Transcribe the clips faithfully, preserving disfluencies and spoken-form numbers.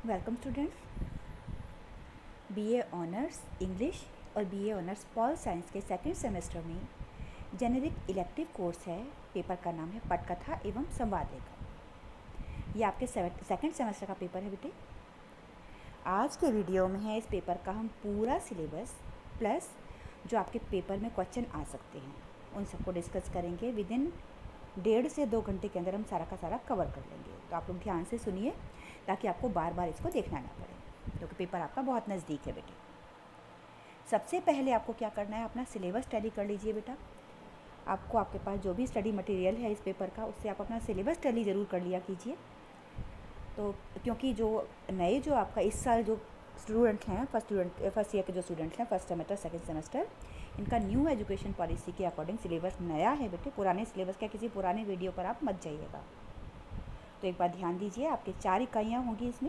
Welcome students. BA honours English और BA honours pol science के second semester में generic elective course है। Paper का नाम है पटकथा एवं संवाद लेखन। ये आपके सेकंड सेमेस्टर का पेपर है बेटे। आज के वीडियो में है इस पेपर का हम पूरा सिलेबस प्लस जो आपके पेपर में क्वेश्चन आ सकते हैं उन सबको डिस्कस करेंगे। विद इन डेढ़ से दो घंटे के अंदर हम सारा का सारा कवर कर लेंगे। तो आप लोग ध्यान से सुनिए ताकि आपको बार बार इसको देखना ना पड़े, क्योंकि पेपर आपका बहुत नज़दीक है बेटे। सबसे पहले आपको क्या करना है, अपना सिलेबस स्टडी कर लीजिए बेटा। आपको आपके पास जो भी स्टडी मटेरियल है इस पेपर का, उससे आप अपना सिलेबस स्टडी ज़रूर कर लिया कीजिए। तो क्योंकि जो नए जो आपका इस साल जो स्टूडेंट हैं, फर्स्ट स्टूडेंट फर्स्ट ईयर के जो स्टूडेंट्स हैं, फर्स्ट सेमेस्टर सेकंड सेमेस्टर, इनका न्यू एजुकेशन पॉलिसी के अकॉर्डिंग सिलेबस नया है बेटे। पुराने सिलेबस का किसी पुराने वीडियो पर आप मत जाइएगा। तो एक बार ध्यान दीजिए, आपके चार इकाइयाँ होंगी इसमें।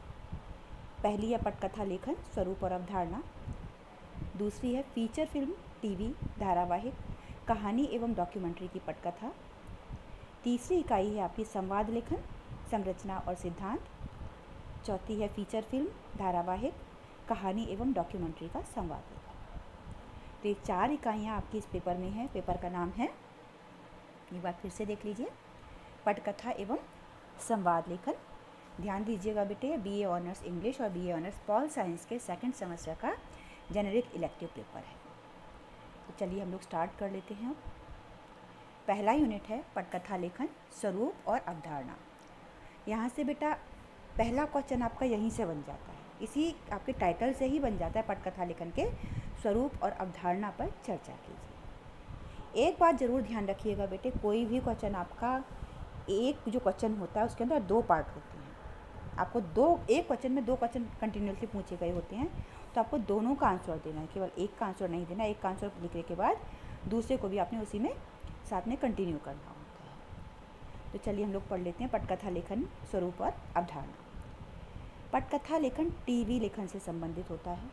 पहली है पटकथा लेखन, स्वरूप और अवधारणा। दूसरी है फीचर फिल्म, टीवी धारावाहिक, कहानी एवं डॉक्यूमेंट्री की पटकथा। तीसरी इकाई है आपकी संवाद लेखन, संरचना और सिद्धांत। चौथी है फीचर फिल्म, धारावाहिक, कहानी एवं डॉक्यूमेंट्री का संवाद लेखन। तो ये चार इकाइयाँ आपकी इस पेपर में है। पेपर का नाम है, एक बार फिर से देख लीजिए, पटकथा एवं संवाद लेखन। ध्यान दीजिएगा बेटे, बीए ऑनर्स इंग्लिश और बीए ऑनर्स पॉल साइंस के सेकंड सेमेस्टर का जेनेरिक इलेक्टिव पेपर है। तो चलिए हम लोग स्टार्ट कर लेते हैं। पहला यूनिट है पटकथा लेखन, स्वरूप और अवधारणा। यहाँ से बेटा पहला क्वेश्चन आपका यहीं से बन जाता है, इसी आपके टाइटल से ही बन जाता है। पटकथा लेखन के स्वरूप और अवधारणा पर चर्चा कीजिए। एक बात ज़रूर ध्यान रखिएगा बेटे, कोई भी क्वेश्चन आपका, एक जो क्वेश्चन होता है उसके अंदर दो पार्ट होते हैं। आपको दो एक क्वेश्चन में दो क्वेश्चन कंटिन्यूसली पूछे गए होते हैं, तो आपको दोनों का आंसर देना है, केवल एक का आंसर नहीं देना। एक का आंसर लिखने के बाद दूसरे को भी आपने उसी में साथ में कंटिन्यू करना होता है। तो चलिए हम लोग पढ़ लेते हैं पटकथा लेखन, स्वरूप और अवधारणा। पटकथा लेखन टीवी लेखन से संबंधित होता है।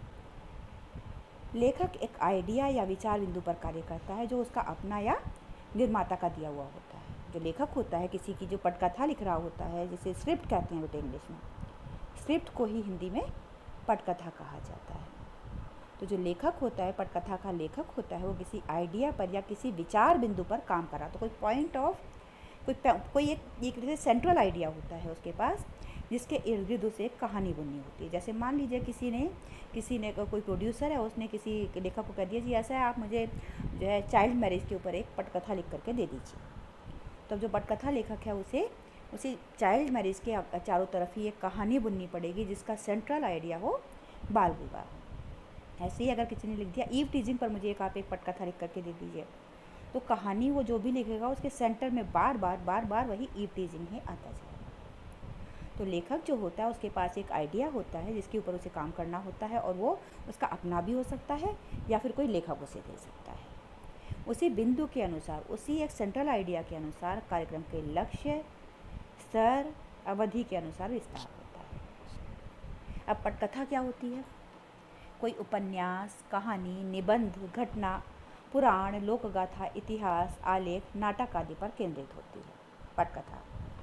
लेखक एक आइडिया या विचार बिंदु पर कार्य करता है जो उसका अपना या निर्माता का दिया हुआ होता है। जो लेखक होता है, किसी की जो पटकथा लिख रहा होता है, जिसे स्क्रिप्ट कहते हैं बेटे इंग्लिश में, स्क्रिप्ट को ही हिंदी में पटकथा कहा जाता है। तो जो लेखक होता है, पटकथा का लेखक होता है, वो किसी आइडिया पर या किसी विचार बिंदु पर काम कर रहा, तो कोई पॉइंट ऑफ कोई कोई एक एक जैसे सेंट्रल आइडिया होता है उसके पास, जिसके इर्द गिर्द उसे एक कहानी बुननी होती है। जैसे मान लीजिए किसी ने किसी ने कोई प्रोड्यूसर है, उसने किसी लेखक को कह दिया जी ऐसा है, आप मुझे जो है चाइल्ड मैरिज के ऊपर एक पटकथा लिख करके दे दीजिए। तब तो जो पटकथा लेखक है उसे उसी चाइल्ड मैरिज के चारों तरफ ही एक कहानी बुननी पड़ेगी जिसका सेंट्रल आइडिया हो बाल विवाह। ऐसे ही अगर किसी ने लिख दिया ईव टीजिंग पर मुझे एक आप एक पटकथा लिख करके दे दीजिए, तो कहानी वो जो भी लिखेगा उसके सेंटर में बार बार बार बार वही ईव टीजिंग ही आता जाएगा। तो लेखक जो होता है उसके पास एक आइडिया होता है जिसके ऊपर उसे काम करना होता है, और वो उसका अपना भी हो सकता है या फिर कोई लेखक उसे दे सकता है। उसी बिंदु के अनुसार, उसी एक सेंट्रल आइडिया के अनुसार कार्यक्रम के लक्ष्य, स्तर, अवधि के अनुसार विस्तार होता है। अब पटकथा क्या होती है? कोई उपन्यास, कहानी, निबंध, घटना, पुराण, लोकगाथा, इतिहास, आलेख, नाटक आदि पर केंद्रित होती है पटकथा।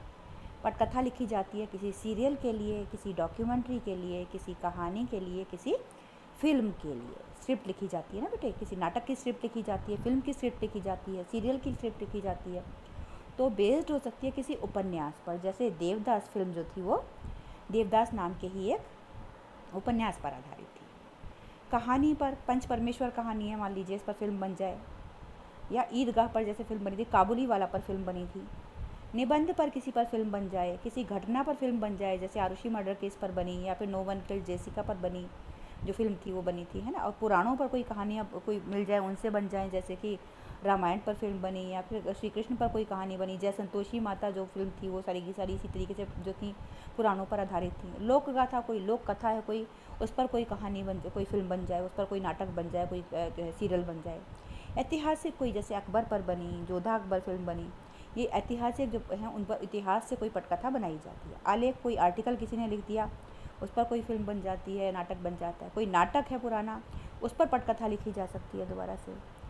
पटकथा लिखी जाती है किसी सीरियल के लिए, किसी डॉक्यूमेंट्री के लिए, किसी कहानी के लिए, किसी फिल्म के लिए। स्क्रिप्ट लिखी जाती है ना बेटे, किसी नाटक की स्क्रिप्ट लिखी जाती है, फिल्म की स्क्रिप्ट लिखी जाती है, सीरियल की स्क्रिप्ट लिखी जाती है। तो बेस्ड हो सकती है किसी उपन्यास पर। जैसे देवदास फिल्म जो थी वो देवदास नाम के ही एक उपन्यास पर आधारित थी। कहानी पर पंच परमेश्वर कहानी है मान लीजिए, इस पर फिल्म बन जाए, या ईदगाह पर जैसे फिल्म बनी थी, काबुली वाला पर फिल्म बनी थी। निबंध पर किसी पर फिल्म बन जाए, किसी घटना पर फिल्म बन जाए, जैसे आरुषि मर्डर केस पर बनी, या फिर नो वन किल्ड जेसिका पर बनी जो फिल्म थी वो बनी थी, है ना। और पुराणों पर कोई कहानियाँ कोई मिल जाए, उनसे बन जाए, जैसे कि रामायण पर फिल्म बनी, या फिर श्री कृष्ण पर कोई कहानी बनी, जय संतोषी माता जो फिल्म थी वो सारी की सारी इसी तरीके से जो थी पुराणों पर आधारित थी। लोक गाथा, कोई लोक कथा है कोई, उस पर कोई कहानी बन जाए, कोई फिल्म बन जाए, उस पर कोई नाटक बन जाए, कोई सीरियल बन जाए। ऐतिहासिक कोई, जैसे अकबर पर बनी, जोधा अकबर फिल्म बनी, ये ऐतिहासिक जो हैं उन पर इतिहास से कोई पटकथा बनाई जाती है। आलेख, कोई आर्टिकल किसी ने लिख दिया, उस पर कोई फिल्म बन जाती है, नाटक बन जाता है। कोई नाटक है पुराना, उस पर पटकथा लिखी जा सकती है दोबारा से।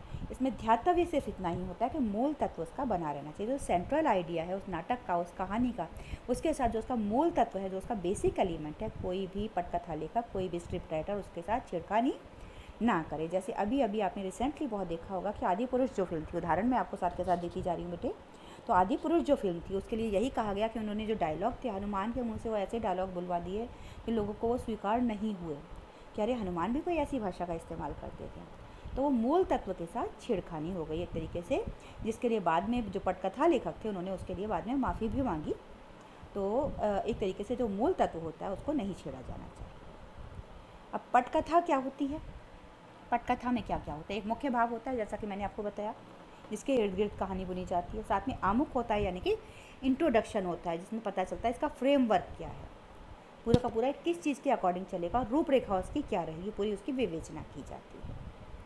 इसमें ध्यातव्य सिर्फ इतना ही होता है कि मूल तत्व उसका बना रहना चाहिए। जो सेंट्रल आइडिया है उस नाटक का, उस कहानी का, उसके साथ जो उसका मूल तत्व है, जो उसका बेसिक एलिमेंट है, कोई भी पटकथा लेखक, कोई भी स्क्रिप्ट राइटर उसके साथ छेड़खानी ना करे। जैसे अभी अभी आपने रिसेंटली बहुत देखा होगा कि आदि पुरुष जो फिल्म थी, उदाहरण मैं आपको साथ के साथ देती जा रही हूँ बेटे, तो आदि पुरुष जो फिल्म थी उसके लिए यही कहा गया कि उन्होंने जो डायलॉग थे हनुमान के मुँह से वो ऐसे डायलॉग बुलवा दिए कि लोगों को वो स्वीकार नहीं हुए कि अरे हनुमान भी कोई ऐसी भाषा का इस्तेमाल करते थे। तो वो मूल तत्व के साथ छेड़खानी हो गई एक तरीके से, जिसके लिए बाद में जो पटकथा लेखक थे उन्होंने उसके लिए बाद में माफ़ी भी मांगी। तो एक तरीके से जो मूल तत्व होता है उसको नहीं छेड़ा जाना चाहिए। अब पटकथा क्या होती है? पटकथा में क्या क्या होता है? एक मुख्य भाग होता है जैसा कि मैंने आपको बताया, जिसके इर्द गिर्द कहानी बुनी जाती है। साथ में आमुख होता है, यानी कि इंट्रोडक्शन होता है, जिसमें पता चलता है इसका फ्रेमवर्क क्या है, पूरा का पूरा किस चीज़ के अकॉर्डिंग चलेगा, रूपरेखा उसकी क्या रहेगी, पूरी उसकी विवेचना की जाती है।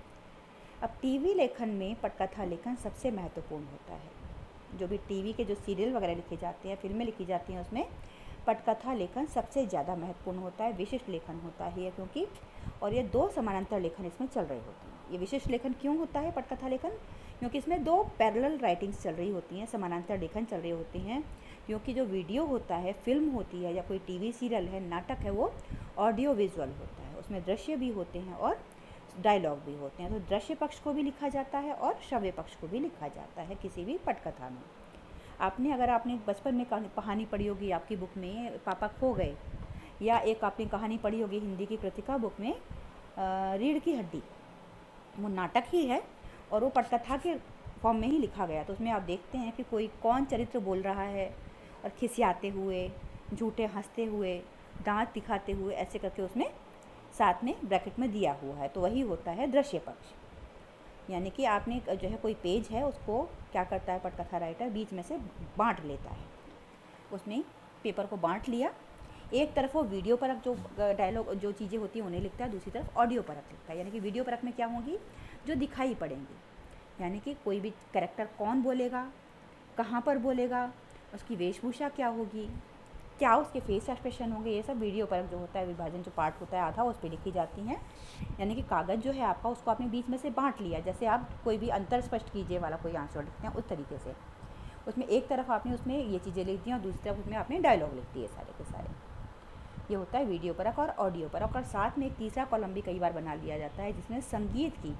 अब टीवी लेखन में पटकथा लेखन सबसे महत्वपूर्ण होता है। जो भी टीवी के जो सीरियल वगैरह लिखे जाते हैं, फिल्में लिखी जाती हैं, उसमें पटकथा लेखन सबसे ज़्यादा महत्वपूर्ण होता है, विशिष्ट लेखन होता है क्योंकि, और ये दो समानांतर लेखन इसमें चल रहे होते हैं। ये विशिष्ट लेखन क्यों होता है पटकथा लेखन? क्योंकि इसमें दो पैरेलल राइटिंग्स चल रही होती हैं, समानांतर लेखन चल रहे होते हैं। क्योंकि जो वीडियो होता है, फिल्म होती है या कोई टीवी सीरियल है, नाटक है, वो ऑडियो विजुअल होता है, उसमें दृश्य भी होते हैं और डायलॉग भी होते हैं। तो दृश्य पक्ष को भी लिखा जाता है और श्रव्य पक्ष को भी लिखा जाता है किसी भी पटकथा में। आपने अगर आपने बचपन में कहानी पढ़ी होगी आपकी बुक में, पापा खो गए, या एक आपने कहानी पढ़ी होगी हिंदी की कृतिका बुक में, रीढ़ की हड्डी, वो नाटक ही है और वो पटकथा के फॉर्म में ही लिखा गया। तो उसमें आप देखते हैं कि कोई कौन चरित्र बोल रहा है और खिसियाते हुए, झूठे हंसते हुए, दांत दिखाते हुए, ऐसे करके उसमें साथ में ब्रैकेट में दिया हुआ है। तो वही होता है दृश्य पक्ष। यानी कि आपने जो है कोई पेज है, उसको क्या करता है पटकथा राइटर, बीच में से बांट लेता है। उसमें पेपर को बांट लिया, एक तरफ वो वीडियो परक जो डायलॉग जो चीज़ें होती हैं उन्हें लिखता है, दूसरी तरफ ऑडियो परक लिखता है। यानी कि वीडियो परक में क्या होंगी, जो दिखाई पड़ेंगी, यानी कि कोई भी कैरेक्टर कौन बोलेगा, कहाँ पर बोलेगा, उसकी वेशभूषा क्या होगी, क्या उसके फेस एक्सप्रेशन होंगे, ये सब वीडियो परक जो होता है, विभाजन जो पार्ट होता है आधा, उस पर लिखी जाती हैं। यानी कि कागज़ जो है आपका, उसको आपने बीच में से बांट लिया, जैसे आप कोई भी अंतर स्पष्ट कीजिए वाला कोई आंसर लिखते हैं, उस तरीके से उसमें एक तरफ आपने उसमें ये चीज़ें लिख दी और दूसरी तरफ उसमें आपने डायलॉग लिख दिए सारे के सारे। ये होता है वीडियो परक और ऑडियो परक। और साथ में एक तीसरा कॉलम भी कई बार बना लिया जाता है, जिसमें संगीत की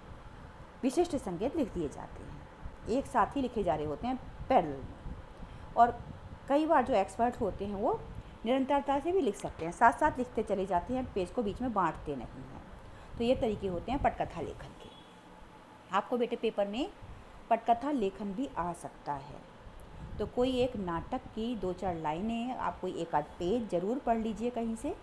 विशिष्ट संकेत लिख दिए जाते हैं, एक साथ ही लिखे जा रहे होते हैं पैरेलल में। और कई बार जो एक्सपर्ट होते हैं वो निरंतरता से भी लिख सकते हैं, साथ साथ लिखते चले जाते हैं, पेज को बीच में बांटते नहीं हैं। तो ये तरीके होते हैं पटकथा लेखन के। आपको बेटे पेपर में पटकथा लेखन भी आ सकता है, तो कोई एक नाटक की दो चार लाइनें आप कोई एक आध पेज ज़रूर पढ़ लीजिए कहीं से,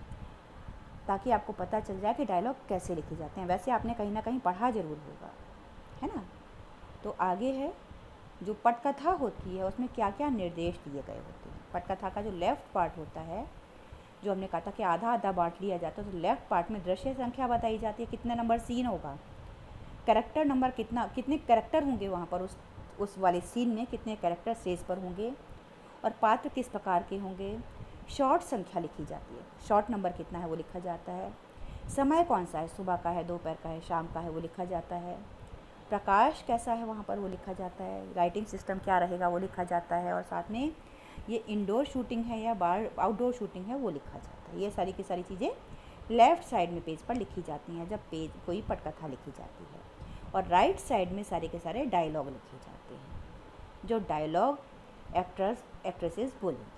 ताकि आपको पता चल जाए कि डायलॉग कैसे लिखे जाते हैं। वैसे आपने कहीं ना कहीं पढ़ा ज़रूर होगा, है ना। तो आगे है, जो पटकथा होती है उसमें क्या क्या निर्देश दिए गए होते हैं। पटकथा का जो लेफ़्ट पार्ट होता है, जो हमने कहा था कि आधा आधा बांट लिया जाता है, तो लेफ़्ट पार्ट में दृश्य संख्या बताई जाती है, कितने नंबर सीन होगा, कैरेक्टर नंबर कितना, कितने कैरेक्टर होंगे वहाँ पर, उस उस वाले सीन में कितने कैरेक्टर स्टेज पर होंगे और पात्र किस प्रकार के होंगे। शॉट संख्या लिखी जाती है, शॉट नंबर कितना है वो लिखा जाता है। समय कौन सा है, सुबह का है, दोपहर का है, शाम का है, वो लिखा जाता है। प्रकाश कैसा है वहाँ पर वो लिखा जाता है। राइटिंग सिस्टम क्या रहेगा वो लिखा जाता है। और साथ में ये इंडोर शूटिंग है या बाहर आउटडोर शूटिंग है वो लिखा जाता है। ये सारी की सारी चीज़ें लेफ़्ट साइड में पेज पर लिखी जाती हैं जब पेज कोई पटकथा लिखी जाती है। और राइट साइड में सारे के सारे डायलॉग लिखे जाते हैं, जो डायलॉग एक्टर्स एक्ट्रेसेस बोलेंगे।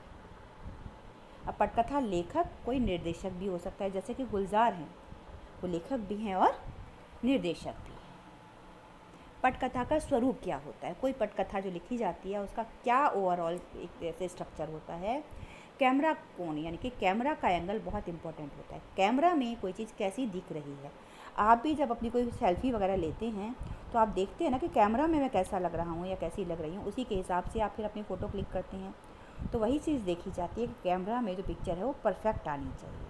अब पटकथा लेखक कोई निर्देशक भी हो सकता है, जैसे कि गुलजार हैं, वो लेखक भी हैं और निर्देशक भी हैं। पटकथा का स्वरूप क्या होता है, कोई पटकथा जो लिखी जाती है उसका क्या ओवरऑल एक ऐसे स्ट्रक्चर होता है। कैमरा कोण, यानी कि कैमरा का एंगल बहुत इंपॉर्टेंट होता है। कैमरा में कोई चीज़ कैसी दिख रही है, आप भी जब अपनी कोई सेल्फ़ी वगैरह लेते हैं तो आप देखते हैं ना कि कैमरा में मैं कैसा लग रहा हूँ या कैसी लग रही हूँ, उसी के हिसाब से आप फिर अपनी फ़ोटो क्लिक करते हैं। तो वही चीज़ देखी जाती है कि कैमरा में जो पिक्चर है वो परफेक्ट आनी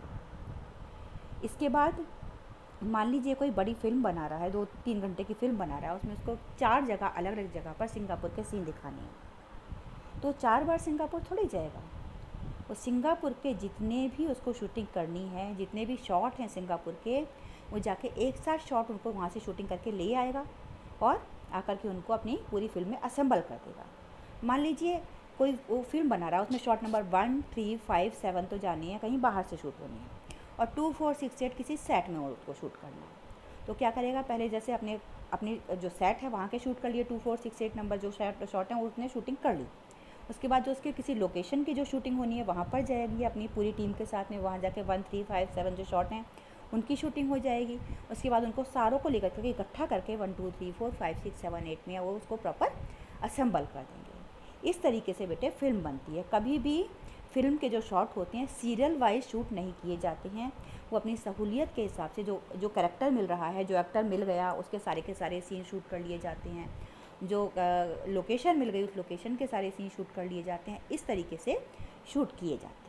चाहिए। इसके बाद मान लीजिए कोई बड़ी फिल्म बना रहा है, दो तीन घंटे की फिल्म बना रहा है, उसमें उसको चार जगह अलग अलग जगह पर सिंगापुर के सीन दिखाने हैं, तो चार बार सिंगापुर थोड़ी जाएगा। वो सिंगापुर के जितने भी उसको शूटिंग करनी है, जितने भी शॉट हैं सिंगापुर के, वो जाके एक साथ शॉट उनको वहाँ से शूटिंग करके ले आएगा, और आकर के उनको अपनी पूरी फिल्म में असेंबल कर देगा। मान लीजिए कोई वो फिल्म बना रहा है, उसमें shot number one three five seven तो जानी है, कहीं बाहर से शूट होनी है, और टू फोर सिक्स एट किसी सेट में उसको शूट करना है। तो क्या करेगा, पहले जैसे अपने अपनी जो सेट है वहाँ के शूट कर लिए, two four six eight number जो शॉट शॉट हैं उसने शूटिंग कर ली। उसके बाद जो उसके किसी लोकेशन की जो शूटिंग होनी है वहाँ पर जाएगी अपनी पूरी टीम के साथ में, वहाँ जाके वन थ्री फाइव सेवन जो शॉट हैं उनकी शूटिंग हो जाएगी। उसके बाद उनको सारों को लेकर के इकट्ठा करके one two three four five six seven eight में वो उसको प्रॉपर असेंबल कर देंगे। इस तरीके से बेटे फिल्म बनती है। कभी भी फिल्म के जो शॉट होते हैं सीरियल वाइज शूट नहीं किए जाते हैं, वो अपनी सहूलियत के हिसाब से जो जो कैरेक्टर मिल रहा है, जो एक्टर मिल गया उसके सारे के सारे सीन शूट कर लिए जाते हैं, जो लोकेशन मिल गई उस लोकेशन के सारे सीन शूट कर लिए जाते हैं। इस तरीके से शूट किए जाते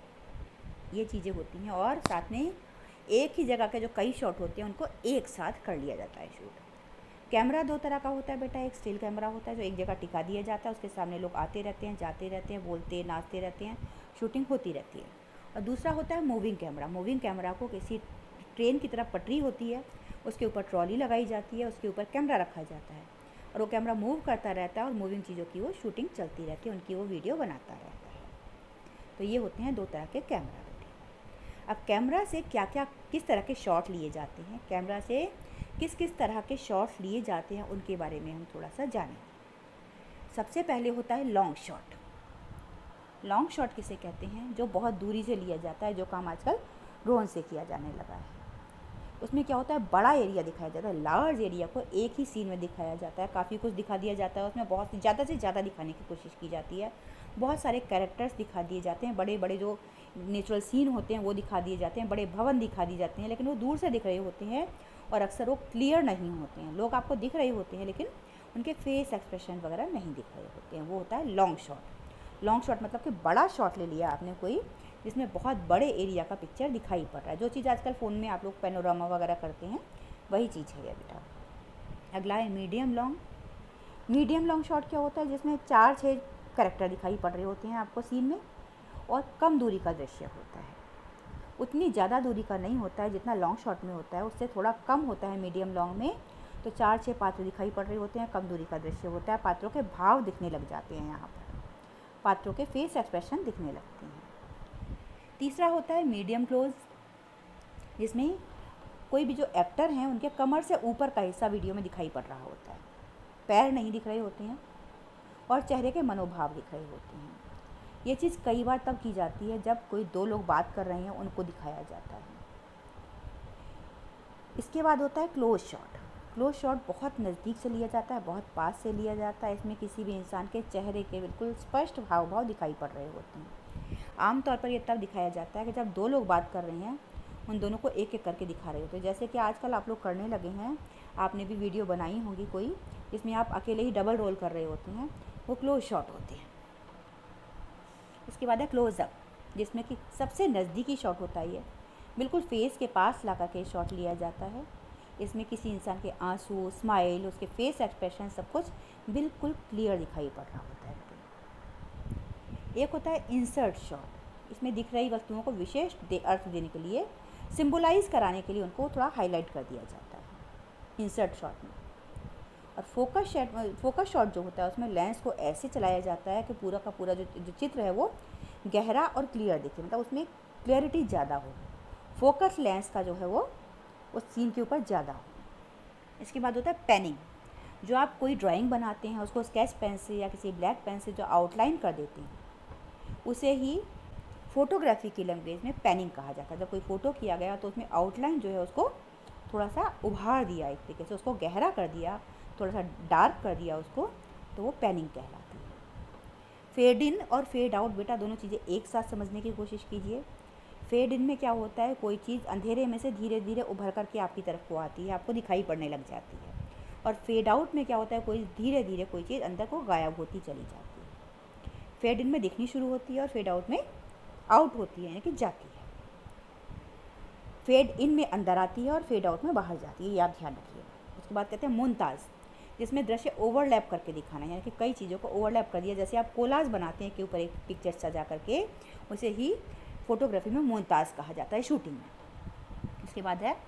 हैं, ये चीज़ें होती हैं। और साथ में एक ही जगह के जो कई शॉट होते हैं उनको एक साथ कर लिया जाता है शूट। कैमरा दो तरह का होता है बेटा, एक स्टिल कैमरा होता है जो एक जगह टिका दिया जाता है, उसके सामने लोग आते रहते हैं, जाते रहते हैं, बोलते नाचते रहते हैं, शूटिंग होती रहती है। और दूसरा होता है मूविंग कैमरा। मूविंग कैमरा को किसी ट्रेन की तरह पटरी होती है, उसके ऊपर ट्रॉली लगाई जाती है, उसके ऊपर कैमरा रखा जाता है और वो कैमरा मूव करता रहता है और मूविंग चीज़ों की वो शूटिंग चलती रहती है, उनकी वो वीडियो बनाता रहता है। तो ये होते हैं दो तरह के कैमरा बेटे। अब कैमरा से क्या क्या किस तरह के शॉट लिए जाते हैं, कैमरा से किस किस तरह के शॉट्स लिए जाते हैं उनके बारे में हम थोड़ा सा जानें। सबसे पहले होता है लॉन्ग शॉट। लॉन्ग शॉट किसे कहते हैं, जो बहुत दूरी से लिया जाता है, जो काम आजकल ड्रोन से किया जाने लगा है। उसमें क्या होता है, बड़ा एरिया दिखाया जाता है, लार्ज एरिया को एक ही सीन में दिखाया जाता है, काफ़ी कुछ दिखा दिया जाता है, उसमें बहुत ज़्यादा से ज़्यादा दिखाने की कोशिश की जाती है, बहुत सारे कैरेक्टर्स दिखा दिए जाते हैं, बड़े बड़े जो नेचुरल सीन होते हैं वो दिखा दिए जाते हैं, बड़े भवन दिखा दिए जाते हैं, लेकिन वो दूर से दिख रहे होते हैं और अक्सर वो क्लियर नहीं होते हैं। लोग आपको दिख रहे होते हैं लेकिन उनके फेस एक्सप्रेशन वगैरह नहीं दिख रहे होते हैं, वो होता है लॉन्ग शॉट। लॉन्ग शॉट मतलब कि बड़ा शॉट ले लिया आपने कोई, जिसमें बहुत बड़े एरिया का पिक्चर दिखाई पड़ रहा है, जो चीज़ आजकल फ़ोन में आप लोग पैनोरामा वगैरह करते हैं वही चीज़ है ये बेटा। अगला है medium long. Medium long shot क्या होता है, जिसमें चार छः कैरेक्टर दिखाई पड़ रहे होते हैं आपको सीन में और कम दूरी का दृश्य होता है। उतनी ज़्यादा दूरी का नहीं होता है जितना लॉन्ग शॉट में होता है, उससे थोड़ा कम होता है मीडियम लॉन्ग में। तो चार छः पात्र दिखाई पड़ रहे होते हैं, कम दूरी का दृश्य होता है, पात्रों के भाव दिखने लग जाते हैं, यहाँ पर पात्रों के फेस एक्सप्रेशन दिखने लगते हैं। तीसरा होता है मीडियम क्लोज, जिसमें कोई भी जो एक्टर हैं उनके कमर से ऊपर का हिस्सा वीडियो में दिखाई पड़ रहा होता है, पैर नहीं दिख रहे होते हैं और चेहरे के मनोभाव दिख रहे होते हैं। ये चीज़ कई बार तब की जाती है जब कोई दो लोग बात कर रहे हैं, उनको दिखाया जाता है। इसके बाद होता है क्लोज शॉट। क्लोज शॉट बहुत नज़दीक से लिया जाता है, बहुत पास से लिया जाता है। इसमें किसी भी इंसान के चेहरे के बिल्कुल स्पष्ट हाव भाव दिखाई पड़ रहे होते हैं। आमतौर पर यह तब दिखाया जाता है कि जब दो लोग बात कर रहे हैं, उन दोनों को एक एक करके दिखा रहे होते हैं। जैसे कि आजकल आप लोग करने लगे हैं, आपने भी वीडियो बनाई होगी कोई, जिसमें आप अकेले ही डबल रोल कर रहे होते हैं, वो क्लोज शॉट होते हैं। उसके बाद है क्लोज़अप, जिसमें कि सबसे नज़दीकी शॉट होता है, ये बिल्कुल फेस के पास ला कर के शॉट लिया जाता है। इसमें किसी इंसान के आंसू, स्माइल, उसके फेस एक्सप्रेशन सब कुछ बिल्कुल क्लियर दिखाई पड़ रहा होता है। एक होता है इंसर्ट शॉट। इसमें दिख रही वस्तुओं को विशेष दे अर्थ देने के लिए, सिंबलाइज कराने के लिए उनको थोड़ा हाईलाइट कर दिया जाता है इंसर्ट शॉट में। और फोकस शॉट फोकस शॉट जो होता है उसमें लेंस को ऐसे चलाया जाता है कि पूरा का पूरा जो जो चित्र है वो गहरा और क्लियर दिखे, मतलब उसमें क्लैरिटी ज़्यादा हो, फोकस लेंस का जो है वो उस सीन के ऊपर ज़्यादा हो। इसके बाद होता है पेनिंग। जो आप कोई ड्राइंग बनाते हैं उसको स्केच पेन से या किसी ब्लैक पेन से जो आउटलाइन कर देते हैं, उसे ही फ़ोटोग्राफी की लैंग्वेज में पेनिंग कहा जाता है। जब कोई फ़ोटो किया गया तो उसमें आउटलाइन जो है उसको थोड़ा सा उभार दिया, एक तरीके से उसको गहरा कर दिया, थोड़ा सा डार्क कर दिया उसको, तो वो पेनिंग कहलाती है। फेड इन और फेड आउट बेटा दोनों चीज़ें एक साथ समझने की कोशिश कीजिए। फेड इन में क्या होता है, कोई चीज़ अंधेरे में से धीरे धीरे उभर करके आपकी तरफ को आती है, आपको दिखाई पड़ने लग जाती है। और फेड आउट में क्या होता है, कोई धीरे धीरे कोई चीज़ अंदर को गायब होती चली जाती है। फेड इन में दिखनी शुरू होती है और फेड आउट में आउट होती है, यानी कि जाती है। फेड इन में अंदर आती है और फेड आउट में बाहर जाती है, ये आप ध्यान रखिए। उसके बाद कहते हैं मोन्ताज, जिसमें दृश्य ओवरलैप करके दिखाना है, यानी कि कई चीज़ों को ओवरलैप कर दिया। जैसे आप कोलाज बनाते हैं कि ऊपर एक पिक्चर सजा करके, उसे ही फोटोग्राफी में मोन्ताज कहा जाता है शूटिंग में। उसके बाद है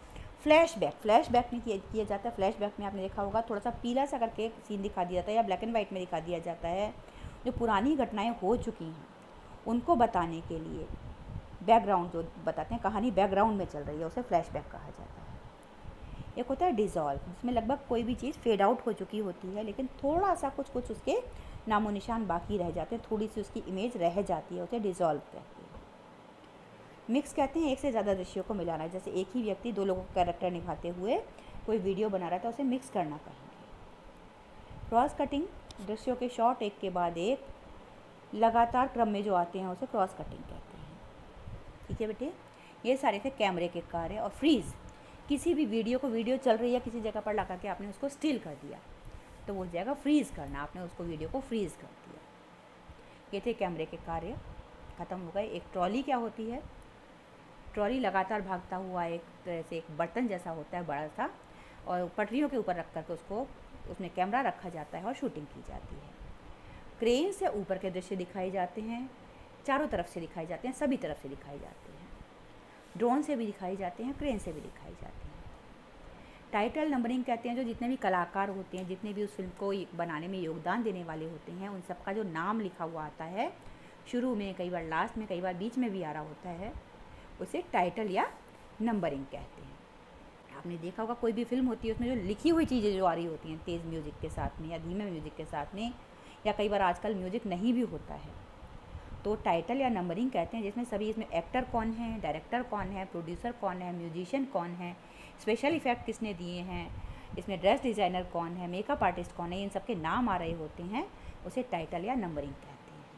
फ्लैशबैक, फ्लैशबैक में किया किया जाता है। फ्लैशबैक में आपने देखा होगा थोड़ा सा पीला सा करके सीन दिखा दिया जाता है या ब्लैक एंड वाइट में दिखा दिया जाता है। जो पुरानी घटनाएं हो चुकी हैं उनको बताने के लिए बैकग्राउंड जो बताते हैं, कहानी बैकग्राउंड में चल रही है, उसे फ्लैशबैक कहा जाता है। एक होता है डिज़ॉल्व, जिसमें लगभग कोई भी चीज़ फेड आउट हो चुकी होती है लेकिन थोड़ा सा कुछ कुछ उसके नामो निशान बाकी रह जाते हैं, थोड़ी सी उसकी इमेज रह जाती है, उसे डिज़ॉल्व कहते हैं। मिक्स कहते हैं एक से ज़्यादा दृश्यों को मिलाना, जैसे एक ही व्यक्ति दो लोगों का कैरेक्टर निभाते हुए कोई वीडियो बना रहा था, उसे मिक्स करना कहेंगे। क्रॉस कटिंग, दृश्यों के शॉट एक के बाद एक लगातार क्रम में जो आते हैं उसे क्रॉस कटिंग कहते हैं। ठीक है बेटे, ये सारे थे कैमरे के कार्य। और फ्रीज़, किसी भी वीडियो को, वीडियो चल रही है किसी जगह पर लगा के आपने उसको स्टिल कर दिया तो वो जाएगा फ्रीज़ करना, आपने उसको वीडियो को फ्रीज़ कर दिया। ये थे कैमरे के कार्य, ख़त्म हो गए। एक ट्रॉली क्या होती है? ट्रॉली लगातार भागता हुआ एक तरह से एक बर्तन जैसा होता है बड़ा सा, और पटरियों के ऊपर रख करके उसको उसमें कैमरा रखा जाता है और शूटिंग की जाती है। क्रेन से ऊपर के दृश्य दिखाए जाते हैं, चारों तरफ से दिखाए जाते हैं, सभी तरफ से दिखाए जाते हैं। ड्रोन से भी दिखाए जाते हैं, क्रेन से भी दिखाए जाते हैं। टाइटल नंबरिंग कहते हैं जो जितने भी कलाकार होते हैं, जितने भी उस फिल्म को बनाने में योगदान देने वाले होते हैं, उन सबका जो नाम लिखा हुआ आता है, शुरू में, कई बार लास्ट में, कई बार बीच में भी आ रहा होता है, उसे टाइटल या नंबरिंग कहते हैं। आपने देखा होगा कोई भी फिल्म होती है उसमें जो लिखी हुई चीज़ें जो आ रही होती हैं तेज़ म्यूज़िक के साथ में या धीमे म्यूज़िक के साथ में, या कई बार आजकल म्यूज़िक नहीं भी होता है, तो टाइटल या नंबरिंग कहते हैं, जिसमें सभी, इसमें एक्टर कौन है, डायरेक्टर कौन है, प्रोड्यूसर कौन है, म्यूजिशियन कौन है, स्पेशल इफ़ेक्ट किसने दिए हैं, इसमें ड्रेस डिज़ाइनर कौन है, मेकअप आर्टिस्ट कौन है, इन सब के नाम आ रहे होते हैं, उसे टाइटल या नंबरिंग कहते हैं।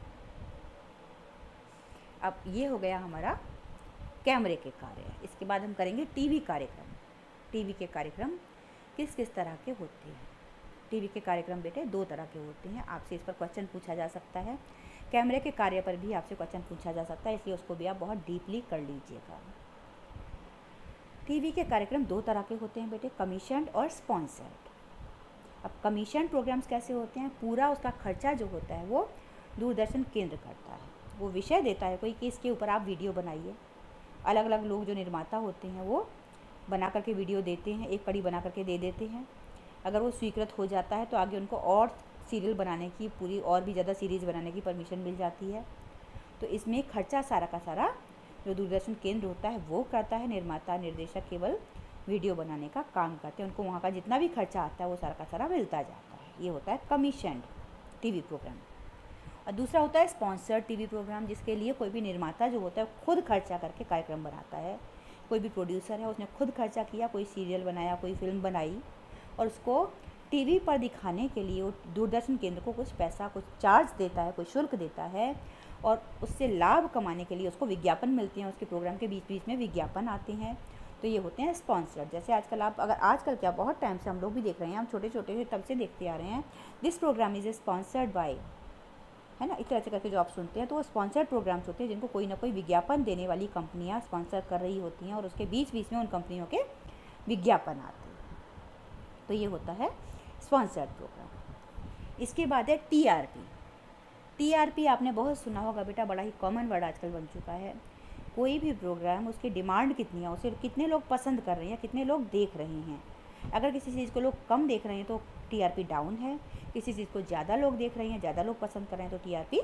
अब ये हो गया हमारा कैमरे के कार्य। इसके बाद हम करेंगे टीवी कार्यक्रम। टीवी के कार्यक्रम किस किस तरह के होते हैं? टीवी के कार्यक्रम बेटे दो तरह के होते हैं, आपसे इस पर क्वेश्चन पूछा जा सकता है। कैमरे के कार्य पर भी आपसे क्वेश्चन पूछा जा सकता है, इसलिए उसको भी आप बहुत डीपली कर लीजिएगा। टीवी के कार्यक्रम दो तरह के होते हैं बेटे, कमीशन्ड और स्पॉन्सर्ड। अब कमीशन प्रोग्राम्स कैसे होते हैं? पूरा उसका खर्चा जो होता है वो दूरदर्शन केंद्र करता है, वो विषय देता है कोई कि इसके ऊपर आप वीडियो बनाइए। अलग अलग लोग जो निर्माता होते हैं वो बना करके वीडियो देते हैं, एक कड़ी बना करके दे देते हैं। अगर वो स्वीकृत हो जाता है तो आगे उनको और सीरियल बनाने की, पूरी और भी ज़्यादा सीरीज़ बनाने की परमिशन मिल जाती है। तो इसमें खर्चा सारा का सारा जो दूरदर्शन केंद्र होता है वो करता है, निर्माता निर्देशक केवल वीडियो बनाने का काम करते हैं, उनको वहाँ का जितना भी खर्चा आता है वो सारा का सारा मिलता जाता है। ये होता है कमीशन्ड टीवी प्रोग्राम। और दूसरा होता है स्पॉन्सर्ड टीवी प्रोग्राम, जिसके लिए कोई भी निर्माता जो होता है खुद खर्चा करके कार्यक्रम बनाता है। कोई भी प्रोड्यूसर है उसने खुद खर्चा किया, कोई सीरियल बनाया, कोई फिल्म बनाई, और उसको टीवी पर दिखाने के लिए वो दूरदर्शन केंद्र को कुछ पैसा, कुछ चार्ज देता है, कोई शुल्क देता है, और उससे लाभ कमाने के लिए उसको विज्ञापन मिलते हैं, उसके प्रोग्राम के बीच बीच में विज्ञापन आते हैं, तो ये होते हैं स्पॉन्सर्ड। जैसे आजकल आप, अगर आजकल क्या, बहुत टाइम से हम लोग भी देख रहे हैं, हम छोटे छोटे से तब से देखते आ रहे हैं, this programme is sponsored by, है ना, इस तरह से करके जो आप सुनते हैं, तो वो स्पॉन्सर्ड प्रोग्राम्स होते हैं जिनको कोई ना कोई विज्ञापन देने वाली कंपनियाँ स्पॉन्सर कर रही होती हैं, और उसके बीच बीच में उन कंपनियों के विज्ञापन आते हैं, तो ये होता है स्पॉन्सर्ड प्रोग्राम। इसके बाद है टीआरपी। टीआरपी आपने बहुत सुना होगा बेटा, बड़ा ही कॉमन वर्ड आजकल बन चुका है। कोई भी प्रोग्राम, उसकी डिमांड कितनी है, उसे कितने लोग पसंद कर रहे हैं, कितने लोग देख रहे हैं। अगर किसी चीज़ को लोग कम देख रहे हैं तो टीआरपी डाउन है, किसी चीज़ को ज़्यादा लोग देख रहे हैं, ज़्यादा लोग पसंद कर रहे हैं, तो टीआरपी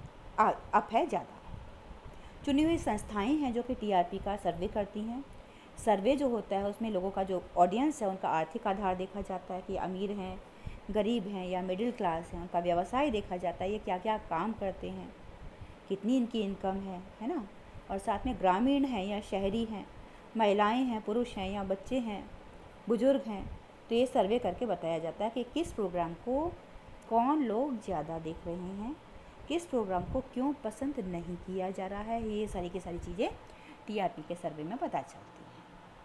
अप है, ज़्यादा है। चुनी हुई संस्थाएं हैं जो कि टीआरपी का सर्वे करती हैं। सर्वे जो होता है उसमें लोगों का जो ऑडियंस है उनका आर्थिक आधार देखा जाता है कि अमीर हैं, गरीब हैं या मिडिल क्लास हैं, उनका व्यवसाय देखा जाता है, ये क्या क्या काम करते हैं, कितनी इनकी इनकम है, है ना, और साथ में ग्रामीण हैं या शहरी हैं, महिलाएं हैं, पुरुष हैं या बच्चे हैं, बुजुर्ग हैं। तो ये सर्वे करके बताया जाता है कि किस प्रोग्राम को कौन लोग ज़्यादा देख रहे हैं, किस प्रोग्राम को क्यों पसंद नहीं किया जा रहा है। ये सारी की सारी चीज़ें टीआरपी के सर्वे में पता चलती हैं।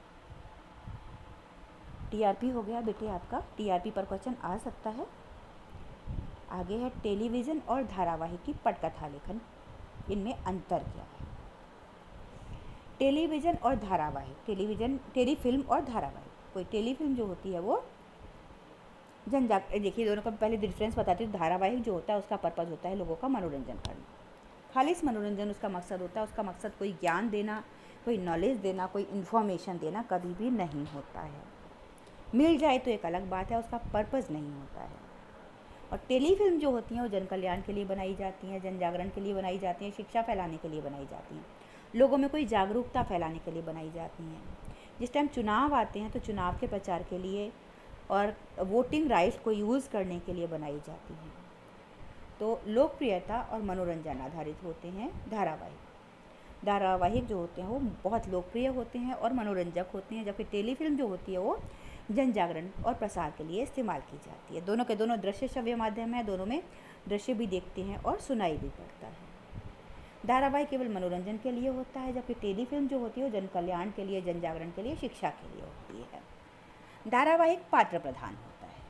टीआरपी हो गया बेटे आपका, टीआरपी पर क्वेश्चन आ सकता है। आगे है टेलीविज़न और धारावाहिक की पटकथा लेखन, इनमें अंतर क्या है। टेलीविज़न और धारावाहिक, टेलीविज़न, टेलीफिल्म और धारावाहिक। कोई टेलीफिल्म जो होती है वो जन जाग देखिए दोनों का पहले डिफरेंस बताती हूँ। धारावाहिक जो होता है उसका पर्पज़ होता है लोगों का मनोरंजन करना, खालिश मनोरंजन उसका मकसद होता है। उसका मकसद कोई ज्ञान देना, कोई नॉलेज देना, कोई इन्फॉर्मेशन देना कभी भी नहीं होता है। मिल जाए तो एक अलग बात है, उसका पर्पज़ नहीं होता है। और टेलीफिल्म जो होती हैं वो जन कल्याण के लिए बनाई जाती हैं, जन जागरण के लिए बनाई जाती हैं, शिक्षा फैलाने के लिए बनाई जाती हैं, लोगों में कोई जागरूकता फैलाने के लिए बनाई जाती हैं। जिस टाइम चुनाव आते हैं तो चुनाव के प्रचार के लिए और वोटिंग राइट्स को यूज़ करने के लिए बनाई जाती हैं। तो लोकप्रियता और मनोरंजन आधारित होते हैं धारावाहिक। धारावाहिक जो होते हैं वो बहुत लोकप्रिय होते हैं और मनोरंजक होते हैं, जबकि टेलीफिल्म जो होती है वो जन जागरण और प्रसार के लिए इस्तेमाल की जाती है। दोनों के दोनों दृश्य श्रव्य माध्यम है, दोनों में दृश्य भी देखते हैं और सुनाई भी पड़ता है। धारावाहिक केवल मनोरंजन के लिए होता है, जबकि टेलीफिल्म जो होती है वो जन कल्याण के लिए, जन जागरण के लिए, शिक्षा के लिए होती है। धारावाहिक पात्र प्रधान होता है।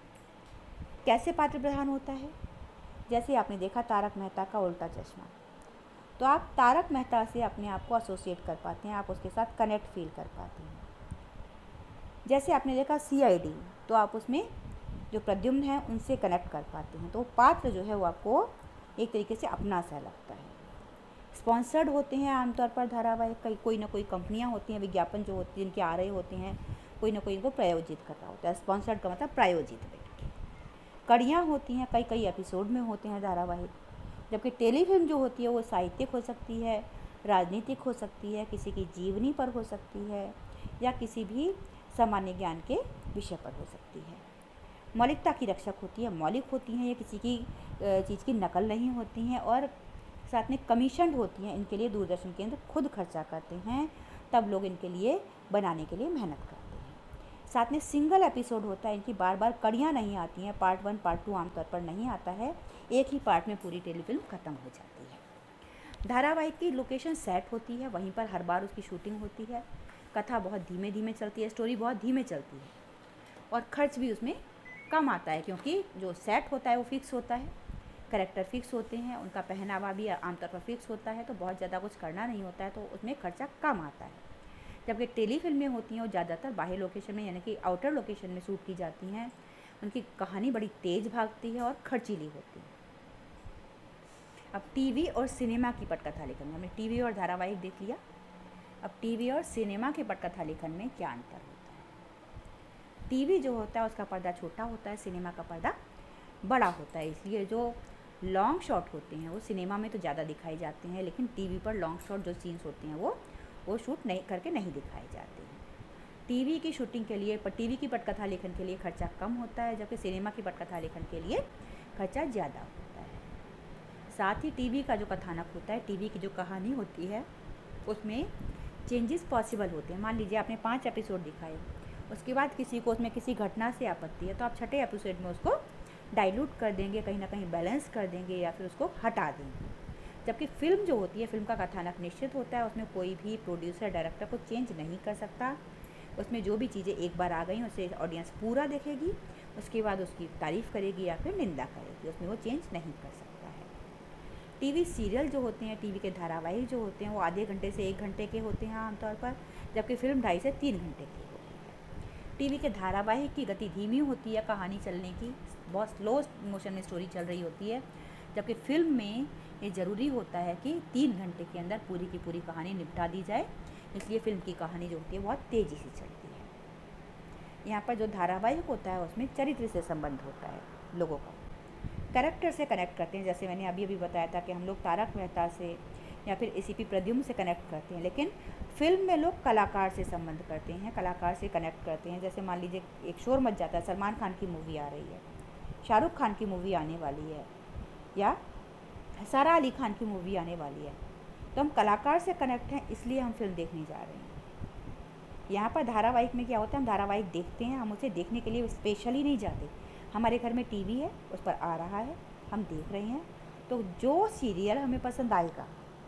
कैसे पात्र प्रधान होता है? जैसे आपने देखा तारक मेहता का उल्टा चश्मा, तो आप तारक मेहता से अपने आप को एसोसिएट कर पाते हैं, आप उसके साथ कनेक्ट फील कर पाते हैं। जैसे आपने देखा सी आई डी, तो आप उसमें जो प्रद्युम्न है उनसे कनेक्ट कर पाते हैं। तो पात्र जो है वो आपको एक तरीके से अपना सा लगता है। स्पॉन्सर्ड होते हैं आमतौर पर धारावाहिक, कई कोई ना कोई कंपनियां होती हैं, विज्ञापन जो होती हैं जिनके आ रहे होते हैं, कोई ना कोई इनको प्रायोजित कर रहा होता है। स्पॉन्सर्ड का मतलब प्रायोजित व्यक्ति। कड़ियाँ होती हैं, कई कई एपिसोड में होते हैं धारावाहिक। जबकि टेलीफिल्म जो होती है वो साहित्यिक हो सकती है, राजनीतिक हो सकती है, किसी की जीवनी पर हो सकती है, या किसी भी सामान्य ज्ञान के विषय पर हो सकती है। मौलिकता की रक्षक होती है, मौलिक होती हैं, ये किसी की चीज़ की नकल नहीं होती हैं, और साथ में कमीशन्ड होती हैं। इनके लिए दूरदर्शन केंद्र खुद खर्चा करते हैं, तब लोग इनके लिए बनाने के लिए मेहनत करते हैं। साथ में सिंगल एपिसोड होता है, इनकी बार बार कड़ियाँ नहीं आती हैं, पार्ट वन पार्ट टू आमतौर पर नहीं आता है, एक ही पार्ट में पूरी टेलीफिल्म ख़त्म हो जाती है। धारावाहिक की लोकेशन सेट होती है, वहीं पर हर बार उसकी शूटिंग होती है। कथा बहुत धीमे धीमे चलती है, स्टोरी बहुत धीमे चलती है, और खर्च भी उसमें कम आता है, क्योंकि जो सेट होता है वो फिक्स होता है, कैरेक्टर फिक्स होते हैं, उनका पहनावा भी आमतौर पर फिक्स होता है, तो बहुत ज़्यादा कुछ करना नहीं होता है, तो उसमें खर्चा कम आता है। जबकि टेलीफिल्में होती हैं वो ज़्यादातर बाहर लोकेशन में, यानी कि आउटर लोकेशन में शूट की जाती हैं। उनकी कहानी बड़ी तेज़ भागती है और खर्चीली होती है। अब टीवी और सिनेमा की पटकथा लेखन, हमने टीवी और धारावाहिक देख लिया। अब टीवी और सिनेमा के पटकथा लेखन में क्या अंतर होता है? टीवी जो होता है उसका पर्दा छोटा होता है, सिनेमा का पर्दा बड़ा होता है, इसलिए जो लॉन्ग शॉट होते हैं वो सिनेमा में तो ज़्यादा दिखाए जाते हैं, लेकिन टीवी पर लॉन्ग शॉट जो सीन्स होते हैं वो वो शूट नहीं करके नहीं दिखाए जाते हैं। टीवी की शूटिंग के लिए, पर टीवी की पटकथा लेखन के लिए खर्चा कम होता है, जबकि सिनेमा की पटकथा लेखन के लिए खर्चा ज़्यादा होता है। साथ ही टीवी का जो कथानक होता है, टीवी की जो कहानी होती है, उसमें चेंजेस पॉसिबल होते हैं। मान लीजिए आपने पाँच एपिसोड दिखाए, उसके बाद किसी को उसमें किसी घटना से आपत्ति है, तो आप छठे एपिसोड में उसको डाइल्यूट कर देंगे, कहीं ना कहीं बैलेंस कर देंगे, या फिर उसको हटा देंगे। जबकि फ़िल्म जो होती है, फिल्म का कथानक निश्चित होता है, उसमें कोई भी प्रोड्यूसर डायरेक्टर को चेंज नहीं कर सकता। उसमें जो भी चीज़ें एक बार आ गई उसे ऑडियंस पूरा देखेगी, उसके बाद उसकी तारीफ़ करेगी या फिर निंदा करेगी, उसमें वो चेंज नहीं कर सकता है। टीवी सीरियल जो होते हैं, टीवी के धारावाहिक जो होते हैं, वो आधे घंटे से एक घंटे के होते हैं आमतौर पर, जबकि फिल्म ढाई से तीन घंटे की होती है। टीवी के धारावाहिक की गति धीमी होती है, कहानी चलने की बहुत स्लो मोशन में स्टोरी चल रही होती है, जबकि फिल्म में ये ज़रूरी होता है कि तीन घंटे के अंदर पूरी की पूरी कहानी निपटा दी जाए, इसलिए फ़िल्म की कहानी जो होती है बहुत तेज़ी से चलती है। यहाँ पर जो धारावाहिक होता है उसमें चरित्र से संबंध होता है, लोगों का कैरेक्टर से कनेक्ट करते हैं। जैसे मैंने अभी अभी बताया था कि हम लोग तारक मेहता से या फिर एसीपी प्रद्युम्न से कनेक्ट करते हैं, लेकिन फिल्म में लोग कलाकार से संबंध करते हैं, कलाकार से कनेक्ट करते हैं। जैसे मान लीजिए एक शोर मच जाता है, सलमान खान की मूवी आ रही है, शाहरुख खान की मूवी आने वाली है, या सारा अली खान की मूवी आने वाली है, तो हम कलाकार से कनेक्ट हैं, इसलिए हम फिल्म देखने जा रहे हैं। यहाँ पर धारावाहिक में क्या होता है, हम धारावाहिक देखते हैं, हम उसे देखने के लिए स्पेशली नहीं जाते। हमारे घर में टीवी है, उस पर आ रहा है, हम देख रहे हैं, तो जो सीरियल हमें पसंद आएगा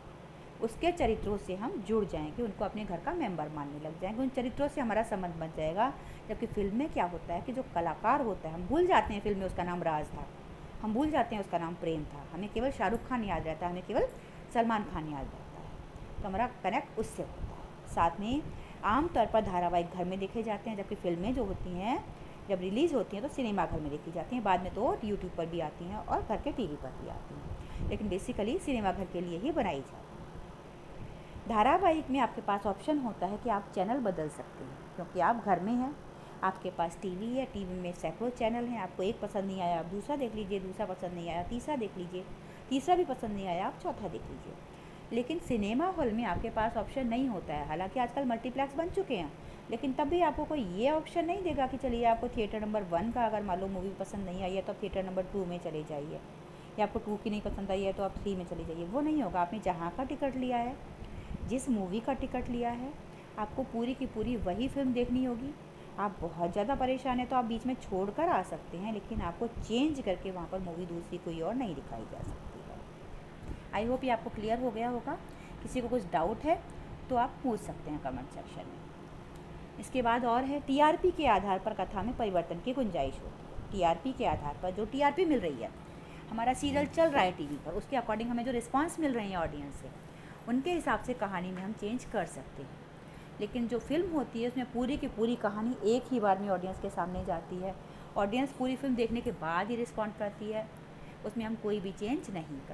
उसके चरित्रों से हम जुड़ जाएंगे, उनको अपने घर का मेंबर मानने लग जाएंगे, उन चरित्रों से हमारा संबंध बन जाएगा। जबकि फिल्म में क्या होता है कि जो कलाकार होता है, हम भूल जाते हैं फिल्म में उसका नाम राज था, हम भूल जाते हैं उसका नाम प्रेम था, हमें केवल शाहरुख खान याद रहता है, हमें केवल सलमान खान याद रहता है, तो हमारा कनेक्ट उससे होता है। साथ में आमतौर पर धारावाहिक घर में देखे जाते हैं, जबकि फिल्में जो होती हैं जब रिलीज़ होती हैं तो सिनेमा घर में देखी जाती हैं, बाद में तो यूट्यूब पर भी आती हैं और घर के टीवी पर भी आती हैं, लेकिन बेसिकली सिनेमा घर के लिए ही बनाई जाती है। धारावाहिक में आपके पास ऑप्शन होता है कि आप चैनल बदल सकते हैं, क्योंकि आप घर में हैं, आपके पास टीवी है, टीवी में सैकड़ों चैनल हैं, आपको एक पसंद नहीं आया आप दूसरा देख लीजिए, दूसरा पसंद नहीं आया तीसरा देख लीजिए, तीसरा भी पसंद नहीं आया आप चौथा देख लीजिए। लेकिन सिनेमा हॉल में आपके पास ऑप्शन नहीं होता है। हालांकि आजकल मल्टीप्लेक्स बन चुके हैं, लेकिन तब भी आपको कोई ये ऑप्शन नहीं देगा कि चलिए आपको थिएटर नंबर वन का अगर मान लो मूवी पसंद नहीं आई है तो आप थिएटर नंबर टू में चले जाइए, या आपको टू की नहीं पसंद आई है तो आप थ्री में चले जाइए। वो नहीं होगा। आपने जहाँ का टिकट लिया है, जिस मूवी का टिकट लिया है, आपको पूरी की पूरी वही फिल्म देखनी होगी। आप बहुत ज़्यादा परेशान हैं तो आप बीच में छोड़ कर आ सकते हैं, लेकिन आपको चेंज करके वहाँ पर मूवी दूसरी कोई और नहीं दिखाई जा सकती है। आई होप ये आपको क्लियर हो गया होगा। किसी को कुछ डाउट है तो आप पूछ सकते हैं कमेंट सेक्शन में। इसके बाद और है, टीआरपी के आधार पर कथा में परिवर्तन की गुंजाइश होती है। टीआरपी के आधार पर जो टीआरपी मिल रही है, हमारा सीरियल चल रहा है टीवी पर, उसके अकॉर्डिंग हमें जो रिस्पांस मिल रहे हैं ऑडियंस से, उनके हिसाब से कहानी में हम चेंज कर सकते हैं। लेकिन जो फिल्म होती है उसमें पूरी की पूरी कहानी एक ही बार में ऑडियंस के सामने जाती है। ऑडियंस पूरी फिल्म देखने के बाद ही रिस्पॉन्ड करती है, उसमें हम कोई भी चेंज नहीं कर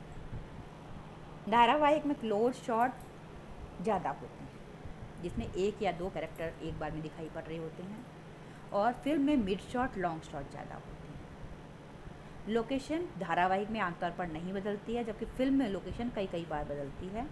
सकते। धारावाहिक में क्लोज शॉट ज़्यादा होते हैं, जिसमें एक या दो कैरेक्टर एक बार में दिखाई पड़ रहे होते हैं, और फिल्म में मिड शॉट लॉन्ग शॉट ज़्यादा होते हैं। लोकेशन धारावाहिक में आमतौर पर नहीं बदलती है, जबकि फिल्म में लोकेशन कई कई बार बदलती है।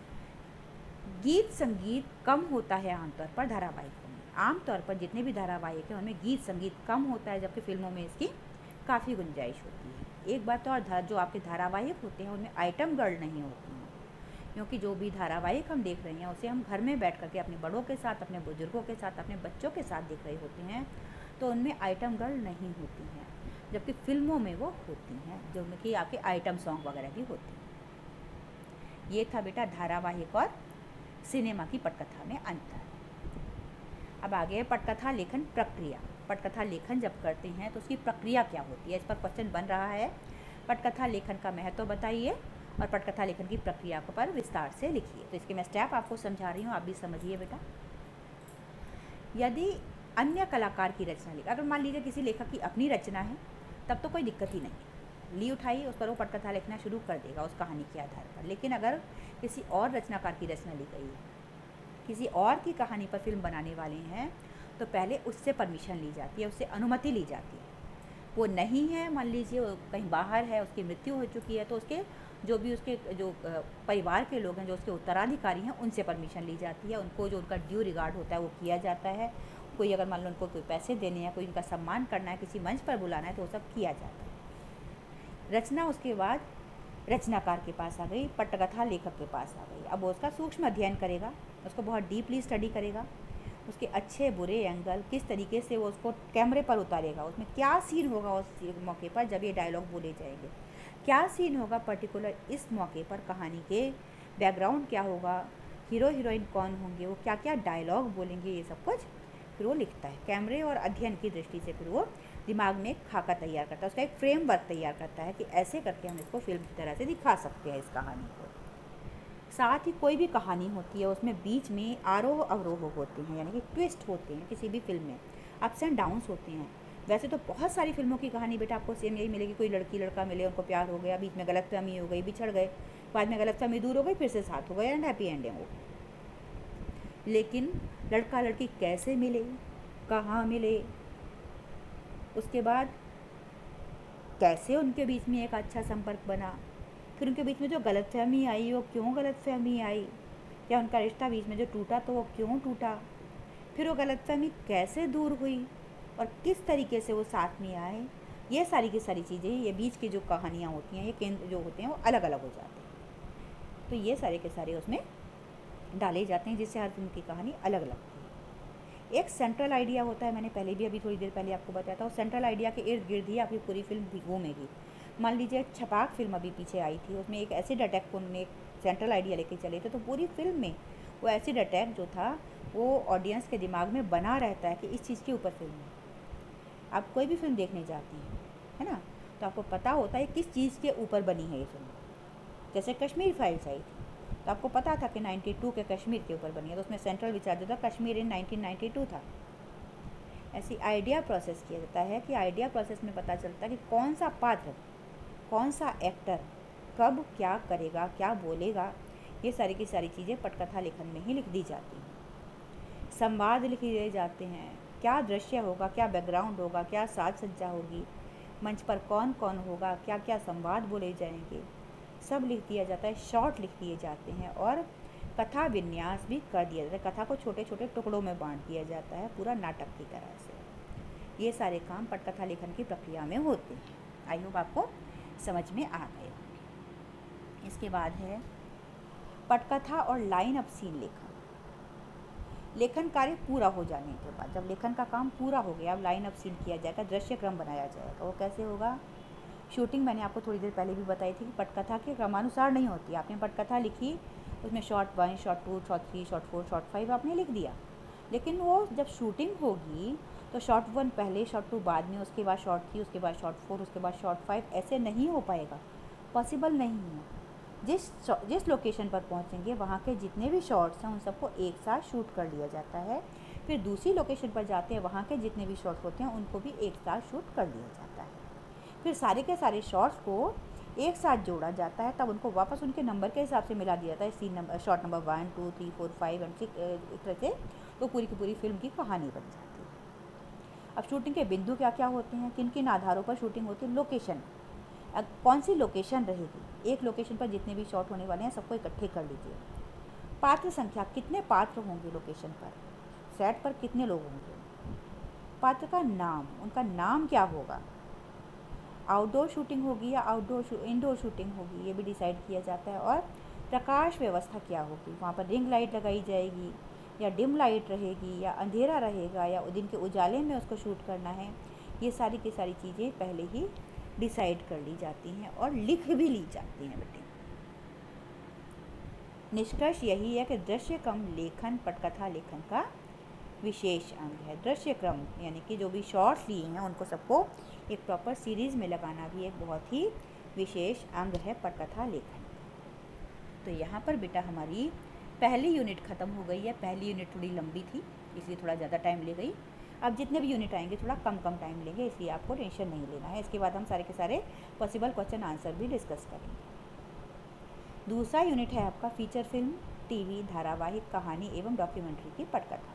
गीत संगीत कम होता है आमतौर पर धारावाहिकों में। आमतौर पर जितने भी धारावाहिक हैं उनमें गीत संगीत कम होता है, जबकि फिल्मों में इसकी काफ़ी गुंजाइश होती है। एक बात और, जो आपके धारावाहिक होते हैं उनमें आइटम गर्ल नहीं होती हैं, क्योंकि जो भी धारावाहिक हम देख रहे हैं उसे हम घर में बैठ करके अपने बड़ों के साथ, अपने बुजुर्गों के साथ, अपने बच्चों के साथ देख रहे होते हैं, तो उनमें आइटम गर्ल नहीं होती हैं, जबकि फिल्मों में वो होती हैं, जो कि आपके आइटम सॉन्ग वगैरह भी होते हैं। ये था बेटा धारावाहिक और सिनेमा की पटकथा में अंतर। अब आगे है पटकथा लेखन प्रक्रिया। पटकथा लेखन जब करते हैं तो उसकी प्रक्रिया क्या होती है, इस पर क्वेश्चन बन रहा है। पटकथा लेखन का महत्व बताइए और पटकथा लेखन की प्रक्रिया पर विस्तार से लिखिए। तो इसके मैं स्टेप आपको समझा रही हूँ, आप भी समझिए बेटा। यदि अन्य कलाकार की रचना लिख, अगर मान लीजिए किसी लेखक की अपनी रचना है तब तो कोई दिक्कत ही नहीं है, ली उठाई उस पर वो पटकथा लिखना शुरू कर देगा उस कहानी के आधार पर। लेकिन अगर किसी और रचनाकार की रचना ली गई है, किसी और की कहानी पर फिल्म बनाने वाले हैं, तो पहले उससे परमिशन ली जाती है, उससे अनुमति ली जाती है। वो नहीं है, मान लीजिए वो कहीं बाहर है, उसकी मृत्यु हो चुकी है, तो उसके जो भी उसके जो परिवार के लोग हैं, जो उसके उत्तराधिकारी हैं, उनसे परमिशन ली जाती है। उनको जो उनका ड्यू रिगार्ड होता है वो किया जाता है। कोई अगर मान लो उनको कोई पैसे देने हैं, कोई उनका सम्मान करना है, किसी मंच पर बुलाना है, तो वो सब किया जाता है। रचना उसके बाद रचनाकार के पास आ गई, पटकथा लेखक के पास आ गई। अब वो उसका सूक्ष्म अध्ययन करेगा, उसको बहुत डीपली स्टडी करेगा, उसके अच्छे बुरे एंगल, किस तरीके से वो उसको कैमरे पर उतारेगा, उसमें क्या सीन होगा उस मौके पर जब ये डायलॉग बोले जाएंगे, क्या सीन होगा पर्टिकुलर इस मौके पर, कहानी के बैकग्राउंड क्या होगा, हीरो हीरोइन कौन होंगे, वो क्या क्या डायलॉग बोलेंगे, ये सब कुछ फिर वो लिखता है। कैमरे और अध्ययन की दृष्टि से फिर वो दिमाग में एक खाका तैयार करता है, उसका एक फ्रेमवर्क तैयार करता है कि ऐसे करके हम इसको फिल्म की तरह से दिखा सकते हैं इस कहानी को। साथ ही कोई भी कहानी होती है उसमें बीच में आरोह अवरोह होते हैं, यानी कि ट्विस्ट होते हैं। किसी भी फिल्म में अप्स एंड डाउन्स होते हैं। वैसे तो बहुत सारी फिल्मों की कहानी बेटा आपको सेम यही मिलेगी, कोई लड़की लड़का मिले, उनको प्यार हो गया, बीच में गलतफहमी हो गई, बिछड़ गए, बाद में गलतफहमी दूर हो गई, फिर से साथ हो गए एंड हैप्पी एंडिंग हो। लेकिन लड़का लड़की कैसे मिले, कहाँ मिले, उसके बाद कैसे उनके बीच में एक अच्छा संपर्क बना, फिर उनके बीच में जो गलतफहमी आई वो क्यों गलतफहमी आई, या उनका रिश्ता बीच में जो टूटा तो वो क्यों टूटा, फिर वो गलतफहमी कैसे दूर हुई और किस तरीके से वो साथ में आए, ये सारी की सारी चीज़ें, ये बीच की जो कहानियाँ होती हैं, ये केंद्र जो होते हैं वो अलग अलग हो जाते हैं। तो ये सारे के सारे उसमें डाले जाते हैं, जिससे हर फिल्म की कहानी अलग लगती है। एक सेंट्रल आइडिया होता है, मैंने पहले भी अभी थोड़ी देर पहले आपको बताया था, और सेंट्रल आइडिया के इर्द गिर्द ही आपकी पूरी फिल्म घूमेगी। मान लीजिए छपाक फिल्म अभी पीछे आई थी, उसमें एक एसिड अटैक को उन्होंने एक सेंट्रल आइडिया लेके चले थे, तो पूरी फिल्म में वो एसिड अटैक जो था वो ऑडियंस के दिमाग में बना रहता है कि इस चीज़ के ऊपर फिल्म है। आप कोई भी फिल्म देखने जाती हैं, है ना, तो आपको पता होता है किस चीज़ के ऊपर बनी है ये फिल्म। जैसे कश्मीर फाइल्स आई थी, तो आपको पता था कि बानवे के कश्मीर के ऊपर बनी है, तो उसमें सेंट्रल विचार जो था Kashmir in nineteen ninety two था। ऐसी आइडिया प्रोसेस किया जाता है कि आइडिया प्रोसेस में पता चलता है कि कौन सा पात्र, कौन सा एक्टर कब क्या करेगा, क्या बोलेगा, ये सारी की सारी चीज़ें पटकथा लेखन में ही लिख दी जाती हैं। संवाद लिख दिए जाते हैं, क्या दृश्य होगा, क्या बैकग्राउंड होगा, क्या साज सज्जा होगी, मंच पर कौन कौन होगा, क्या क्या संवाद बोले जाएंगे, सब लिख दिया जाता है। शॉर्ट लिख दिए जाते हैं और कथा विन्यास भी कर दिया जाता है। कथा को छोटे छोटे टुकड़ों में बांट दिया जाता है, पूरा नाटक की तरह से। ये सारे काम पटकथा लेखन की प्रक्रिया में होते हैं। आई होप आपको समझ में आ गए। इसके बाद है पटकथा और लाइन ऑफ सीन लेखन। लेखन कार्य पूरा हो जाने के बाद, जब लेखन का काम पूरा हो गया, अब लाइन ऑफ सीन किया जाएगा, दृश्य क्रम बनाया जाएगा। वो कैसे होगा? शूटिंग मैंने आपको थोड़ी देर पहले भी बताई थी कि पटकथा के क्रमानुसार नहीं होती। आपने पटकथा लिखी, उसमें short one, short two, short three, short four, short five आपने लिख दिया, लेकिन वो जब शूटिंग होगी तो शॉर्ट वन पहले, शॉर्ट टू बाद में, उसके बाद शॉर्ट थ्री, उसके बाद शॉर्ट फोर, उसके बाद शॉर्ट फाइव, ऐसे नहीं हो पाएगा, पॉसिबल नहीं है। जिस जिस लोकेशन पर पहुंचेंगे वहाँ के जितने भी शॉट्स हैं उन सबको एक साथ शूट कर लिया जाता है। फिर दूसरी लोकेशन पर जाते हैं, वहाँ के जितने भी शॉट्स होते हैं उनको भी एक साथ शूट कर लिया जाता है। फिर सारे के सारे शॉट्स को एक साथ जोड़ा जाता है, तब उनको वापस उनके नंबर के हिसाब से मिला दिया जाता है। Scene number, shot number one, two, three, four, five and six, इस तरह से तो पूरी की पूरी फिल्म की कहानी बन जाती है। अब शूटिंग के बिंदु क्या क्या होते हैं, किन किन आधारों पर शूटिंग होती है? लोकेशन, अब कौन सी लोकेशन रहेगी, एक लोकेशन पर जितने भी शॉट होने वाले हैं सबको इकट्ठे कर लीजिए। पात्र संख्या, कितने पात्र होंगे लोकेशन पर, सेट पर कितने लोग होंगे। पात्र का नाम, उनका नाम क्या होगा। आउटडोर शूटिंग होगी या आउटडोर इंडोर शूटिंग होगी, ये भी डिसाइड किया जाता है। और प्रकाश व्यवस्था क्या होगी, वहाँ पर रिंग लाइट लगाई जाएगी या डिम लाइट रहेगी या अंधेरा रहेगा या दिन के उजाले में उसको शूट करना है। ये सारी की सारी चीज़ें पहले ही डिसाइड कर ली जाती हैं और लिख भी ली जाती हैं बेटे। निष्कर्ष यही है कि दृश्य क्रम लेखन पटकथा लेखन का विशेष अंग है। दृश्य क्रम यानी कि जो भी शॉर्ट्स लिए हैं उनको सबको एक प्रॉपर सीरीज़ में लगाना भी एक बहुत ही विशेष अंग है पटकथा लेखन। तो यहाँ पर बेटा हमारी पहली यूनिट ख़त्म हो गई है। पहली यूनिट थोड़ी लंबी थी इसलिए थोड़ा ज़्यादा टाइम ले गई। अब जितने भी यूनिट आएंगे थोड़ा कम कम टाइम लेंगे, इसलिए आपको टेंशन नहीं लेना है। इसके बाद हम सारे के सारे पॉसिबल क्वेश्चन आंसर भी डिस्कस करेंगे। दूसरा यूनिट है आपका फीचर फिल्म, टीवी, धारावाहिक, कहानी एवं डॉक्यूमेंट्री की पटकथा।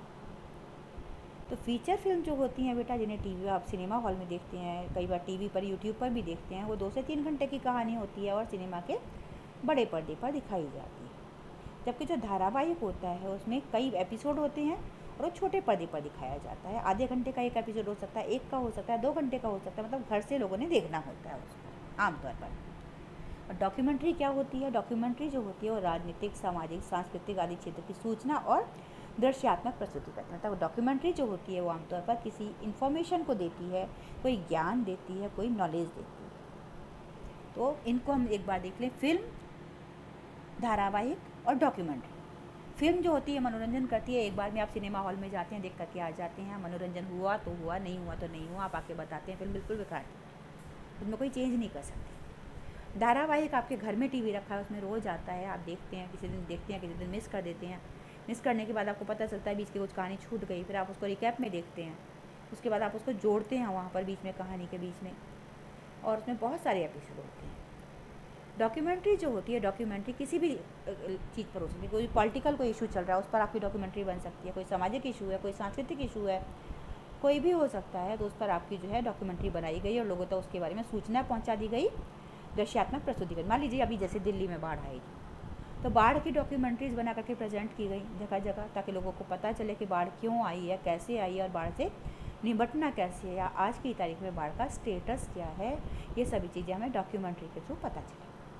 तो फीचर फिल्म जो होती हैं बेटा, जिन्हें टीवी आप सिनेमा हॉल में देखते हैं, कई बार टीवी पर, यूट्यूब पर भी देखते हैं, वो दो से तीन घंटे की कहानी होती है और सिनेमा के बड़े पर्दे पर दिखाई जाती है। जबकि जो धारावाहिक होता है उसमें कई एपिसोड होते हैं और वो छोटे पर्दे पर दिखाया जाता है। आधे घंटे का एक एपिसोड हो सकता है, एक का हो सकता है, दो घंटे का हो सकता है, मतलब घर से लोगों ने देखना होता है उसको आमतौर पर। और डॉक्यूमेंट्री क्या होती है? डॉक्यूमेंट्री जो होती है वो राजनीतिक, सामाजिक, सांस्कृतिक आदि क्षेत्र की सूचना और दृश्यात्मक प्रस्तुति करती है। मतलब डॉक्यूमेंट्री जो होती है वो आमतौर पर किसी इन्फॉर्मेशन को देती है, कोई ज्ञान देती है, कोई नॉलेज देती है। तो इनको हम एक बार देख लें। फिल्म, धारावाहिक और डॉक्यूमेंट्री। फिल्म जो होती है मनोरंजन करती है, एक बार में आप सिनेमा हॉल में जाते हैं, देख करके आ जाते हैं, मनोरंजन हुआ तो हुआ, नहीं हुआ तो नहीं हुआ, आप आके बताते हैं। फिल्म बिल्कुल बेकार थी, उसमें कोई चेंज नहीं कर सकते। धारावाहिक आपके घर में टीवी रखा है, उसमें रोज़ आता है, आप देखते हैं, किसी दिन देखते हैं, किसी दिन मिस कर देते हैं। मिस करने के बाद आपको पता चलता है बीच की कुछ कहानी छूट गई, फिर आप उसको रिकैप में देखते हैं, उसके बाद आप उसको जोड़ते हैं वहाँ पर बीच में, कहानी के बीच में, और उसमें बहुत सारे एपिसोड होते हैं। डॉक्यूमेंट्री जो होती है, डॉक्यूमेंट्री किसी भी चीज़ पर हो सकती है। कोई पॉलिटिकल कोई इशू चल रहा है उस पर आपकी डॉक्यूमेंट्री बन सकती है, कोई सामाजिक इशू है, कोई सांस्कृतिक इशू है, कोई भी हो सकता है, तो उस पर आपकी जो है डॉक्यूमेंट्री बनाई गई और लोगों तक उसके बारे में सूचना पहुँचा दी गई, दृश्यात्मक प्रस्तुतिकरण। मान लीजिए अभी जैसे दिल्ली में बाढ़ आई थी, तो बाढ़ की डॉक्यूमेंट्रीज बना करके प्रेजेंट की गई जगह जगह, ताकि लोगों को पता चले कि बाढ़ क्यों आई है, कैसे आई है और बाढ़ से निपटना कैसे है, या आज की तारीख में बाढ़ का स्टेटस क्या है। ये सभी चीज़ें हमें डॉक्यूमेंट्री के थ्रू पता चले।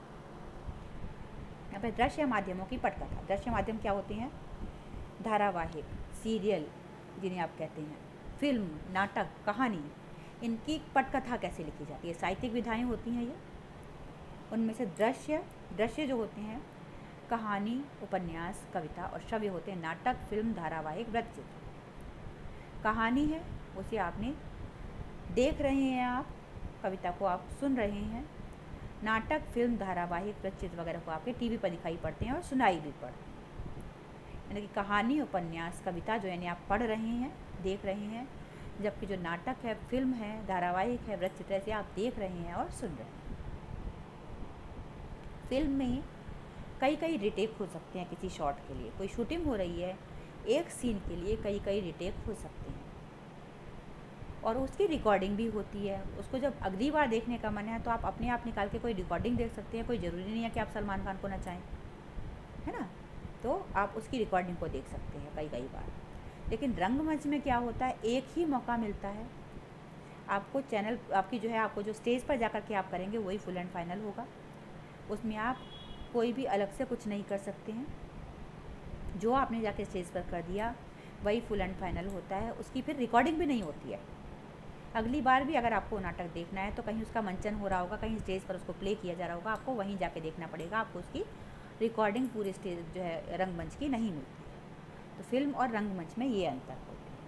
यहाँ पर दृश्य माध्यमों की पटकथा। दृश्य माध्यम क्या होते हैं? धारावाहिक, सीरियल जिन्हें आप कहते हैं, फिल्म, नाटक, कहानी, इनकी पटकथा कैसे लिखी जाती है? साहित्यिक विधाएँ होती हैं ये। उनमें से दृश्य दृश्य जो होते हैं, कहानी, उपन्यास, कविता, और श्रव्य होते हैं नाटक, फिल्म, धारावाहिक, वृत्तचित्र। कहानी है उसे आपने देख रहे हैं, आप कविता को आप सुन रहे हैं। नाटक, फिल्म, धारावाहिक, वृत्तचित्र वगैरह को आपके टीवी पर दिखाई पड़ते हैं और सुनाई भी पड़ते हैं। यानी कि कहानी, उपन्यास, कविता जो यानी आप पढ़ रहे हैं, देख रहे हैं, जबकि जो नाटक है, फिल्म है, धारावाहिक है, वृत्तचित्र ऐसे आप देख रहे हैं और सुन रहे हैं। फिल्म में कई कई रिटेक हो सकते हैं किसी शॉट के लिए। कोई शूटिंग हो रही है, एक सीन के लिए कई कई रिटेक हो सकते हैं और उसकी रिकॉर्डिंग भी होती है। उसको जब अगली बार देखने का मन है तो आप अपने आप निकाल के कोई रिकॉर्डिंग देख सकते हैं। कोई ज़रूरी नहीं है कि आप सलमान खान को नचाएं, है ना। तो आप उसकी रिकॉर्डिंग को देख सकते हैं कई कई बार। लेकिन रंगमंच में क्या होता है, एक ही मौका मिलता है आपको। चैनल आपकी जो है, आपको जो स्टेज पर जाकर के आप करेंगे वही फुल एंड फाइनल होगा। उसमें आप कोई भी अलग से कुछ नहीं कर सकते हैं। जो आपने जाके स्टेज पर कर दिया वही फुल एंड फाइनल होता है। उसकी फिर रिकॉर्डिंग भी नहीं होती है। अगली बार भी अगर आपको नाटक देखना है तो कहीं उसका मंचन हो रहा होगा, कहीं स्टेज पर उसको प्ले किया जा रहा होगा, आपको वहीं जाके देखना पड़ेगा। आपको उसकी रिकॉर्डिंग पूरे स्टेज जो है रंगमंच की नहीं मिलती है। तो फिल्म और रंगमंच में ये अंतर होते हैं।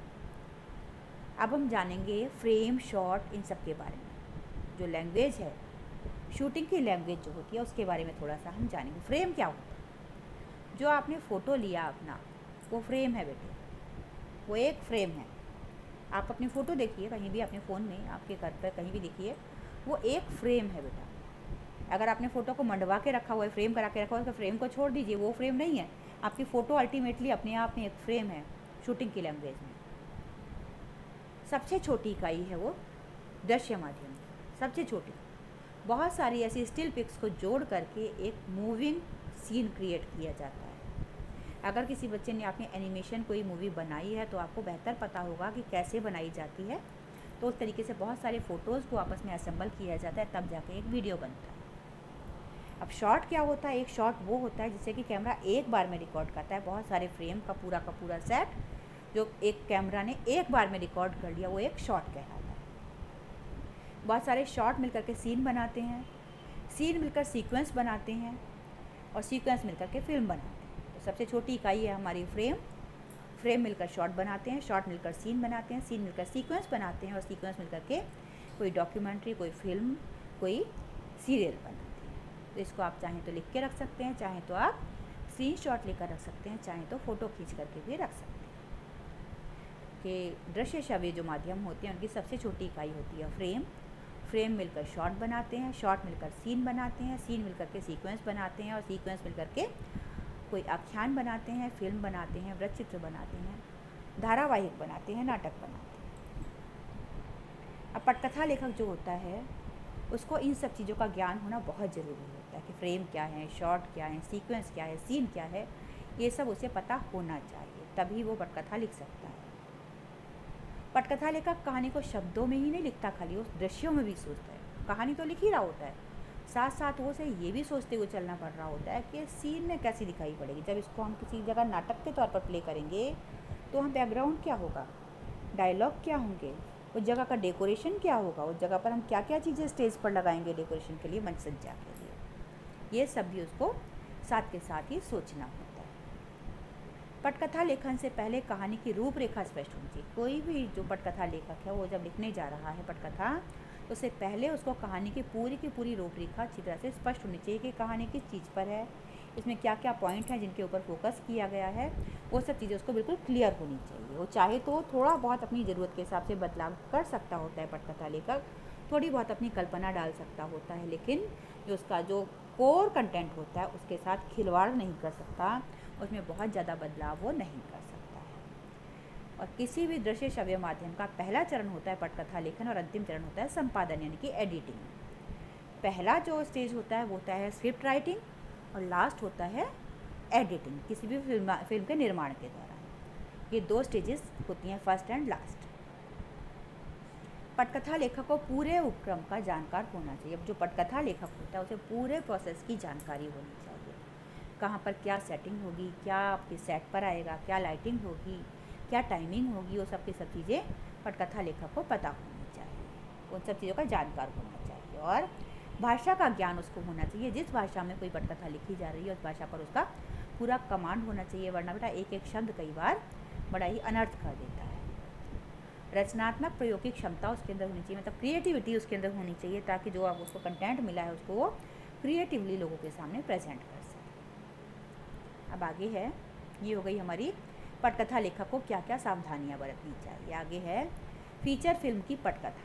अब हम जानेंगे फ्रेम, शॉट, इन सब के बारे में। जो लैंग्वेज है, शूटिंग की लैंग्वेज जो होती है उसके बारे में थोड़ा सा हम जानेंगे। फ्रेम क्या होता है? जो आपने फ़ोटो लिया अपना, वो फ्रेम है बेटे, वो एक फ्रेम है। आप अपनी फ़ोटो देखिए कहीं भी, अपने फ़ोन में, आपके घर पर कहीं भी देखिए, वो एक फ्रेम है बेटा। अगर आपने फ़ोटो को मंडवा के रखा हुआ है, फ्रेम करा के रखा हुआ है, तो फ्रेम को छोड़ दीजिए, वो फ्रेम नहीं है। आपकी फ़ोटो अल्टीमेटली अपने आप में एक फ्रेम है शूटिंग की लैंग्वेज में। सबसे छोटी इकाई है वो दृश्य माध्यम, सबसे छोटी। बहुत सारी ऐसी स्टिल पिक्स को जोड़ करके एक मूविंग सीन क्रिएट किया जाता है। अगर किसी बच्चे ने आपने एनिमेशन कोई मूवी बनाई है तो आपको बेहतर पता होगा कि कैसे बनाई जाती है। तो उस तरीके से बहुत सारे फ़ोटोज़ को आपस में असेंबल किया जाता है, तब जाके एक वीडियो बनता है। अब शॉट क्या होता है? एक शॉट वो होता है जिससे कि कैमरा एक बार में रिकॉर्ड करता है बहुत सारे फ्रेम का पूरा का पूरा सेट, जो एक कैमरा ने एक बार में रिकॉर्ड कर लिया, वो एक शॉट कहलाता है। बहुत सारे शॉट मिलकर के सीन बनाते हैं, सीन मिलकर सीक्वेंस बनाते हैं और सीक्वेंस मिलकर के फिल्म बनाते हैं। तो सबसे छोटी इकाई है हमारी फ्रेम। फ्रेम मिलकर शॉट बनाते हैं, शॉट मिलकर सीन बनाते हैं, सीन मिलकर सीक्वेंस बनाते हैं और सीक्वेंस मिलकर के कोई डॉक्यूमेंट्री, कोई फिल्म, कोई सीरियल बनाते हैं। तो इसको आप चाहें तो लिख के रख सकते हैं, चाहें तो आप स्क्रीन शॉट लेकर रख सकते हैं, चाहें तो फ़ोटो खींच करके भी रख सकते हैं। कि दृश्य श्रव्य जो माध्यम होते हैं उनकी सबसे छोटी इकाई होती है फ्रेम। फ्रेम मिलकर शॉट बनाते हैं, शॉट मिलकर सीन बनाते हैं, सीन मिलकर के सीक्वेंस बनाते हैं और सीक्वेंस मिलकर के कोई आख्यान बनाते हैं, फिल्म बनाते हैं, वृत्तचित्र बनाते हैं, धारावाहिक बनाते हैं, नाटक बनाते हैं। अब पटकथा लेखक जो होता है उसको इन सब चीज़ों का ज्ञान होना बहुत ज़रूरी होता है कि फ्रेम क्या है, शॉट क्या है, सीक्वेंस क्या है, सीन क्या है, ये सब उसे पता होना चाहिए, तभी वो पटकथा लिख सकता है। पटकथा लेखक कहानी को शब्दों में ही नहीं लिखता, खाली उस दृश्यों में भी सोचता है। कहानी तो लिख ही रहा होता है, साथ साथ वो उसे ये भी सोचते हुए चलना पड़ रहा होता है कि सीन में कैसी दिखाई पड़ेगी। जब इसको हम किसी जगह नाटक के तौर पर प्ले करेंगे तो वहाँ बैकग्राउंड क्या होगा, डायलॉग क्या होंगे, उस जगह का डेकोरेशन क्या होगा, उस जगह पर हम क्या क्या चीज़ें स्टेज पर लगाएंगे डेकोरेशन के लिए, मंच सज्जा के लिए, ये सब भी उसको साथ के साथ ही सोचना होता है। पटकथा लेखन से पहले कहानी की रूपरेखा स्पष्ट होनी चाहिए। कोई भी जो पटकथा लेखक है वो जब लिखने जा रहा है पटकथा, तो उससे पहले उसको कहानी की पूरी की पूरी रूपरेखा अच्छी तरह से स्पष्ट होनी चाहिए कि कहानी किस चीज़ पर है, इसमें क्या क्या पॉइंट हैं जिनके ऊपर फोकस किया गया है, वो सब चीज़ें उसको बिल्कुल क्लियर होनी चाहिए। वो चाहे तो थोड़ा बहुत अपनी ज़रूरत के हिसाब से बदलाव कर सकता होता है पटकथा लेखक, थोड़ी बहुत अपनी कल्पना डाल सकता होता है, लेकिन जो उसका जो कोर कंटेंट होता है उसके साथ खिलवाड़ नहीं कर सकता, उसमें बहुत ज़्यादा बदलाव वो नहीं कर सकता है। और किसी भी दृश्य श्रव्य माध्यम का पहला चरण होता है पटकथा लेखन और अंतिम चरण होता है संपादन यानी कि एडिटिंग। पहला जो स्टेज होता है वो होता है स्क्रिप्ट राइटिंग और लास्ट होता है एडिटिंग, किसी भी फिल्म फिल्म के निर्माण के दौरान। ये दो स्टेजेस होती हैं, फर्स्ट एंड लास्ट। पटकथा लेखक को पूरे उपक्रम का जानकार होना चाहिए। अब जो पटकथा लेखक होता है उसे पूरे प्रोसेस की जानकारी होनी चाहिए, कहाँ पर क्या सेटिंग होगी, क्या आपके सेट पर आएगा, क्या लाइटिंग होगी, क्या टाइमिंग होगी, वो सब की सब चीज़ें पटकथा लेखक को पता होनी चाहिए, उन सब चीज़ों का जानकार होना चाहिए। और भाषा का ज्ञान उसको होना चाहिए, जिस भाषा में कोई पटकथा लिखी जा रही है उस भाषा पर उसका पूरा कमांड होना चाहिए, वरना बेटा एक एक शब्द कई बार बड़ा ही अनर्थ कर देता है। रचनात्मक प्रयोग की क्षमता उसके अंदर होनी चाहिए, मतलब क्रिएटिविटी उसके अंदर होनी चाहिए, ताकि जो आप उसको कंटेंट मिला है उसको वो क्रिएटिवली लोगों के सामने प्रेजेंट कर सके। अब आगे है, ये हो गई हमारी पटकथा लेखक को क्या क्या सावधानियां बरतनी चाहिए। आगे है फीचर फिल्म की पटकथा।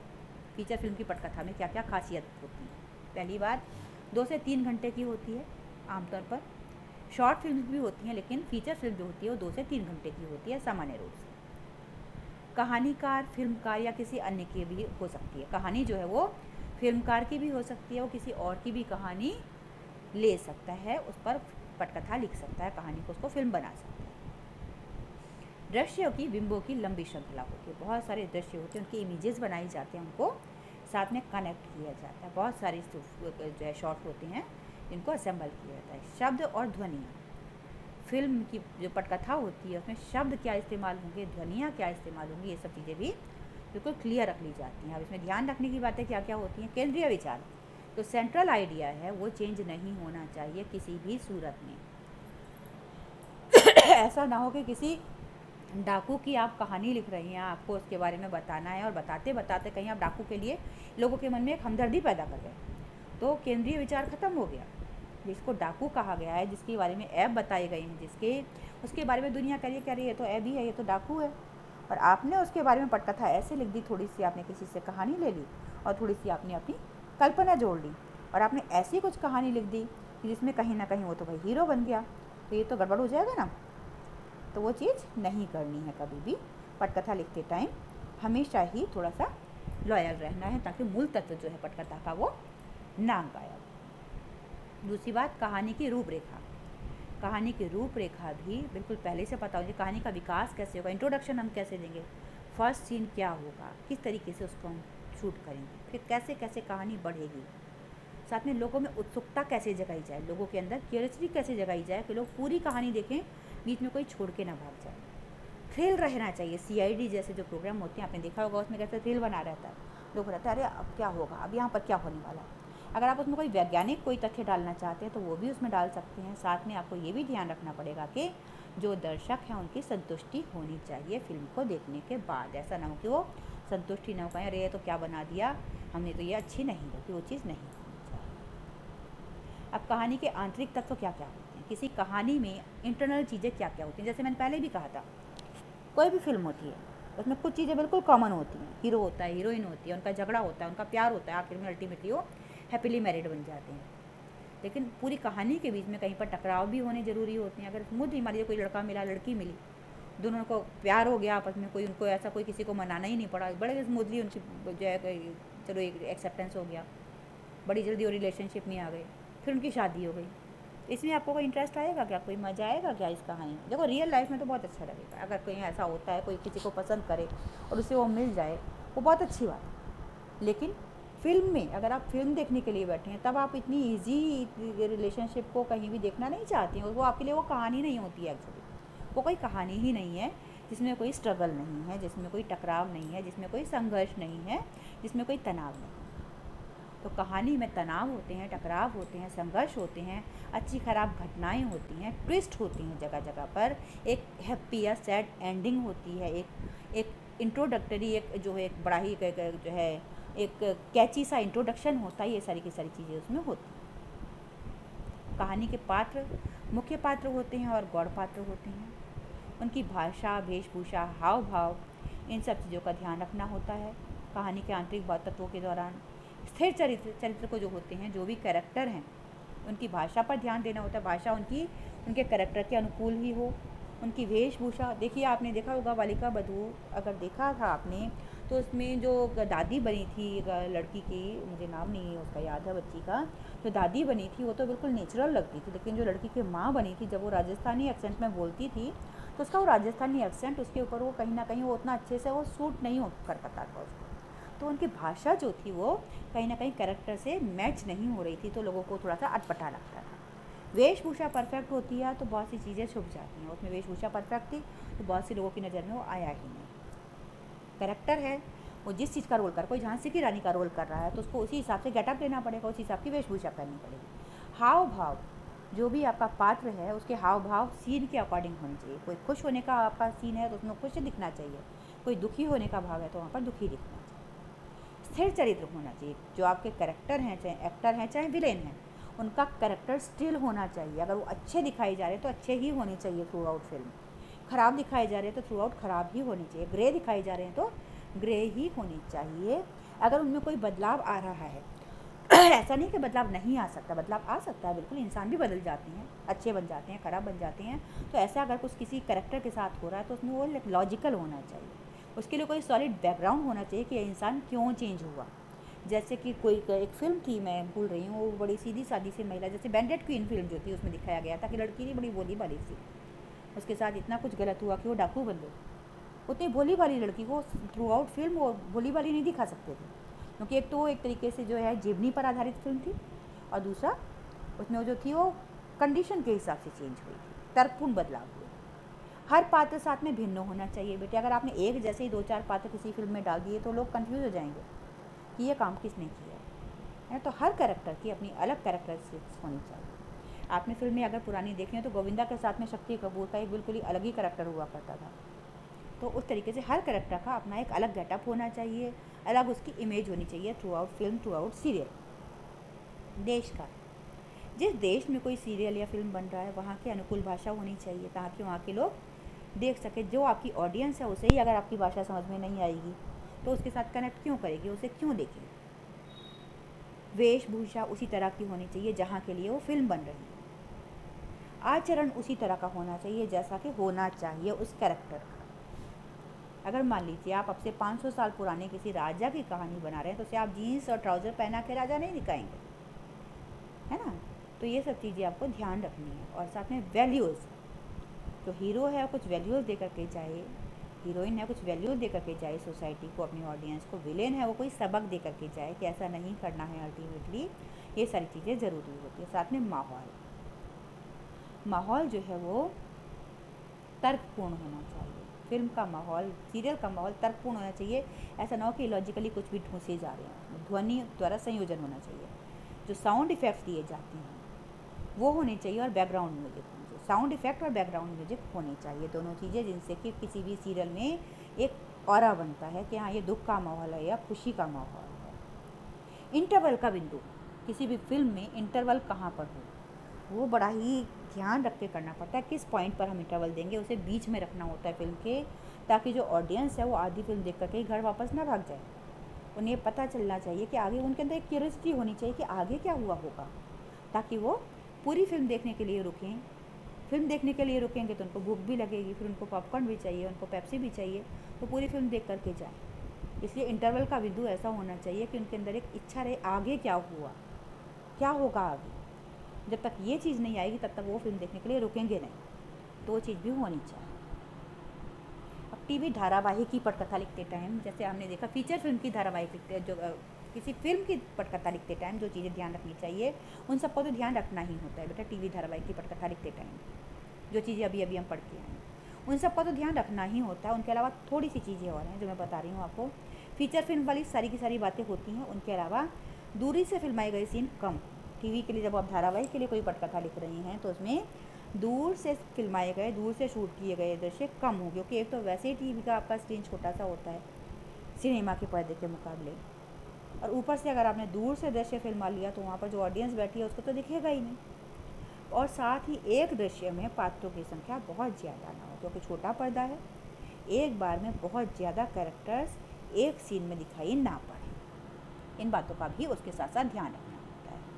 फीचर फिल्म की पटकथा में क्या क्या खासियत होती है। पहली बात, दो से तीन घंटे की होती है, आमतौर पर। शॉर्ट फिल्म भी होती हैं, लेकिन फीचर फिल्म जो होती है वो दो से तीन घंटे की होती है सामान्य रूप से। कहानीकार, फिल्मकार या किसी अन्य की भी हो सकती है। कहानी जो है वो फिल्मकार की भी हो सकती है, वो किसी और की भी कहानी ले सकता है, उस पर पटकथा लिख सकता है, कहानी को उसको फिल्म बना सकता है। दृश्यों की, बिंबों की लंबी श्रृंखला होती है। बहुत सारे दृश्य होते हैं, उनके इमेजेस बनाए जाते हैं, उनको साथ में कनेक्ट किया जाता है। बहुत सारी जो है शॉट होते हैं, इनको असेंबल किया जाता है। शब्द और ध्वनियाँ, फिल्म की जो पटकथा होती है उसमें शब्द क्या इस्तेमाल होंगे, ध्वनियाँ क्या इस्तेमाल होंगी, ये सब चीज़ें भी बिल्कुल क्लियर रख ली जाती हैं। अब इसमें ध्यान रखने की बातें क्या क्या होती हैं। केंद्रीय विचार, तो सेंट्रल आइडिया है वो चेंज नहीं होना चाहिए किसी भी सूरत में। ऐसा ना हो कि किसी डाकू की आप कहानी लिख रही हैं, आपको उसके बारे में बताना है और बताते बताते कहीं आप डाकू के लिए लोगों के मन में एक हमदर्दी पैदा कर गए, तो केंद्रीय विचार ख़त्म हो गया। जिसको डाकू कहा गया है, जिसके बारे में ऐप बताए गए हैं, जिसके उसके बारे में दुनिया कह रही है कह रही है तो ऐप ही है, ये तो डाकू है, और आपने उसके बारे में पटकथा ऐसे लिख दी, थोड़ी सी आपने किसी से कहानी ले ली और थोड़ी सी आपने अपनी कल्पना जोड़ ली और आपने ऐसी कुछ कहानी लिख दी कि जिसमें कहीं ना कहीं वो तो भाई हीरो बन गया, तो ये तो गड़बड़ हो जाएगा ना। तो वो चीज़ नहीं करनी है कभी भी। पटकथा लिखते टाइम हमेशा ही थोड़ा सा लॉयल रहना है, ताकि मूल तत्व जो है पटकथा का वो ना गायब। दूसरी बात, कहानी की रूपरेखा। कहानी की रूपरेखा भी बिल्कुल पहले से पता होगी। कहानी का विकास कैसे होगा, इंट्रोडक्शन हम कैसे देंगे, फर्स्ट सीन क्या होगा, किस तरीके से उसको हम शूट करेंगे, फिर कैसे कैसे कहानी बढ़ेगी, साथ में लोगों में उत्सुकता कैसे जगाई जाए, लोगों के अंदर क्यूरियोसिटी कैसे जगाई जाए कि लोग पूरी कहानी देखें, बीच में कोई छोड़ के ना भाग जाए। थ्रिल रहना चाहिए। सीआईडी जैसे जो प्रोग्राम होते हैं आपने देखा होगा, उसमें कैसे थ्रिल बना रहता है, लोग रहता है अरे अब क्या होगा, अब यहाँ पर क्या होने वाला है। अगर आप उसमें कोई वैज्ञानिक कोई तथ्य डालना चाहते हैं तो वो भी उसमें डाल सकते हैं। साथ में आपको ये भी ध्यान रखना पड़ेगा कि जो दर्शक हैं उनकी संतुष्टि होनी चाहिए फिल्म को देखने के बाद। ऐसा ना हो कि वो संतुष्टि ना हो, कहें अरे ये तो क्या बना दिया हमने, तो ये अच्छी नहीं लगी, वो चीज़ नहीं होनी चाहिए। अब कहानी के आंतरिक तत्व क्या क्या होते हैं, किसी कहानी में इंटरनल चीज़ें क्या क्या होती हैं। जैसे मैंने पहले भी कहा था, कोई भी फिल्म होती है उसमें कुछ चीज़ें बिल्कुल कॉमन होती हैं। हीरो होता है, हीरोइन होती है, उनका झगड़ा होता है, उनका प्यार होता है, आखिर में अल्टीमेटली वो हैप्पीली मैरिड बन जाते हैं। लेकिन पूरी कहानी के बीच में कहीं पर टकराव भी होने ज़रूरी होते हैं। अगर स्मूथली मान लीजिए कोई लड़का मिला, लड़की मिली, दोनों को प्यार हो गया आपस में, कोई उनको ऐसा कोई किसी को मनाना ही नहीं पड़ा, बड़े स्मूथली उनकी जो है चलो एक एक्सेप्टेंस हो गया, बड़ी जल्दी वो रिलेशनशिप में आ गए, फिर उनकी शादी हो गई। इसमें आपको कोई इंटरेस्ट आएगा क्या, कोई मज़ा आएगा क्या इस कहानी में? देखो रियल लाइफ में तो बहुत अच्छा लगेगा। अगर कहीं ऐसा होता है कोई किसी को पसंद करे और उसे वो मिल जाए, वो बहुत अच्छी बात है। लेकिन फिल्म में अगर आप फिल्म देखने के लिए बैठे हैं, तब आप इतनी इजी रिलेशनशिप को कहीं भी देखना नहीं चाहती हैं। वो आपके लिए वो कहानी नहीं होती है एक्चुअली, वो कोई कहानी ही नहीं है जिसमें कोई स्ट्रगल नहीं है, जिसमें कोई टकराव नहीं है, जिसमें कोई संघर्ष नहीं है, जिसमें कोई तनाव नहीं है। तो कहानी में तनाव होते हैं, टकराव होते हैं, संघर्ष होते हैं, अच्छी ख़राब घटनाएं होती हैं, ट्विस्ट होती हैं जगह जगह पर, एक हैप्पी या सैड एंडिंग होती है, एक एक इंट्रोडक्टरी एक जो है एक बड़ा ही जो है एक कैची सा इंट्रोडक्शन होता है। ये सारी की सारी चीज़ें उसमें होती हैं। कहानी के पात्र मुख्य पात्र होते हैं और गौड़ पात्र होते हैं। उनकी भाषा, वेशभूषा, हाव भाव, इन सब चीज़ों का ध्यान रखना होता है कहानी के आंतरिक तत्वों के दौरान। स्थिर चरित्र चरित्र को जो होते हैं, जो भी कैरेक्टर हैं, उनकी भाषा पर ध्यान देना होता है। भाषा उनकी उनके कैरेक्टर के अनुकूल ही हो। उनकी वेशभूषा, देखिए आपने देखा होगा बालिका बधू, अगर देखा था आपने तो उसमें जो दादी बनी थी लड़की की, मुझे नाम नहीं है उसका याद है बच्ची का, जो दादी बनी थी वो तो बिल्कुल नेचुरल लगती थी। लेकिन जो लड़की की माँ बनी थी, जब वो राजस्थानी एक्सेंट में बोलती थी तो उसका वो राजस्थानी एक्सेंट उसके ऊपर वो कहीं ना कहीं वो उतना अच्छे से वो सूट नहीं कर पाता था उसको। तो उनकी भाषा जो थी वो कहीं ना कहीं कैरेक्टर से मैच नहीं हो रही थी, तो लोगों को थोड़ा सा अटपटा लगता था। वेशभूषा परफेक्ट होती है तो बहुत सी चीज़ें छुप जाती हैं। उसमें वेशभूषा परफेक्ट थी तो बहुत सी लोगों की नज़र में वो आया ही नहीं। कैरेक्टर है वो जिस चीज़ का रोल कर, कोई झांसी की रानी का रोल कर रहा है तो उसको उसी हिसाब से गेटअप लेना पड़ेगा, उसी हिसाब की वेशभूषा करनी पड़ेगी। हाव भाव, जो भी आपका पात्र है उसके हाव भाव सीन के अकॉर्डिंग होने चाहिए। कोई खुश होने का आपका सीन है तो उसमें खुश दिखना चाहिए, कोई दुखी होने का भाव है तो वहाँ पर दुखी दिखना चाहिए। स्थिर चरित्र होना चाहिए। जो आपके कैरेक्टर हैं, चाहे एक्टर हैं चाहे विलेन हैं, उनका कैरेक्टर स्टिल होना चाहिए। अगर वो अच्छे दिखाए जा रहे हैं तो अच्छे ही होने चाहिए थ्रू आउट फिल्म, ख़राब दिखाए जा रहे हैं तो थ्रू आउट ख़राब ही होनी चाहिए, ग्रे दिखाए जा रहे हैं तो ग्रे ही होनी चाहिए। अगर उनमें कोई बदलाव आ रहा है ऐसा नहीं कि बदलाव नहीं आ सकता, बदलाव आ सकता है बिल्कुल, इंसान भी बदल जाते हैं, अच्छे बन जाते हैं, ख़राब बन जाते हैं। तो ऐसा अगर कुछ किसी कैरेक्टर के साथ हो रहा है तो उसमें वो लॉजिकल होना चाहिए, उसके लिए कोई सॉलिड बैकग्राउंड होना चाहिए कि ये इंसान क्यों चेंज हुआ। जैसे कि कोई एक फ़िल्म थी, मैं भूल रही हूँ, वो बड़ी सीधी सादी सी महिला, जैसे बैंडेड क्वीन फिल्म जो थी उसमें दिखाया गया था कि लड़की थी बड़ी भोली भाली सी, उसके साथ इतना कुछ गलत हुआ कि वो डाकू बन गई। उतनी भोली भाली लड़की को थ्रू आउट फिल्म वो भोली भाली नहीं दिखा सकते थे, क्योंकि एक तो वो एक तरीके से जो है जीवनी पर आधारित फिल्म थी, और दूसरा उसमें वो जो थी वो कंडीशन के हिसाब से चेंज हुई थी, तर्कपूर्ण बदलाव हुए। हर पात्र साथ में भिन्न होना चाहिए बेटे। अगर आपने एक जैसे ही दो चार पात्र किसी फिल्म में डाल दिए तो लोग कंफ्यूज हो जाएंगे कि ये काम किसने किया है। तो हर कैरेक्टर की अपनी अलग कैरेक्टरिस्टिक्स होनी चाहिए। आपने फिल्म में अगर पुरानी देखी हो तो गोविंदा के साथ में शक्ति कपूर का एक बिल्कुल ही अलग ही कैरेक्टर हुआ करता था। तो उस तरीके से हर कैरेक्टर का अपना एक अलग गेटअप होना चाहिए, अलग उसकी इमेज होनी चाहिए throughout film, throughout serial. देश का, जिस देश में कोई सीरियल या फिल्म बन रहा है वहाँ की अनुकूल भाषा होनी चाहिए, ताकि वहाँ के लोग देख सके। जो आपकी ऑडियंस है उसे ही अगर आपकी भाषा समझ में नहीं आएगी तो उसके साथ कनेक्ट क्यों करेगी, उसे क्यों देखेगी। वेशभूषा उसी तरह की होनी चाहिए जहाँ के लिए वो फिल्म बन रही है। आचरण उसी तरह का होना चाहिए जैसा कि होना चाहिए उस कैरेक्टर का। अगर मान लीजिए आप अब से पाँच सौ साल पुराने किसी राजा की कहानी बना रहे हैं तो उसे आप जीन्स और ट्राउज़र पहना के राजा नहीं दिखाएंगे, है ना। तो ये सब चीज़ें आपको ध्यान रखनी है। और साथ में वैल्यूज़, तो हीरो है कुछ वैल्यूज़ दे करके जाए, हीरोइन है कुछ वैल्यूज़ दे करके जाए सोसाइटी को, अपनी ऑडियंस को। विलेन है वो कोई सबक दे करके जाए कि ऐसा नहीं करना है अल्टीमेटली। ये सारी चीज़ें ज़रूरी होती है। साथ में माहौल, माहौल जो है वो तर्कपूर्ण होना चाहिए। फिल्म का माहौल, सीरियल का माहौल तर्कपूर्ण होना चाहिए। ऐसा ना हो कि लॉजिकली कुछ भी ढूंसे जा रहे हैं। ध्वनि द्वारा संयोजन होना चाहिए। जो साउंड इफ़ेक्ट्स दिए जाते हैं वो होने चाहिए, और बैकग्राउंड म्यूजिक होना चाहिए। साउंड इफ़ेक्ट और बैकग्राउंड म्यूजिक होनी चाहिए, दोनों चीज़ें, जिनसे कि किसी भी सीरियल में एक ऑरा बनता है कि हाँ ये दुख का माहौल है या खुशी का माहौल है। इंटरवल का बिंदु, किसी भी फिल्म में इंटरवल कहाँ पर हो वो बड़ा ही ध्यान रख के करना पड़ता है। किस पॉइंट पर हम इंटरवल देंगे, उसे बीच में रखना होता है फिल्म के, ताकि जो ऑडियंस है वो आधी फिल्म देख करके घर वापस ना भाग जाए। उन्हें पता चलना चाहिए कि आगे, उनके अंदर एक क्यूरियोसिटी होनी चाहिए कि आगे क्या हुआ होगा, ताकि वो पूरी फिल्म देखने के लिए रुकें। फिल्म देखने के लिए रुकेंगे तो उनको भूख भी लगेगी, फिर उनको पॉपकॉर्न भी चाहिए, उनको पेप्सी भी चाहिए, तो पूरी फिल्म देख करके जाए। इसलिए इंटरवल का बिंदु ऐसा होना चाहिए कि उनके अंदर एक इच्छा रहे आगे क्या हुआ, क्या होगा आगे। जब तक ये चीज़ नहीं आएगी तब तक वो फिल्म देखने के लिए रुकेंगे नहीं। तो वो चीज़ भी होनी चाहिए। अब टीवी धारावाहिक की पटकथा लिखते टाइम, जैसे हमने देखा फीचर फिल्म की धारावाहिक लिखते, जो किसी फिल्म की पटकथा लिखते टाइम जो चीज़ें ध्यान रखनी चाहिए उन सबको तो ध्यान रखना ही होता है बेटा। टीवी धारावाहिक की पटकथा लिखते टाइम जो चीज़ें अभी अभी हम पढ़ के आए उन सबका तो ध्यान रखना ही होता है। उनके अलावा थोड़ी सी चीज़ें और हैं जो मैं बता रही हूँ आपको। फीचर फिल्म वाली सारी की सारी बातें होती हैं। उनके अलावा दूरी से फिल्माए गए सीन कम। टीवी के लिए जब आप धारावाहिक के लिए कोई पटकथा लिख रही हैं तो उसमें दूर से फिल्माए गए, दूर से शूट किए गए दृश्य कम हो, क्योंकि एक तो वैसे ही टीवी का आपका स्क्रीन छोटा सा होता है सिनेमा के पर्दे के मुकाबले, और ऊपर से अगर आपने दूर से दृश्य फिल्मा लिया तो वहाँ पर जो ऑडियंस बैठी है उसको तो दिखेगा ही नहीं। और साथ ही एक दृश्य में पात्रों की संख्या बहुत ज़्यादा ना हो, क्योंकि छोटा पर्दा है, एक बार में बहुत ज़्यादा कैरेक्टर्स एक सीन में दिखाई ना पड़े। इन बातों का भी उसके साथ साथ ध्यान रखना होता है।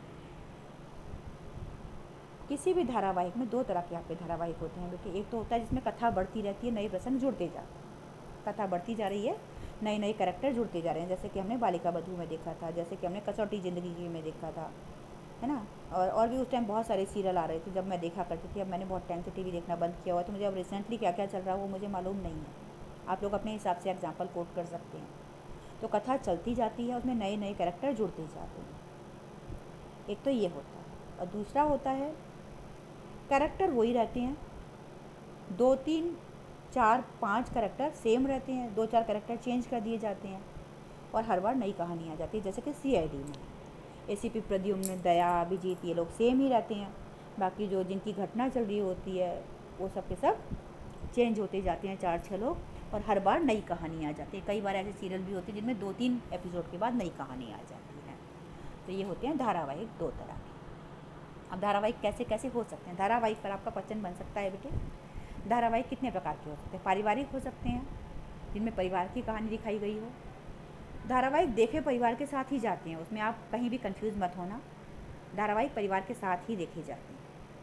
किसी भी धारावाहिक में दो तरह के आपके धारावाहिक होते हैं बेटे। एक तो होता है जिसमें कथा बढ़ती रहती है, नए प्रसंग जुड़ते जाते हैं, कथा बढ़ती जा रही है, नए नए कैरेक्टर जुड़ते जा रहे हैं, जैसे कि हमने बालिका बधू में देखा था, जैसे कि हमने कसौटी ज़िंदगी में देखा था, है ना। और और भी उस टाइम बहुत सारे सीरियल आ रहे थे जब मैं देखा करती थी। अब मैंने बहुत टाइम से टीवी देखना बंद किया हुआ, तो मुझे अब रिसेंटली क्या क्या चल रहा है वो मुझे मालूम नहीं है। आप लोग अपने हिसाब से एग्जाम्पल कोट कर सकते हैं। तो कथा चलती जाती है, उसमें नए नए कैरेक्टर जुड़ते जाते हैं। एक तो ये होता है, और दूसरा होता है कैरेक्टर वही रहते हैं, दो तीन चार पाँच कैरेक्टर सेम रहते हैं, दो चार कैरेक्टर चेंज कर दिए जाते हैं और हर बार नई कहानी आ जाती है। जैसे कि सी आई डी में एसीपी प्रद्युम्न, दया, अभिजीत, ये लोग सेम ही रहते हैं। बाकी जो जिनकी घटना चल रही होती है वो सब के सब चेंज होते जाते हैं, चार छः लोग, और हर बार नई कहानी आ जाती है। कई बार ऐसे सीरियल भी होते हैं जिनमें दो तीन एपिसोड के बाद नई कहानी आ जाती है। तो ये होते हैं धारावाहिक दो तरह के। अब धारावाहिक कैसे कैसे हो सकते हैं, धारावाहिक पर आपका क्वेश्चन बन सकता है बेटे। धारावाहिक कितने प्रकार के हो सकते हैं? पारिवारिक हो सकते हैं, जिनमें परिवार की कहानी दिखाई गई हो, धारावाहिक देखे परिवार के साथ ही जाते हैं, उसमें आप कहीं भी कंफ्यूज मत होना। धारावाहिक परिवार के साथ ही देखे जाते हैं।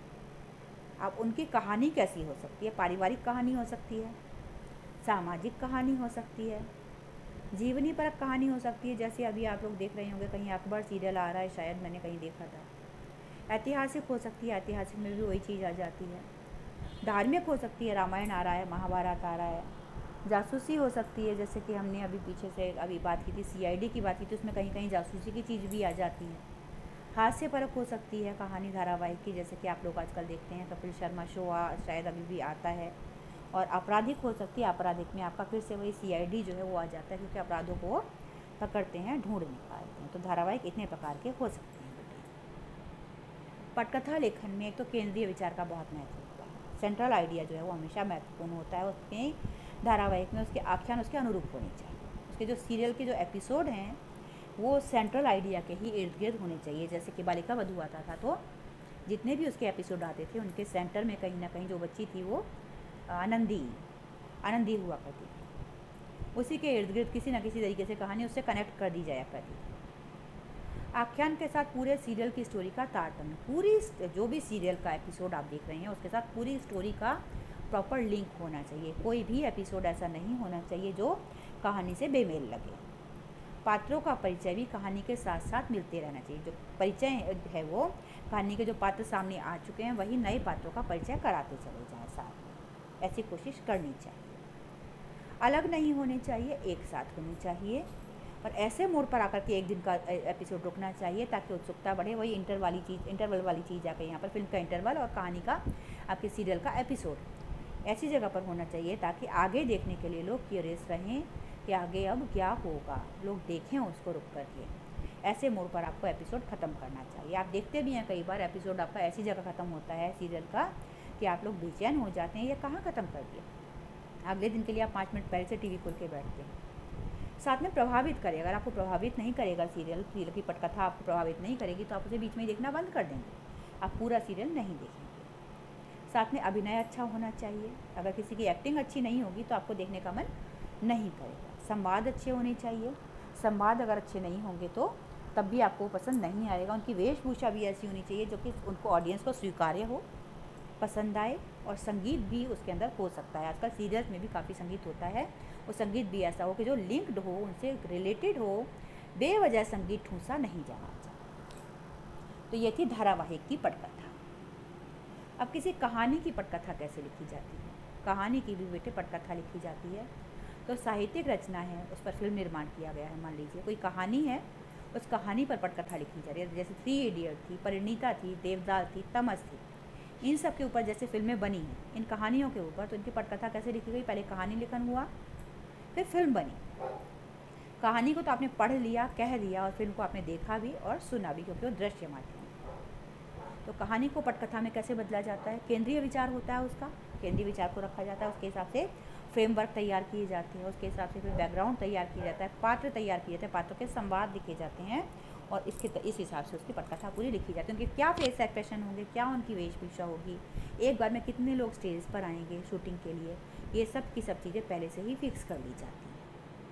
अब उनकी कहानी कैसी हो सकती है? पारिवारिक कहानी हो सकती है, सामाजिक कहानी हो सकती है, जीवनी परक कहानी हो सकती है। जैसे अभी आप लोग देख रहे होंगे, कहीं अकबर सीरियल आ रहा है, शायद मैंने कहीं देखा था। ऐतिहासिक हो सकती है, ऐतिहासिक में भी वही चीज़ आ जाती है। धार्मिक हो सकती है, रामायण आ रहा है, महाभारत आ रहा है। जासूसी हो सकती है, जैसे कि हमने अभी पीछे से अभी बात की थी, सीआईडी की बात की थी, उसमें कहीं कहीं जासूसी की चीज़ भी आ जाती है। हास्य परक हो सकती है कहानी धारावाहिक की, जैसे कि आप लोग आजकल देखते हैं कपिल शर्मा शो आ, शायद अभी भी आता है। और आपराधिक हो सकती है, आपराधिक में आपका फिर से वही सीआईडी जो है वो आ जाता है, क्योंकि अपराधों को पकड़ते हैं, ढूंढ निकालते हैं। तो धारावाहिक इतने प्रकार के हो सकते हैं बेटे। पटकथा लेखन में एक तो केंद्रीय विचार का बहुत महत्व होता है। सेंट्रल आइडिया जो है वो हमेशा महत्वपूर्ण होता है। उसके धारावाहिक में उसके आख्यान उसके अनुरूप होने चाहिए। उसके जो सीरियल के जो एपिसोड हैं वो सेंट्रल आइडिया के ही इर्द गिर्द होने चाहिए। जैसे कि बालिका वधू आता था, तो जितने भी उसके एपिसोड आते थे उनके सेंटर में कहीं ना कहीं जो बच्ची थी वो आनंदी आनंदी हुआ करती थी। उसी के इर्द गिर्द किसी न किसी तरीके से कहानी उससे कनेक्ट कर दी जाया करती थी। आख्यान के साथ पूरे सीरियल की स्टोरी का तारतम्य, पूरी जो भी सीरियल का एपिसोड आप देख रहे हैं उसके साथ पूरी स्टोरी का प्रॉपर लिंक होना चाहिए। कोई भी एपिसोड ऐसा नहीं होना चाहिए जो कहानी से बेमेल लगे। पात्रों का परिचय भी कहानी के साथ साथ मिलते रहना चाहिए। जो परिचय है वो कहानी के जो पात्र सामने आ चुके हैं वही नए पात्रों का परिचय कराते चले जाएं साथ में। ऐसी कोशिश करनी चाहिए। अलग नहीं होने चाहिए, एक साथ होनी चाहिए। और ऐसे मोड़ पर आकर के एक दिन का एपिसोड रुकना चाहिए ताकि उत्सुकता बढ़े। वही इंटर वाली चीज़ इंटरवल वाली चीज़ आकर यहाँ पर फिल्म का इंटरवल और कहानी का आपके सीरियल का एपिसोड ऐसी जगह पर होना चाहिए ताकि आगे देखने के लिए लोग क्यूरियस रहें कि आगे अब क्या होगा, लोग देखें उसको रुक करके। ऐसे मोड़ पर आपको एपिसोड ख़त्म करना चाहिए। आप देखते भी हैं कई बार एपिसोड आपका ऐसी जगह ख़त्म होता है सीरियल का कि आप लोग बेचैन हो जाते हैं, ये कहाँ ख़त्म कर दिया। अगले दिन के लिए आप पाँच मिनट पहले से टीवी खोल के बैठते हैं। साथ में प्रभावित करे, अगर आपको प्रभावित नहीं करेगा सीरियल सीरियल की पटकथा आपको प्रभावित नहीं करेगी तो आप उसे बीच में ही देखना बंद कर देंगे, आप पूरा सीरियल नहीं देखेंगे। साथ में अभिनय अच्छा होना चाहिए। अगर किसी की एक्टिंग अच्छी नहीं होगी तो आपको देखने का मन नहीं करेगा। संवाद अच्छे होने चाहिए। संवाद अगर अच्छे नहीं होंगे तो तब भी आपको पसंद नहीं आएगा। उनकी वेशभूषा भी ऐसी होनी चाहिए जो कि उनको ऑडियंस को स्वीकार्य हो, पसंद आए। और संगीत भी उसके अंदर हो सकता है, आजकल सीरियल्स में भी काफ़ी संगीत होता है, वो संगीत भी ऐसा हो कि जो लिंक्ड हो, उनसे रिलेटेड हो, बेवजह संगीत ठूंसा नहीं जाना चाहिए। तो ये थी धारावाहिक की पटकथा। अब किसी कहानी की पटकथा कैसे लिखी जाती है? कहानी की भी बेटे पटकथा लिखी जाती है। तो साहित्यिक रचना है, उस पर फिल्म निर्माण किया गया है। मान लीजिए कोई कहानी है, उस कहानी पर पटकथा लिखी जा रही है। जैसे थ्री इडियट थी, परिणीता थी, देवदास थी, तमस थी, इन सब के ऊपर जैसे फिल्में बनी हैं, इन कहानियों के ऊपर, तो इनकी पटकथा कैसे लिखी गई? पहले कहानी लेखन हुआ, फिर फिल्म बनी। कहानी को तो आपने पढ़ लिया, कह दिया, और फिल्म को आपने देखा भी और सुना भी, क्योंकि वो दृश्य माध्यम है। तो कहानी को पटकथा में कैसे बदला जाता है? केंद्रीय विचार होता है उसका, केंद्रीय विचार को रखा जाता है, उसके हिसाब से फ्रेमवर्क तैयार किए जाते हैं, उसके हिसाब से फिर बैकग्राउंड तैयार किया जाता है, पात्र तैयार किए जाते हैं, पात्रों के संवाद लिखे जाते हैं, और इसके इस हिसाब से उसकी पटकथा पूरी लिखी जाती है। उनके क्या फेस एक्सप्रेशन होंगे, क्या उनकी वेशभूषा होगी, एक बार में कितने लोग स्टेज पर आएंगे शूटिंग के लिए, ये सब की सब चीज़ें पहले से ही फिक्स कर ली जाती हैं।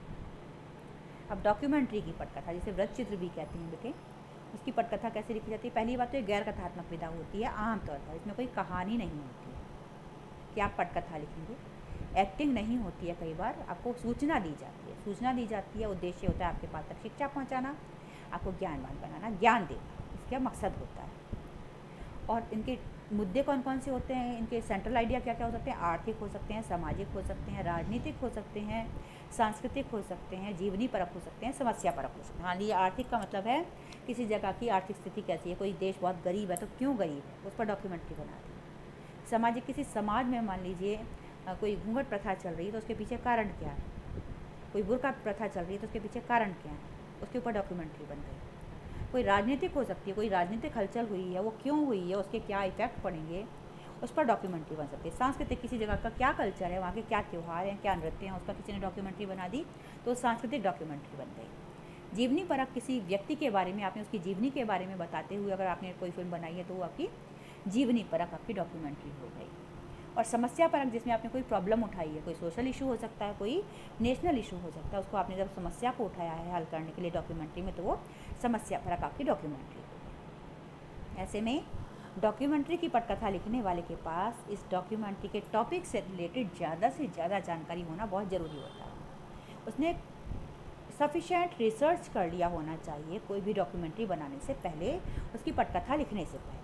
अब डॉक्यूमेंट्री की पटकथा, जिसे वृत्त चित्र भी कहते हैं बेटे, उसकी पटकथा कैसे लिखी जाती है? पहली बात तो ये गैर कथात्मक विधा होती है आमतौर पर, इसमें कोई कहानी नहीं होती है कि आप पटकथा लिखेंगे। एक्टिंग नहीं होती है, कई बार आपको सूचना दी जाती है, सूचना दी जाती है, उद्देश्य होता है आपके पास तक शिक्षा पहुंचाना, आपको ज्ञानवान बनाना, ज्ञान देना, इसका मकसद होता है। और इनके मुद्दे कौन कौन से होते हैं, इनके सेंट्रल आइडिया क्या क्या हो सकते हैं? आर्थिक हो सकते हैं, सामाजिक हो सकते हैं, राजनीतिक हो सकते हैं, सांस्कृतिक हो सकते हैं, जीवनी परक हो सकते हैं, समस्या परक हो सकते हैं। मान लीजिए आर्थिक का मतलब है किसी जगह की आर्थिक स्थिति कैसी है, कोई देश बहुत गरीब है तो क्यों गरीब है, उस पर डॉक्यूमेंट्री बना दी। सामाजिक, किसी समाज में मान लीजिए कोई घूंघट प्रथा चल रही है तो उसके पीछे कारण क्या है, कोई बुर्का प्रथा चल रही है तो उसके पीछे कारण क्या है, उसके ऊपर डॉक्यूमेंट्री बन गई। कोई राजनीतिक हो सकती है, कोई राजनीतिक हलचल हुई है, वो क्यों हुई है, उसके क्या इफेक्ट पड़ेंगे, उस पर डॉक्यूमेंट्री बन सकती है। सांस्कृतिक, किसी जगह का क्या कल्चर है, वहाँ के क्या त्यौहार हैं, क्या नृत्य हैं, उसका किसी ने डॉक्यूमेंट्री बना दी तो सांस्कृतिक डॉक्यूमेंट्री बन गई। जीवनी परक, किसी व्यक्ति के बारे में आपने उसकी जीवनी के बारे में बताते हुए अगर आपने कोई फिल्म बनाई है तो वो आपकी जीवनी परक आपकी डॉक्यूमेंट्री हो गई। और समस्या परक जिसमें आपने कोई प्रॉब्लम उठाई है, कोई सोशल इशू हो सकता है, कोई नेशनल इशू हो सकता है, उसको आपने जब समस्या को उठाया है हल करने के लिए डॉक्यूमेंट्री में, तो वो समस्या परक आपकी डॉक्यूमेंट्री होगी। ऐसे में डॉक्यूमेंट्री की पटकथा लिखने वाले के पास इस डॉक्यूमेंट्री के टॉपिक से रिलेटेड ज़्यादा से ज़्यादा जानकारी होना बहुत ज़रूरी होता है। उसने सफिशेंट रिसर्च कर लिया होना चाहिए कोई भी डॉक्यूमेंट्री बनाने से पहले, उसकी पटकथा लिखने से पहले।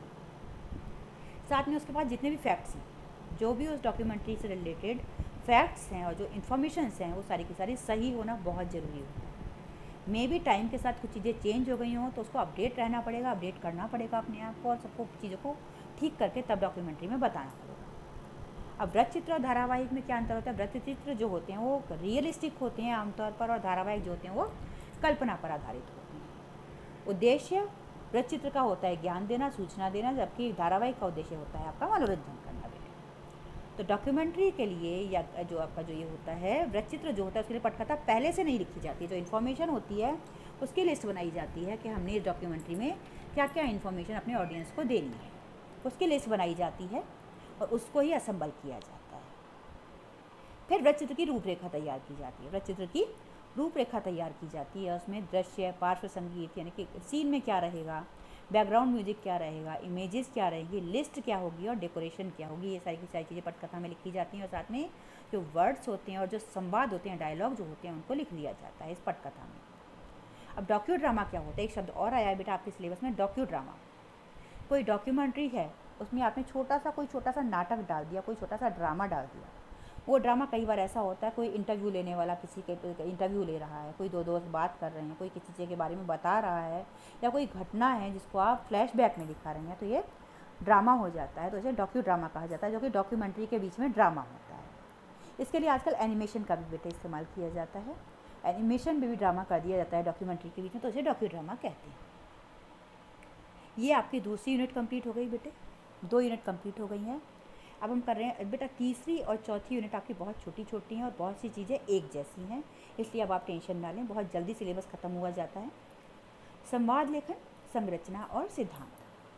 साथ में उसके पास जितने भी फैक्ट्स हैं, जो भी उस डॉक्यूमेंट्री से रिलेटेड फैक्ट्स हैं और जो इन्फॉर्मेशंस हैं, वो सारी की सारी सही होना बहुत ज़रूरी होता है। मे भी टाइम के साथ कुछ चीज़ें चेंज हो गई हों तो उसको अपडेट रहना पड़ेगा, अपडेट करना पड़ेगा अपने आप को, और सबको चीज़ों को ठीक करके तब डॉक्यूमेंट्री में बताना पड़ेगा। अब वृत्तचित्र और धारावाहिक में क्या अंतर होता है? वृत्तचित्र जो होते हैं वो रियलिस्टिक होते हैं आमतौर पर, और धारावाहिक जो होते हैं वो कल्पना पर आधारित होते हैं। उद्देश्य वृत्तचित्र का होता है ज्ञान देना, सूचना देना, जबकि धारावाहिक का उद्देश्य होता है आपका मनोरंजन करना। तो डॉक्यूमेंट्री के लिए या जो आपका जो ये होता है वृत्तचित्र जो होता है, उसके लिए पटकथा पहले से नहीं लिखी जाती है। जो इन्फॉर्मेशन होती है उसकी लिस्ट बनाई जाती है कि हमने इस डॉक्यूमेंट्री में क्या क्या इन्फॉर्मेशन अपने ऑडियंस को देनी है, उसकी लिस्ट बनाई जाती है और उसको ही असेंबल किया जाता है। फिर वृत्तचित्र की रूपरेखा तैयार की जाती है। वृत्तचित्र की रूपरेखा तैयार की जाती है, उसमें दृश्य, पार्श्व संगीत यानी कि सीन में क्या रहेगा, बैकग्राउंड म्यूजिक क्या रहेगा, इमेजेस क्या रहेंगी, लिस्ट क्या होगी और डेकोरेशन क्या होगी, ये सारी की सारी चीज़ें पटकथा में लिखी जाती हैं। और साथ में जो वर्ड्स होते हैं और जो संवाद होते हैं, डायलॉग जो होते हैं, उनको लिख लिया जाता है इस पटकथा में। अब डॉक्यू ड्रामा क्या होता है? एक शब्द और आया है बेटा आपके सिलेबस में, डॉक्यू ड्रामा। कोई डॉक्यूमेंट्री है, उसमें आपने छोटा सा कोई छोटा सा नाटक डाल दिया, कोई छोटा सा ड्रामा डाल दिया। वो ड्रामा कई बार ऐसा होता है, कोई इंटरव्यू लेने वाला किसी के इंटरव्यू ले रहा है, कोई दो दोस्त बात कर रहे हैं, कोई किसी चीज़ के बारे में बता रहा है, या कोई घटना है जिसको आप फ्लैशबैक में दिखा रहे हैं, तो ये ड्रामा हो जाता है। तो इसे डॉक्यू ड्रामा कहा जाता है, जो कि डॉक्यूमेंट्री के बीच में ड्रामा होता है। इसके लिए आजकल एनिमेशन का भी बेटे इस्तेमाल किया जाता है, एनिमेशन में भी ड्रामा कर दिया जाता है डॉक्यूमेंट्री के बीच में, तो इसे डॉक्यू ड्रामा कहते हैं। ये आपकी दूसरी यूनिट कंप्लीट हो गई बेटे, दो यूनिट कंप्लीट हो गई हैं। अब हम कर रहे हैं बेटा तीसरी और चौथी यूनिट आपकी बहुत छोटी छोटी हैं और बहुत सी चीज़ें एक जैसी हैं, इसलिए अब आप टेंशन ना लें, बहुत जल्दी सिलेबस ख़त्म हुआ जाता है। संवाद लेखन, संरचना और सिद्धांत।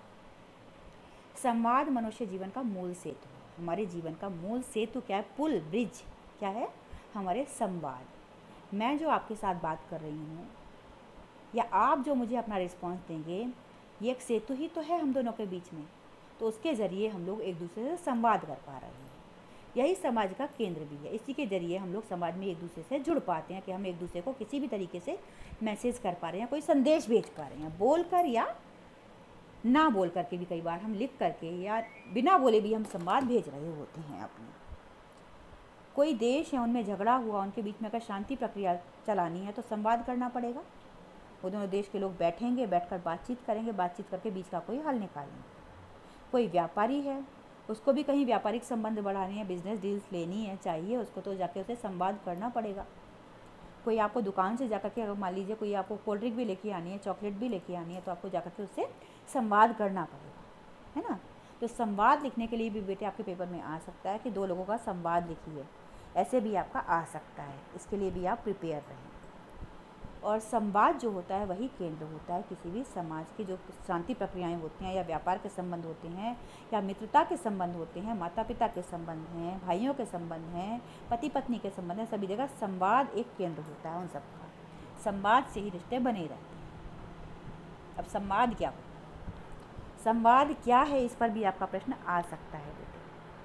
संवाद मनुष्य जीवन का मूल सेतु है। हमारे जीवन का मूल सेतु क्या है? पुल, ब्रिज क्या है? हमारे संवाद। मैं जो आपके साथ बात कर रही हूँ या आप जो मुझे अपना रिस्पॉन्स देंगे, ये एक सेतु ही तो है हम दोनों के बीच में, तो उसके ज़रिए हम लोग एक दूसरे से संवाद कर पा रहे हैं। यही समाज का केंद्र भी है, इसी के ज़रिए हम लोग समाज में एक दूसरे से जुड़ पाते हैं कि हम एक दूसरे को किसी भी तरीके से मैसेज कर पा रहे हैं, कोई संदेश भेज पा रहे हैं, बोल कर या ना बोल करके भी, कई बार हम लिख करके या बिना बोले भी हम संवाद भेज रहे होते हैं अपने। कोई देश है, उनमें झगड़ा हुआ, उनके बीच में अगर शांति प्रक्रिया चलानी है तो संवाद करना पड़ेगा। वो दोनों देश के लोग बैठेंगे, बैठकर बातचीत करेंगे, बातचीत करके बीच का कोई हल निकालेंगे। कोई व्यापारी है, उसको भी कहीं व्यापारिक संबंध बढ़ाने हैं, बिजनेस डील्स लेनी है, चाहिए उसको, तो जाके उसे संवाद करना पड़ेगा। कोई आपको दुकान से जाकर के, अगर मान लीजिए कोई आपको कोल्ड ड्रिंक भी लेके आनी है, चॉकलेट भी लेके आनी है, तो आपको जाकर के उससे संवाद करना पड़ेगा, है ना। तो संवाद लिखने के लिए भी बेटे आपके पेपर में आ सकता है कि दो लोगों का संवाद लिखिए, ऐसे भी आपका आ सकता है, इसके लिए भी आप प्रिपेयर रहें। और संवाद जो होता है वही केंद्र होता है किसी भी समाज की जो शांति प्रक्रियाएं होती हैं, या व्यापार के संबंध होते हैं, या मित्रता के संबंध होते हैं, माता पिता के संबंध हैं, भाइयों के संबंध हैं, पति पत्नी के संबंध हैं, सभी जगह संवाद एक केंद्र होता है उन सबका। संवाद से ही रिश्ते बने रहते हैं। अब संवाद क्या होता है, संवाद क्या है, इस पर भी आपका प्रश्न आ सकता है बेटे।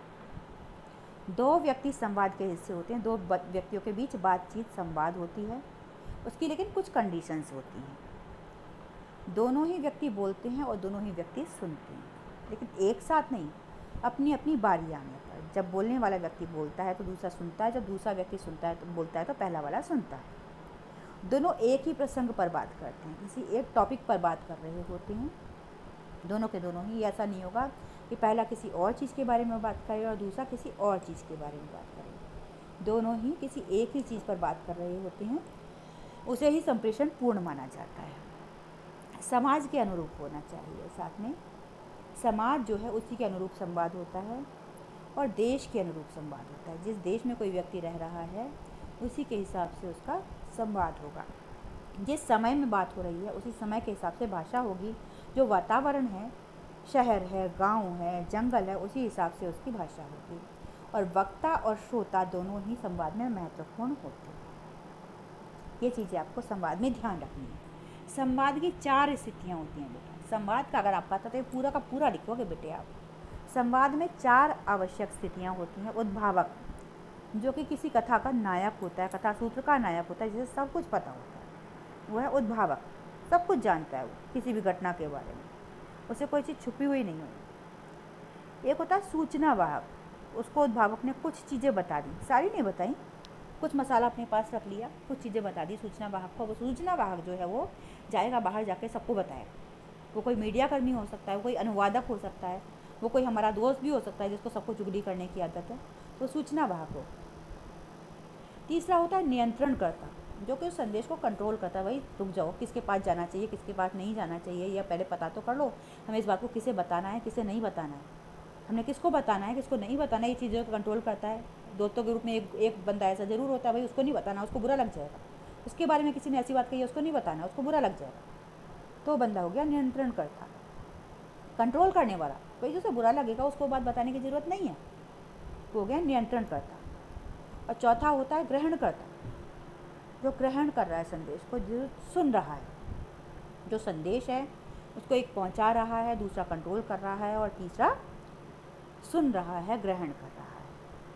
दो व्यक्ति संवाद के हिस्से होते हैं, दो व्यक्तियों के बीच बातचीत संवाद होती है, उसकी लेकिन कुछ कंडीशंस होती हैं। दोनों ही व्यक्ति बोलते हैं और दोनों ही व्यक्ति सुनते हैं, लेकिन एक साथ नहीं, अपनी अपनी बारी आने पर। जब बोलने वाला व्यक्ति बोलता है तो दूसरा सुनता है, जब दूसरा व्यक्ति सुनता है तो बोलता है तो पहला वाला सुनता है। दोनों एक ही प्रसंग पर बात करते हैं, किसी एक टॉपिक पर बात कर रहे होते हैं, दोनों के दोनों ही। ऐसा नहीं होगा कि पहला किसी और चीज़ के बारे में बात करे और दूसरा किसी और चीज़ के बारे में बात करे, दोनों ही किसी एक ही चीज़ पर बात कर रहे होते हैं, उसे ही संप्रेषण पूर्ण माना जाता है। समाज के अनुरूप होना चाहिए, साथ में समाज जो है उसी के अनुरूप संवाद होता है, और देश के अनुरूप संवाद होता है। जिस देश में कोई व्यक्ति रह रहा है उसी के हिसाब से उसका संवाद होगा। जिस समय में बात हो रही है उसी समय के हिसाब से भाषा होगी। जो वातावरण है, शहर है, गांव है, जंगल है, उसी हिसाब से उसकी भाषा होगी। और वक्ता और श्रोता दोनों ही संवाद में महत्वपूर्ण होते हैं। ये चीज़ें आपको संवाद में ध्यान रखनी है। संवाद की चार स्थितियाँ होती हैं बेटा। संवाद का अगर आप पता तो पूरा का पूरा लिखोगे बेटे आप। संवाद में चार आवश्यक स्थितियाँ होती हैं। उद्भावक, जो कि किसी कथा का नायक होता है, कथा सूत्र का नायक होता है, जिसे सब कुछ पता होता है, वो है उद्भावक। सब कुछ जानता है वो किसी भी घटना के बारे में, उसे कोई चीज़ छुपी हुई नहीं होती। एक होता है सूचना वाहक, उसको उद्भावक ने कुछ चीज़ें बता दी, सारी नहीं बताई, कुछ मसाला अपने पास रख लिया, कुछ चीज़ें बता दी सूचना वाहक को। वो सूचना वाहक जो है वो जाएगा बाहर जाके सबको बताएगा। वो कोई मीडिया कर्मी हो सकता है, वो कोई अनुवादक हो सकता है, वो कोई हमारा दोस्त भी हो सकता है जिसको सबको चुगली करने की आदत है, तो सूचना वाहक हो। तीसरा होता है नियंत्रणकर्ता, जो कि उस संदेश को कंट्रोल करता है। भाई रुक जाओ, किसके पास जाना चाहिए, किसके पास नहीं जाना चाहिए, या पहले पता तो कर लो हमें इस बात को किसे बताना है, किसे नहीं बताना है, हमने किसको बताना है, किसको नहीं बताना है। ये चीज़ों को कंट्रोल करता है। दोस्तों के ग्रुप में एक एक बंदा ऐसा ज़रूर होता है, भाई उसको नहीं बताना, उसको बुरा लग जाएगा, उसके बारे में किसी ने ऐसी बात कही है, उसको नहीं बताना, उसको बुरा लग जाएगा। तो बंदा हो गया नियंत्रणकर्ता, कंट्रोल करने वाला। भाई जिसे बुरा लगेगा उसको बात बताने की ज़रूरत नहीं है, हो गया नियंत्रणकर्ता। और चौथा होता है ग्रहणकर्ता, जो ग्रहण कर रहा है संदेश को, जो सुन रहा है, जो संदेश है उसको एक पहुंचा रहा है, दूसरा कंट्रोल कर रहा है और तीसरा सुन रहा है, ग्रहण कर रहा है।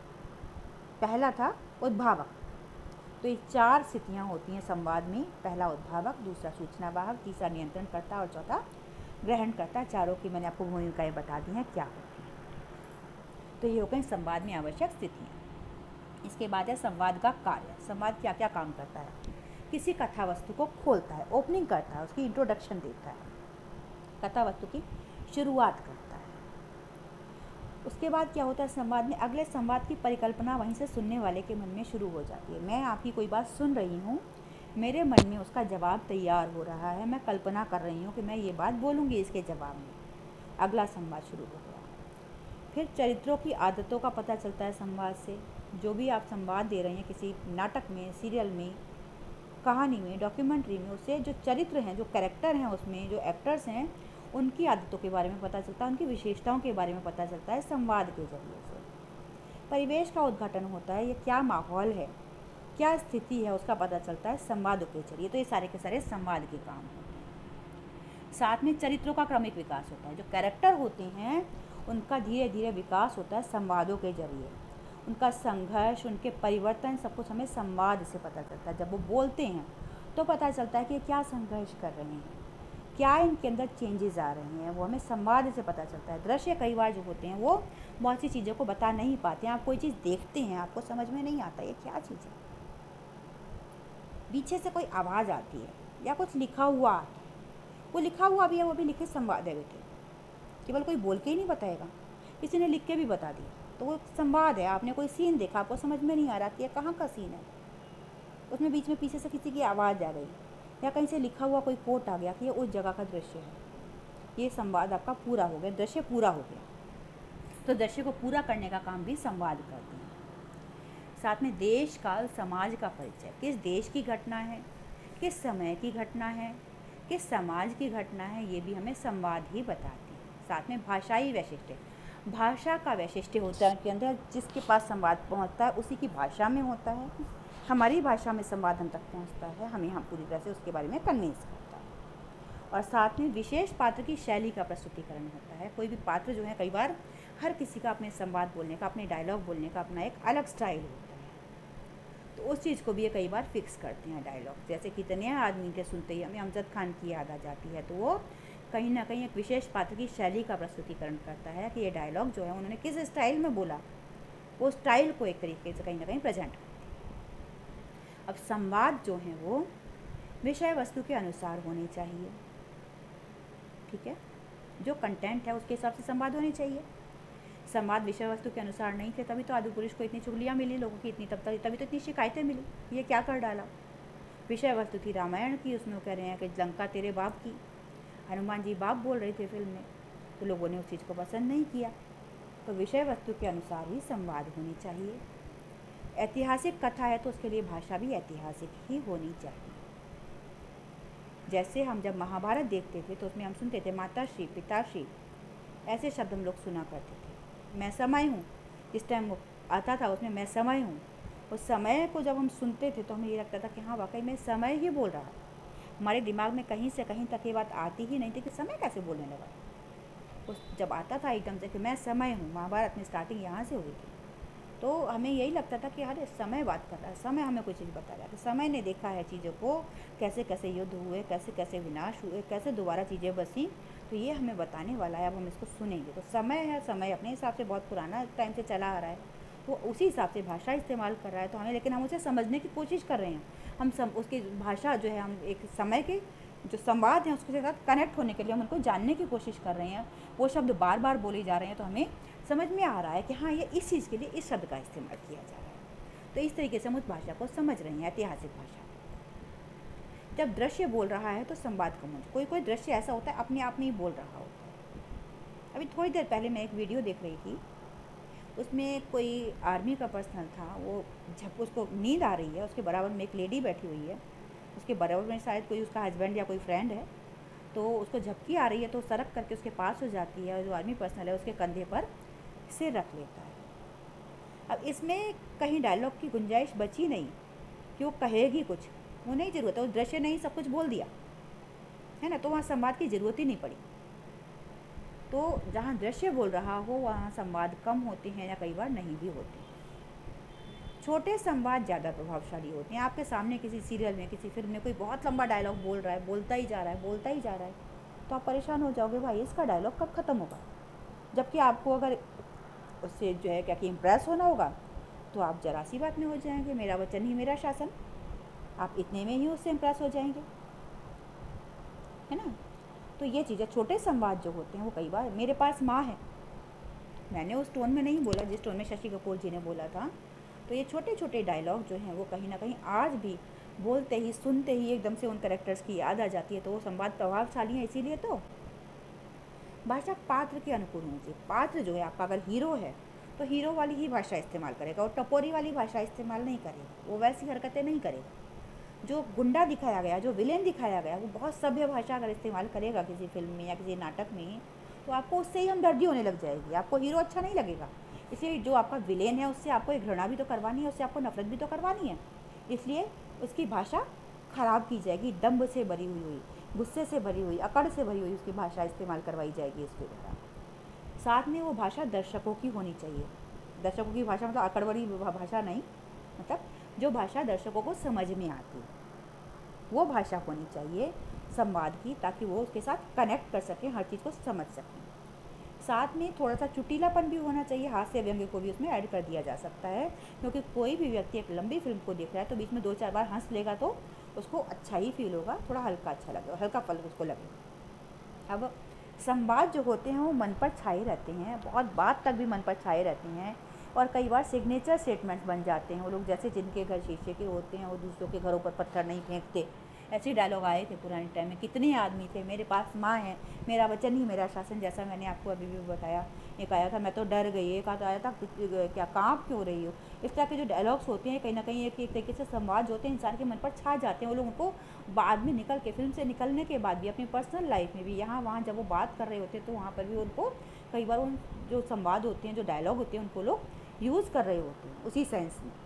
पहला था उद्भावक। तो ये चार स्थितियाँ होती हैं संवाद में। पहला उद्भावक, दूसरा सूचनावाहक, तीसरा नियंत्रणकर्ता और चौथा ग्रहणकर्ता। चारों की मैंने आपको भूमिकाएं बता दी हैं क्या होती हैं। तो ये हो गई संवाद में आवश्यक स्थितियाँ। इसके बाद है संवाद का कार्य। संवाद क्या क्या काम करता है? किसी कथा वस्तु को खोलता है, ओपनिंग करता है, उसकी इंट्रोडक्शन देता है, कथा वस्तु की शुरुआत करता है। उसके बाद क्या होता है संवाद में? अगले संवाद की परिकल्पना वहीं से सुनने वाले के मन में शुरू हो जाती है। मैं आपकी कोई बात सुन रही हूँ, मेरे मन में उसका जवाब तैयार हो रहा है, मैं कल्पना कर रही हूँ कि मैं ये बात बोलूँगी इसके जवाब में। अगला संवाद शुरू हो गया। फिर चरित्रों की आदतों का पता चलता है संवाद से। जो भी आप संवाद दे रहे हैं किसी नाटक में, सीरियल में, कहानी में, डॉक्यूमेंट्री में, उससे जो चरित्र हैं, जो कैरेक्टर हैं, उसमें जो एक्टर्स हैं, उनकी आदतों के बारे में पता चलता है, उनकी विशेषताओं के बारे में पता चलता है संवाद के जरिए से। परिवेश का उद्घाटन होता है, ये क्या माहौल है, क्या स्थिति है, उसका पता चलता है संवादों के जरिए। तो ये सारे के सारे संवाद के काम होते हैं। साथ में चरित्रों का क्रमिक विकास होता है। जो कैरेक्टर होते हैं उनका धीरे धीरे विकास होता है संवादों के जरिए। उनका संघर्ष, उनके परिवर्तन, सब कुछ हमें संवाद से पता चलता है। जब वो बोलते हैं तो पता चलता है कि क्या संघर्ष कर रहे हैं, क्या इनके अंदर चेंजेस आ रहे हैं, वो हमें संवाद से पता चलता है। दृश्य कई बार जो होते हैं वो बहुत सी चीज़ों को बता नहीं पाते हैं। आप कोई चीज़ देखते हैं, आपको समझ में नहीं आता ये क्या चीज़ है, पीछे से कोई आवाज़ आती है या कुछ लिखा हुआ आता है, वो लिखा हुआ भी है, वो भी लिखित संवाद है बेटे। केवल कोई बोल के ही नहीं बताएगा, किसी ने लिख के भी बता दिया तो वो संवाद है। आपने कोई सीन देखा, आपको समझ में नहीं आ रहा कि ये कहाँ का सीन है, उसमें बीच में पीछे से किसी की आवाज़ आ गई या कहीं से लिखा हुआ कोई कोट आ गया कि ये उस जगह का दृश्य है, ये संवाद आपका पूरा हो गया, दृश्य पूरा हो गया। तो दृश्य को पूरा करने का काम भी संवाद करते हैं। साथ में देश काल समाज का परिचय, किस देश की घटना है, किस समय की घटना है, किस समाज की घटना है, ये भी हमें संवाद ही बताती है। साथ में भाषाई वैशिष्ट्य, भाषा का वैशिष्ट्य होता है के अंदर, जिसके पास संवाद पहुंचता है उसी की भाषा में होता है। हमारी भाषा में संवाद हम तक पहुंचता है, हमें हम पूरी तरह से उसके बारे में कन्विंस करता है। और साथ में विशेष पात्र की शैली का प्रस्तुतिकरण होता है। कोई भी पात्र जो है, कई बार हर किसी का अपने संवाद बोलने का, अपने डायलॉग बोलने का अपना एक अलग स्टाइल होता है, तो उस चीज़ को भी ये कई बार फिक्स करते हैं डायलॉग। जैसे कितने आदमी के सुनते ही हमें अमजद खान की याद आ जाती है, तो वो कहीं ना कहीं एक विशेष पात्र की शैली का प्रस्तुतिकरण करता है कि ये डायलॉग जो है उन्होंने किस स्टाइल में बोला, वो स्टाइल को एक तरीके से कहीं ना कहीं प्रेजेंट करते हैं। अब संवाद जो है वो विषय वस्तु के अनुसार होने चाहिए, ठीक है, जो कंटेंट है उसके हिसाब से संवाद होने चाहिए। संवाद विषय वस्तु के अनुसार नहीं थे, तभी तो आदि पुरुष को इतनी चुगलियाँ मिली लोगों की, इतनी तब तक तभी तो इतनी शिकायतें मिली, ये क्या कर डाला। विषय वस्तु थी रामायण की, उसमें वो कह रहे हैं कि लंका तेरे बाप की, हनुमान जी बाप बोल रहे थे फिल्म में, तो लोगों ने उस चीज़ को पसंद नहीं किया। तो विषय वस्तु के अनुसार ही संवाद होनी चाहिए। ऐतिहासिक कथा है तो उसके लिए भाषा भी ऐतिहासिक ही होनी चाहिए। जैसे हम जब महाभारत देखते थे तो उसमें हम सुनते थे माताश्री, पिताश्री, ऐसे शब्द हम लोग सुना करते थे। मैं समय हूँ, इस टाइम वो आता था उसमें मैं समय हूँ, उस समय को जब हम सुनते थे तो हमें ये लगता था कि हाँ वाकई में समय ही बोल रहा है। हमारे दिमाग में कहीं से कहीं तक ये बात आती ही नहीं थी कि समय कैसे बोलने लगा। उस जब आता था एकदम से कि मैं समय हूँ, महाभारत में स्टार्टिंग यहाँ से हुई थी, तो हमें यही लगता था कि अरे समय बात कर रहा है, समय हमें कोई चीज़ बता रहा है। तो समय ने देखा है चीज़ों को, कैसे कैसे युद्ध हुए, कैसे कैसे विनाश हुए, कैसे दोबारा चीज़ें बसी, तो ये हमें बताने वाला है। अब हम इसको सुनेंगे। तो समय है, समय अपने हिसाब से बहुत पुराना टाइम से चला आ रहा है, वो उसी हिसाब से भाषा इस्तेमाल कर रहा है। तो हमें, लेकिन हम उसे समझने की कोशिश कर रहे हैं। हम सम उसकी भाषा जो है, हम एक समय के जो संवाद हैं उसके साथ कनेक्ट होने के लिए हम उनको जानने की कोशिश कर रहे हैं। वो शब्द बार बार बोले जा रहे हैं तो हमें समझ में आ रहा है कि हाँ ये इस चीज़ के लिए इस शब्द का इस्तेमाल किया जा रहा है। तो इस तरीके से हम उस भाषा को समझ रहे हैं, ऐतिहासिक भाषा। जब दृश्य बोल रहा है तो संवाद का मंच, कोई कोई दृश्य ऐसा होता है अपने आप में ही बोल रहा होता है। अभी थोड़ी देर पहले मैं एक वीडियो देख रही थी, उसमें कोई आर्मी का पर्सनल था, वो जब उसको नींद आ रही है, उसके बराबर में एक लेडी बैठी हुई है, उसके बराबर में शायद कोई उसका हस्बैंड या कोई फ्रेंड है, तो उसको झपकी आ रही है तो सरक करके उसके पास हो जाती है और जो आर्मी पर्सनल है उसके कंधे पर सिर रख लेता है। अब इसमें कहीं डायलॉग की गुंजाइश बची नहीं कि वो कहेगी कुछ, वो नहीं ज़रूरत है, उस दृश्य ने ही सब कुछ बोल दिया है ना, तो वहाँ संवाद की ज़रूरत ही नहीं पड़ी। तो जहाँ दृश्य बोल रहा हो वहाँ संवाद कम होते हैं या कई बार नहीं भी होते। छोटे संवाद ज़्यादा प्रभावशाली होते हैं। आपके सामने किसी सीरियल में, किसी फिल्म में कोई बहुत लंबा डायलॉग बोल रहा है, बोलता ही जा रहा है, बोलता ही जा रहा है, तो आप परेशान हो जाओगे, भाई इसका डायलॉग कब ख़त्म होगा। जबकि आपको अगर उससे जो है क्या कि इम्प्रेस होना होगा तो आप जरा सी बात में हो जाएंगे, मेरा वचन ही मेरा शासन, आप इतने में ही उससे इम्प्रेस हो जाएंगे, है ना। तो ये चीज़ें, छोटे संवाद जो होते हैं वो कई बार, मेरे पास माँ है, मैंने उस टोन में नहीं बोला जिस टोन में शशि कपूर जी ने बोला था। तो ये छोटे छोटे डायलॉग जो हैं वो कहीं ना कहीं आज भी बोलते ही, सुनते ही एकदम से उन कैरेक्टर्स की याद आ जाती है। तो वो संवाद प्रभावशाली है। इसीलिए तो भाषा पात्र के अनुकूल होनी चाहिए। पात्र जो है आपका अगर हीरो है तो हीरो वाली ही भाषा इस्तेमाल करेगा और टपोरी वाली भाषा इस्तेमाल नहीं करेगा, वो वैसी हरकतें नहीं करेगा। जो गुंडा दिखाया गया, जो विलेन दिखाया गया, वो बहुत सभ्य भाषा अगर इस्तेमाल करेगा किसी फिल्म में या किसी नाटक में, तो आपको उससे ही हमदर्दी होने लग जाएगी, आपको हीरो अच्छा नहीं लगेगा। इसलिए जो आपका विलेन है उससे आपको एक घृणा भी तो करवानी है, उससे आपको नफरत भी तो करवानी है, इसलिए उसकी भाषा खराब की जाएगी, दम्भ से भरी हुई हुई, गुस्से से भरी हुई, अकड़ से भरी हुई उसकी भाषा इस्तेमाल करवाई जाएगी इसके द्वारा। साथ में वो भाषा दर्शकों की होनी चाहिए। दर्शकों की भाषा मतलब अकड़ भरी भाषा नहीं, मतलब जो भाषा दर्शकों को समझ में आती है वो भाषा होनी चाहिए संवाद की, ताकि वो उसके साथ कनेक्ट कर सकें, हर चीज़ को समझ सकें। साथ में थोड़ा सा चुटीलापन भी होना चाहिए, हास्य व्यंग्य को भी उसमें ऐड कर दिया जा सकता है, क्योंकि कोई भी व्यक्ति एक लंबी फिल्म को देख रहा है तो बीच में दो चार बार हंस लेगा तो उसको अच्छा ही फील होगा, थोड़ा हल्का अच्छा लगेगा, हल्का पल उसको लगेगा। अब संवाद जो होते हैं वो मन पर छाए रहते हैं, बहुत बात तक भी मन पर छाए रहते हैं और कई बार सिग्नेचर स्टेटमेंट्स बन जाते हैं। वो लोग जैसे जिनके घर शीशे के होते हैं वो दूसरों के घरों पर पत्थर नहीं फेंकते, ऐसे डायलॉग आए थे पुराने टाइम में। कितने आदमी थे, मेरे पास माँ है, मेरा वचन ही मेरा शासन, जैसा मैंने आपको अभी भी बताया। एक आया था मैं तो डर गई, एक आता आया था क्या काँप क्यों रही हो। इस तरह के जो डायलॉग्स होते हैं कहीं ना कहीं एक एक तरीके से संवाद होते हैं, इंसान के मन पर छा जाते हैं। वो लोग उनको बाद में निकल के, फिल्म से निकलने के बाद भी, अपनी पर्सनल लाइफ में भी, यहाँ वहाँ जब वो बात कर रहे होते हैं तो वहाँ पर भी उनको कई बार उन जो संवाद होते हैं, जो डायलॉग होते हैं, उनको लोग यूज़ कर रहे होते हैं उसी सेंस में।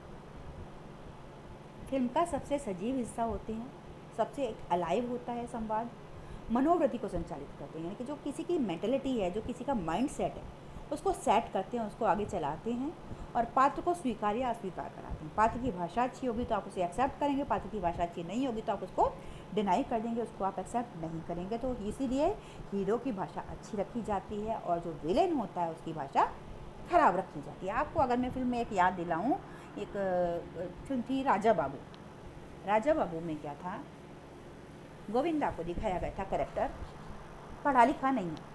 फिल्म का सबसे सजीव हिस्सा होते हैं, सबसे एक अलाइव होता है संवाद, मनोवृत्ति को संचालित करते हैं, यानी कि जो किसी की मेंटलिटी है, जो किसी का माइंड सेट है, उसको सेट करते हैं, उसको आगे चलाते हैं और पात्र को स्वीकार या अस्वीकार कराते हैं। पात्र की भाषा अच्छी होगी तो आप उसे एक्सेप्ट करेंगे, पात्र की भाषा अच्छी नहीं होगी तो आप उसको डिनाई कर देंगे, उसको आप एक्सेप्ट नहीं करेंगे। तो इसीलिए हीरो की भाषा अच्छी रखी जाती है और जो विलेन होता है उसकी भाषा खराब रखी जाती है। आपको अगर मैं फिल्म में एक याद दिलाऊँ, एक फिल्म थी राजा बाबू। राजा बाबू में क्या था, गोविंदा को दिखाया गया था कैरेक्टर पढ़ा लिखा नहीं है,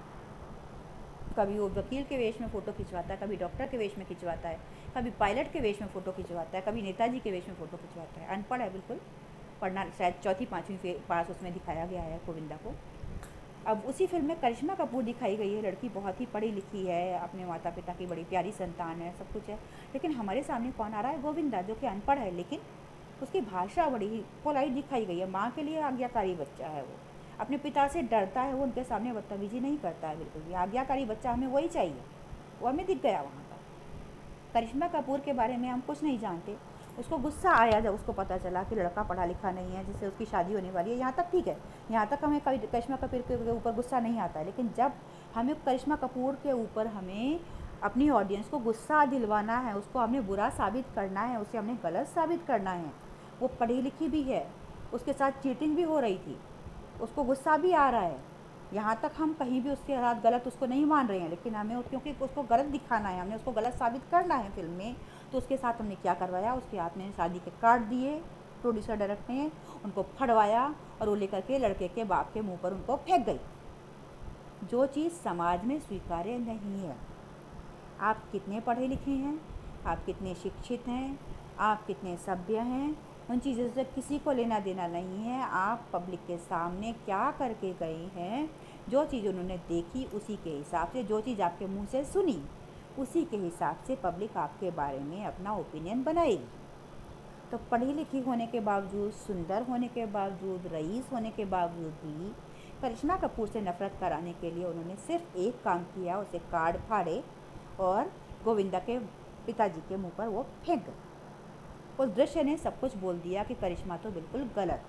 कभी वो वकील के वेश में फ़ोटो खिंचवाता है, कभी डॉक्टर के वेश में खिंचवाता है, कभी पायलट के वेश में फ़ोटो खिंचवाता है, कभी नेताजी के वेश में फ़ोटो खिंचवाता है। अनपढ़ है बिल्कुल, पढ़ना शायद चौथी पाँचवीं पास उसमें दिखाया गया है गोविंदा को। अब उसी फिल्म में करिश्मा कपूर दिखाई गई है, लड़की बहुत ही पढ़ी लिखी है, अपने माता पिता की बड़ी प्यारी संतान है, सब कुछ है, लेकिन हमारे सामने कौन आ रहा है, गोविंदा, जो कि अनपढ़ है लेकिन उसकी भाषा बड़ी ही पोलाइट दिखाई गई है। माँ के लिए आज्ञाकारी बच्चा है, वो अपने पिता से डरता है, वो उनके सामने बदतमीजी नहीं करता है बिल्कुल भी। आज्ञाकारी बच्चा हमें वही चाहिए, वो हमें दिख गया वहाँ पर। करिश्मा कपूर के बारे में हम कुछ नहीं जानते। उसको गुस्सा आया जब उसको पता चला कि लड़का पढ़ा लिखा नहीं है, जिससे उसकी शादी होने वाली है। यहाँ तक ठीक है, यहाँ तक हमें करिश्मा कपूर के ऊपर गुस्सा नहीं आता है। लेकिन जब हमें करिश्मा कपूर के ऊपर हमें अपनी ऑडियंस को गुस्सा दिलवाना है, उसको हमने बुरा साबित करना है, उसे हमने गलत साबित करना है। वो पढ़ी लिखी भी है, उसके साथ चीटिंग भी हो रही थी, उसको गुस्सा भी आ रहा है। यहाँ तक हम कहीं भी उसके साथ गलत उसको नहीं मान रहे हैं, लेकिन हमें क्योंकि उसको गलत दिखाना है, हमने उसको गलत साबित करना है फिल्म में, तो उसके साथ हमने क्या करवाया, उसके हाथ में शादी के कार्ड दिए प्रोड्यूसर डायरेक्टर ने, उनको फड़वाया और वो लेकर के लड़के के बाप के मुंह पर उनको फेंक गई, जो चीज़ समाज में स्वीकार्य नहीं है। आप कितने पढ़े लिखे हैं, आप कितने शिक्षित हैं, आप कितने सभ्य हैं, उन चीज़ों से किसी को लेना देना नहीं है। आप पब्लिक के सामने क्या करके गए हैं, जो चीज़ उन्होंने देखी उसी के हिसाब से, जो चीज़ आपके मुंह से सुनी उसी के हिसाब से पब्लिक आपके बारे में अपना ओपिनियन बनाएगी। तो पढ़ी लिखी होने के बावजूद, सुंदर होने के बावजूद, रईस होने के बावजूद भी करिश्मा कपूर से नफ़रत कराने के लिए उन्होंने सिर्फ एक काम किया, उसे कार्ड फाड़े और गोविंदा के पिताजी के मुंह पर वो फेंक गए। उस दृश्य ने सब कुछ बोल दिया कि करिश्मा तो बिल्कुल गलत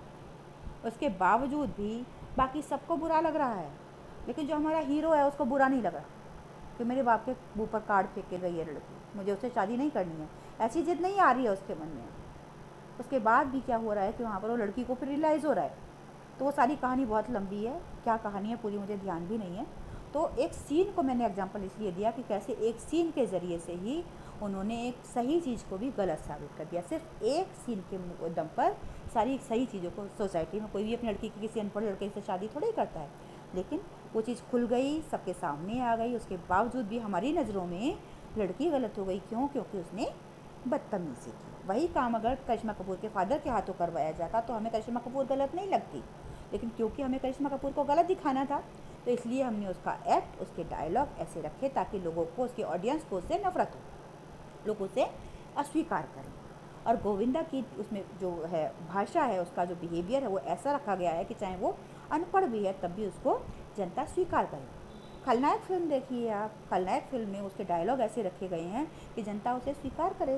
है। उसके बावजूद भी बाकी सबको बुरा लग रहा है, लेकिन जो हमारा हीरो है उसको बुरा नहीं लगा कि मेरे बाप के मुंह पर कार्ड फेंक के गई है लड़की, मुझे उससे शादी नहीं करनी है, ऐसी जिद नहीं आ रही है उसके मन में। उसके बाद भी क्या हो रहा है कि वहाँ पर वो लड़की को फिर रियलाइज़ हो रहा है। तो वो सारी कहानी बहुत लंबी है, क्या कहानी है पूरी मुझे ध्यान भी नहीं है। तो एक सीन को मैंने एग्जांपल इसलिए दिया कि कैसे एक सीन के ज़रिए से ही उन्होंने एक सही चीज़ को भी गलत साबित कर दिया। सिर्फ एक सीन के दम पर सारी सही चीज़ों को, सोसाइटी में कोई भी अपनी लड़की की किसी अनपढ़ लड़के से शादी थोड़ी करता है, लेकिन वो चीज़ खुल गई, सबके सामने आ गई। उसके बावजूद भी हमारी नज़रों में लड़की गलत हो गई। क्यों? क्योंकि उसने बदतमीज़ी की। वही काम अगर करिश्मा कपूर के फादर के हाथों करवाया जाता तो हमें करिश्मा कपूर गलत नहीं लगती, लेकिन क्योंकि हमें करिश्मा कपूर को गलत दिखाना था, तो इसलिए हमने उसका एक्ट, उसके डायलॉग ऐसे रखे ताकि लोगों को, उसके ऑडियंस को उससे नफरत हो, लोग उसे अस्वीकार करें। और गोविंदा की उसमें जो है भाषा है, उसका जो बिहेवियर है, वो ऐसा रखा गया है कि चाहे वो अनपढ़ भी है तब भी उसको जनता स्वीकार करे। खलनायक फिल्म देखिए आप, खलनायक फिल्म में उसके डायलॉग ऐसे रखे गए हैं कि जनता उसे स्वीकार करे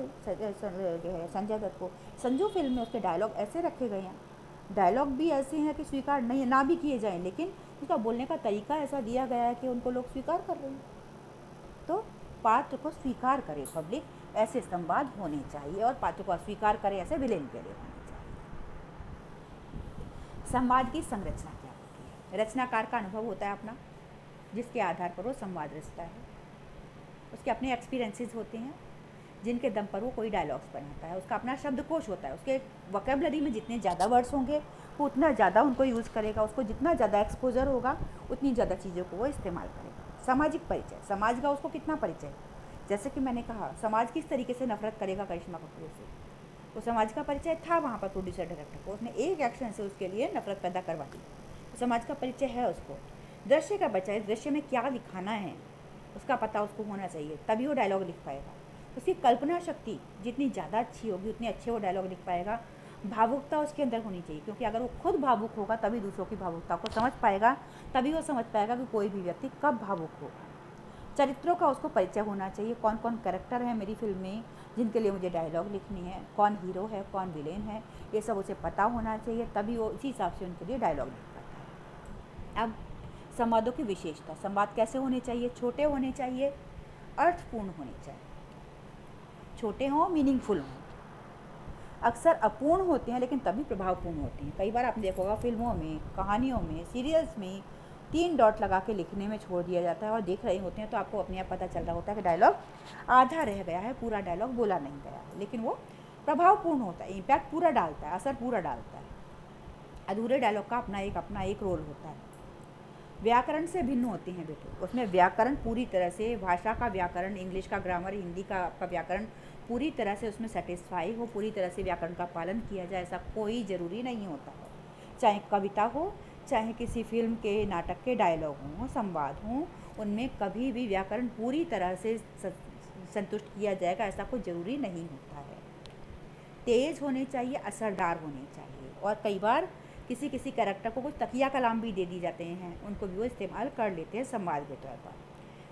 संजय दत्त को। संजू फिल्म में उसके डायलॉग ऐसे रखे गए हैं, डायलॉग भी ऐसे हैं कि स्वीकार नहीं ना भी किए जाएं, लेकिन उसका बोलने का तरीका ऐसा दिया गया है कि उनको लोग स्वीकार कर रहे हैं। तो पात्र को स्वीकार करे पब्लिक, ऐसे संवाद होने चाहिए, और पात्र को अस्वीकार करे ऐसे विलेन के लिए होने चाहिए। संवाद की संरचना क्या होती है? रचनाकार का अनुभव होता है अपना, जिसके आधार पर वो संवाद रचता है। उसके अपने एक्सपीरियंसेस होते हैं जिनके दम पर वो कोई डायलॉग्स बनाता है। उसका अपना शब्दकोश होता है, उसके वोकेबलरी में जितने ज़्यादा वर्ड्स होंगे वो उतना ज़्यादा उनको यूज़ करेगा, उसको जितना ज़्यादा एक्सपोजर होगा उतनी ज़्यादा चीज़ों को वो इस्तेमाल करेगा। सामाजिक परिचय, समाज का उसको कितना परिचय, जैसे कि मैंने कहा समाज किस तरीके से नफरत करेगा करिश्मा कपूर से, तो समाज का परिचय था वहाँ पर प्रोड्यूसर डायरेक्टर को, उसने एक एक्शन से उसके लिए नफरत पैदा करवा दी। तो समाज का परिचय है उसको। दृश्य का बचाए, दृश्य में क्या दिखाना है उसका पता उसको होना चाहिए, तभी वो डायलॉग लिख पाएगा। उसकी कल्पना शक्ति जितनी ज़्यादा अच्छी होगी उतनी अच्छे वो डायलॉग लिख पाएगा। भावुकता उसके अंदर होनी चाहिए, क्योंकि अगर वो खुद भावुक होगा तभी दूसरों की भावुकता को समझ पाएगा, तभी वो समझ पाएगा कि कोई भी व्यक्ति कब भावुक होगा। चरित्रों का उसको परिचय होना चाहिए, कौन कौन कैरेक्टर है मेरी फिल्म में जिनके लिए मुझे डायलॉग लिखनी है, कौन हीरो है, कौन विलेन है, ये सब उसे पता होना चाहिए, तभी वो इसी हिसाब से उनके लिए डायलॉग लिख पाता है। अब संवादों की विशेषता, संवाद कैसे होने चाहिए? छोटे होने चाहिए, अर्थपूर्ण होने चाहिए, छोटे हों, मीनिंगफुल हों। अक्सर अपूर्ण होते हैं लेकिन तभी प्रभावपूर्ण होते हैं। कई बार आपने देखा होगा फिल्मों में, कहानियों में, सीरियल्स में तीन डॉट लगा के लिखने में छोड़ दिया जाता है, और देख रहे होते हैं तो आपको अपने आप पता चल रहा होता है कि डायलॉग आधा रह गया है, पूरा डायलॉग बोला नहीं गया है, लेकिन वो प्रभावपूर्ण होता है, इम्पैक्ट पूरा डालता है, असर पूरा डालता है। अधूरे डायलॉग का अपना एक अपना एक रोल होता है। व्याकरण से भिन्न होते हैं बेटे, उसमें व्याकरण पूरी तरह से, भाषा का व्याकरण, इंग्लिश का ग्रामर, हिंदी का आपका व्याकरण पूरी तरह से उसमें सेटिस्फाई हो, पूरी तरह से व्याकरण का पालन किया जाए, ऐसा कोई ज़रूरी नहीं होता है। चाहे कविता हो, चाहे किसी फिल्म के, नाटक के डायलॉग हों, संवाद हों, उनमें कभी भी व्याकरण पूरी तरह से संतुष्ट किया जाएगा ऐसा कोई ज़रूरी नहीं होता है। तेज़ होने चाहिए, असरदार होने चाहिए, और कई बार किसी किसी कैरेक्टर को कुछ तकिया कलाम भी दे दी जाते हैं, उनको भी वो इस्तेमाल कर लेते हैं संवाद के तौर पर।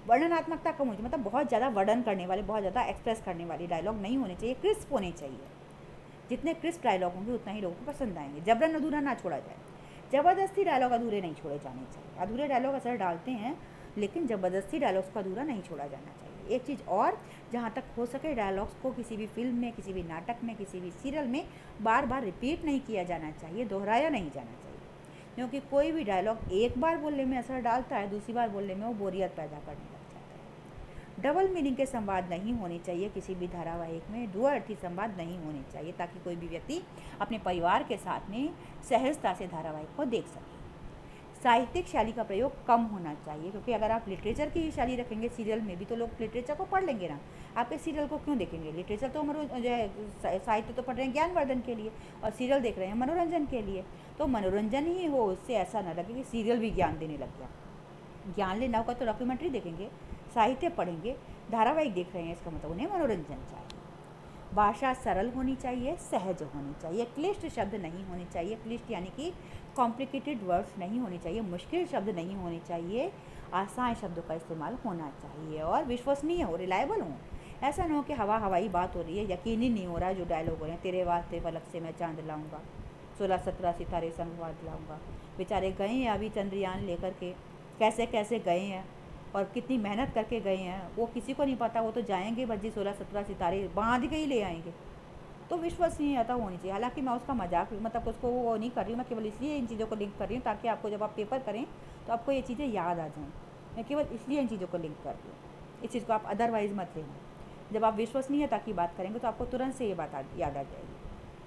वर्णनात्मकता कम होनी चाहिए, मतलब बहुत ज़्यादा वर्णन करने वाले, बहुत ज़्यादा एक्सप्रेस करने वाले डायलॉग नहीं होने चाहिए, क्रिस्प होने चाहिए। जितने क्रिस्प डायलॉग होंगे उतना ही लोगों को पसंद आएंगे। जबरन अधूरा ना छोड़ा जाए, ज़बरदस्ती डायलॉग अधूरे नहीं छोड़े जाने चाहिए। अधूरे डायलॉग असर डालते हैं, लेकिन ज़बरदस्ती डायलॉग्स को अधूरा नहीं छोड़ा जाना चाहिए। एक चीज़ और, जहाँ तक हो सके डायलॉग्स को किसी भी फिल्म में, किसी भी नाटक में, किसी भी सीरियल में बार बार रिपीट नहीं किया जाना चाहिए, दोहराया नहीं जाना चाहिए। क्योंकि कोई भी डायलॉग एक बार बोलने में असर डालता है, दूसरी बार बोलने में वो बोरियत पैदा करने लगता है। डबल मीनिंग के संवाद नहीं होने चाहिए किसी भी धारावाहिक में, दो अर्थी संवाद नहीं होने चाहिए, ताकि कोई भी व्यक्ति अपने परिवार के साथ में सहजता से धारावाहिक को देख सके। साहित्यिक शैली का प्रयोग कम होना चाहिए, क्योंकि अगर आप लिटरेचर की शैली रखेंगे सीरियल में भी, तो लोग लिटरेचर को पढ़ लेंगे ना, आपके सीरियल को क्यों देखेंगे। लिटरेचर तो मनो जो है साहित्य तो पढ़ रहे हैं ज्ञानवर्धन के लिए, और सीरियल देख रहे हैं मनोरंजन के लिए। तो मनोरंजन ही हो, उससे ऐसा ना लगे कि सीरियल भी ज्ञान देने लग गया। ज्ञान लेना होगा तो डॉक्यूमेंट्री देखेंगे, साहित्य पढ़ेंगे, धारावाहिक देख रहे हैं, इसका मतलब उन्हें मनोरंजन चाहिए। भाषा सरल होनी चाहिए, सहज होनी चाहिए, क्लिष्ट शब्द नहीं होने चाहिए। क्लिष्ट यानी कि कॉम्प्लिकेटेड वर्ड्स नहीं होने चाहिए, मुश्किल शब्द नहीं होने चाहिए, आसान शब्दों का इस्तेमाल होना चाहिए, और विश्वसनीय हो, रिलायबल हो। ऐसा ना हो कि हवा हवाई बात हो रही है, यकीन ही नहीं हो रहा जो डायलॉग हो रहे हैं, तेरे वास्ते फलक से मैं चांद लाऊंगा, सोलह सत्रह सितारे संगवाद लाऊंगा। बेचारे गए हैं अभी चंद्रयान लेकर के, कैसे कैसे गए हैं और कितनी मेहनत करके गए हैं वो किसी को नहीं पता। वो तो जाएंगे भज्जी सोलह सत्रह सितारे बांध के ही ले आएंगे। तो विश्वसनीयता होनी चाहिए। हालांकि मैं उसका मजाक मतलब उसको वो नहीं कर रही हूँ, मैं केवल इसलिए इन चीज़ों को लिंक कर रही हूँ ताकि आपको जब आप पेपर करें तो आपको ये चीज़ें याद आ जाएँ। मैं केवल इसलिए इन चीज़ों को लिंक कर रही हूँ, इस चीज़ को आप अदरवाइज़ मत लेना। जब आप विश्वसनीयता की बात करेंगे तो आपको तुरंत से ये बात याद आ जाएगी।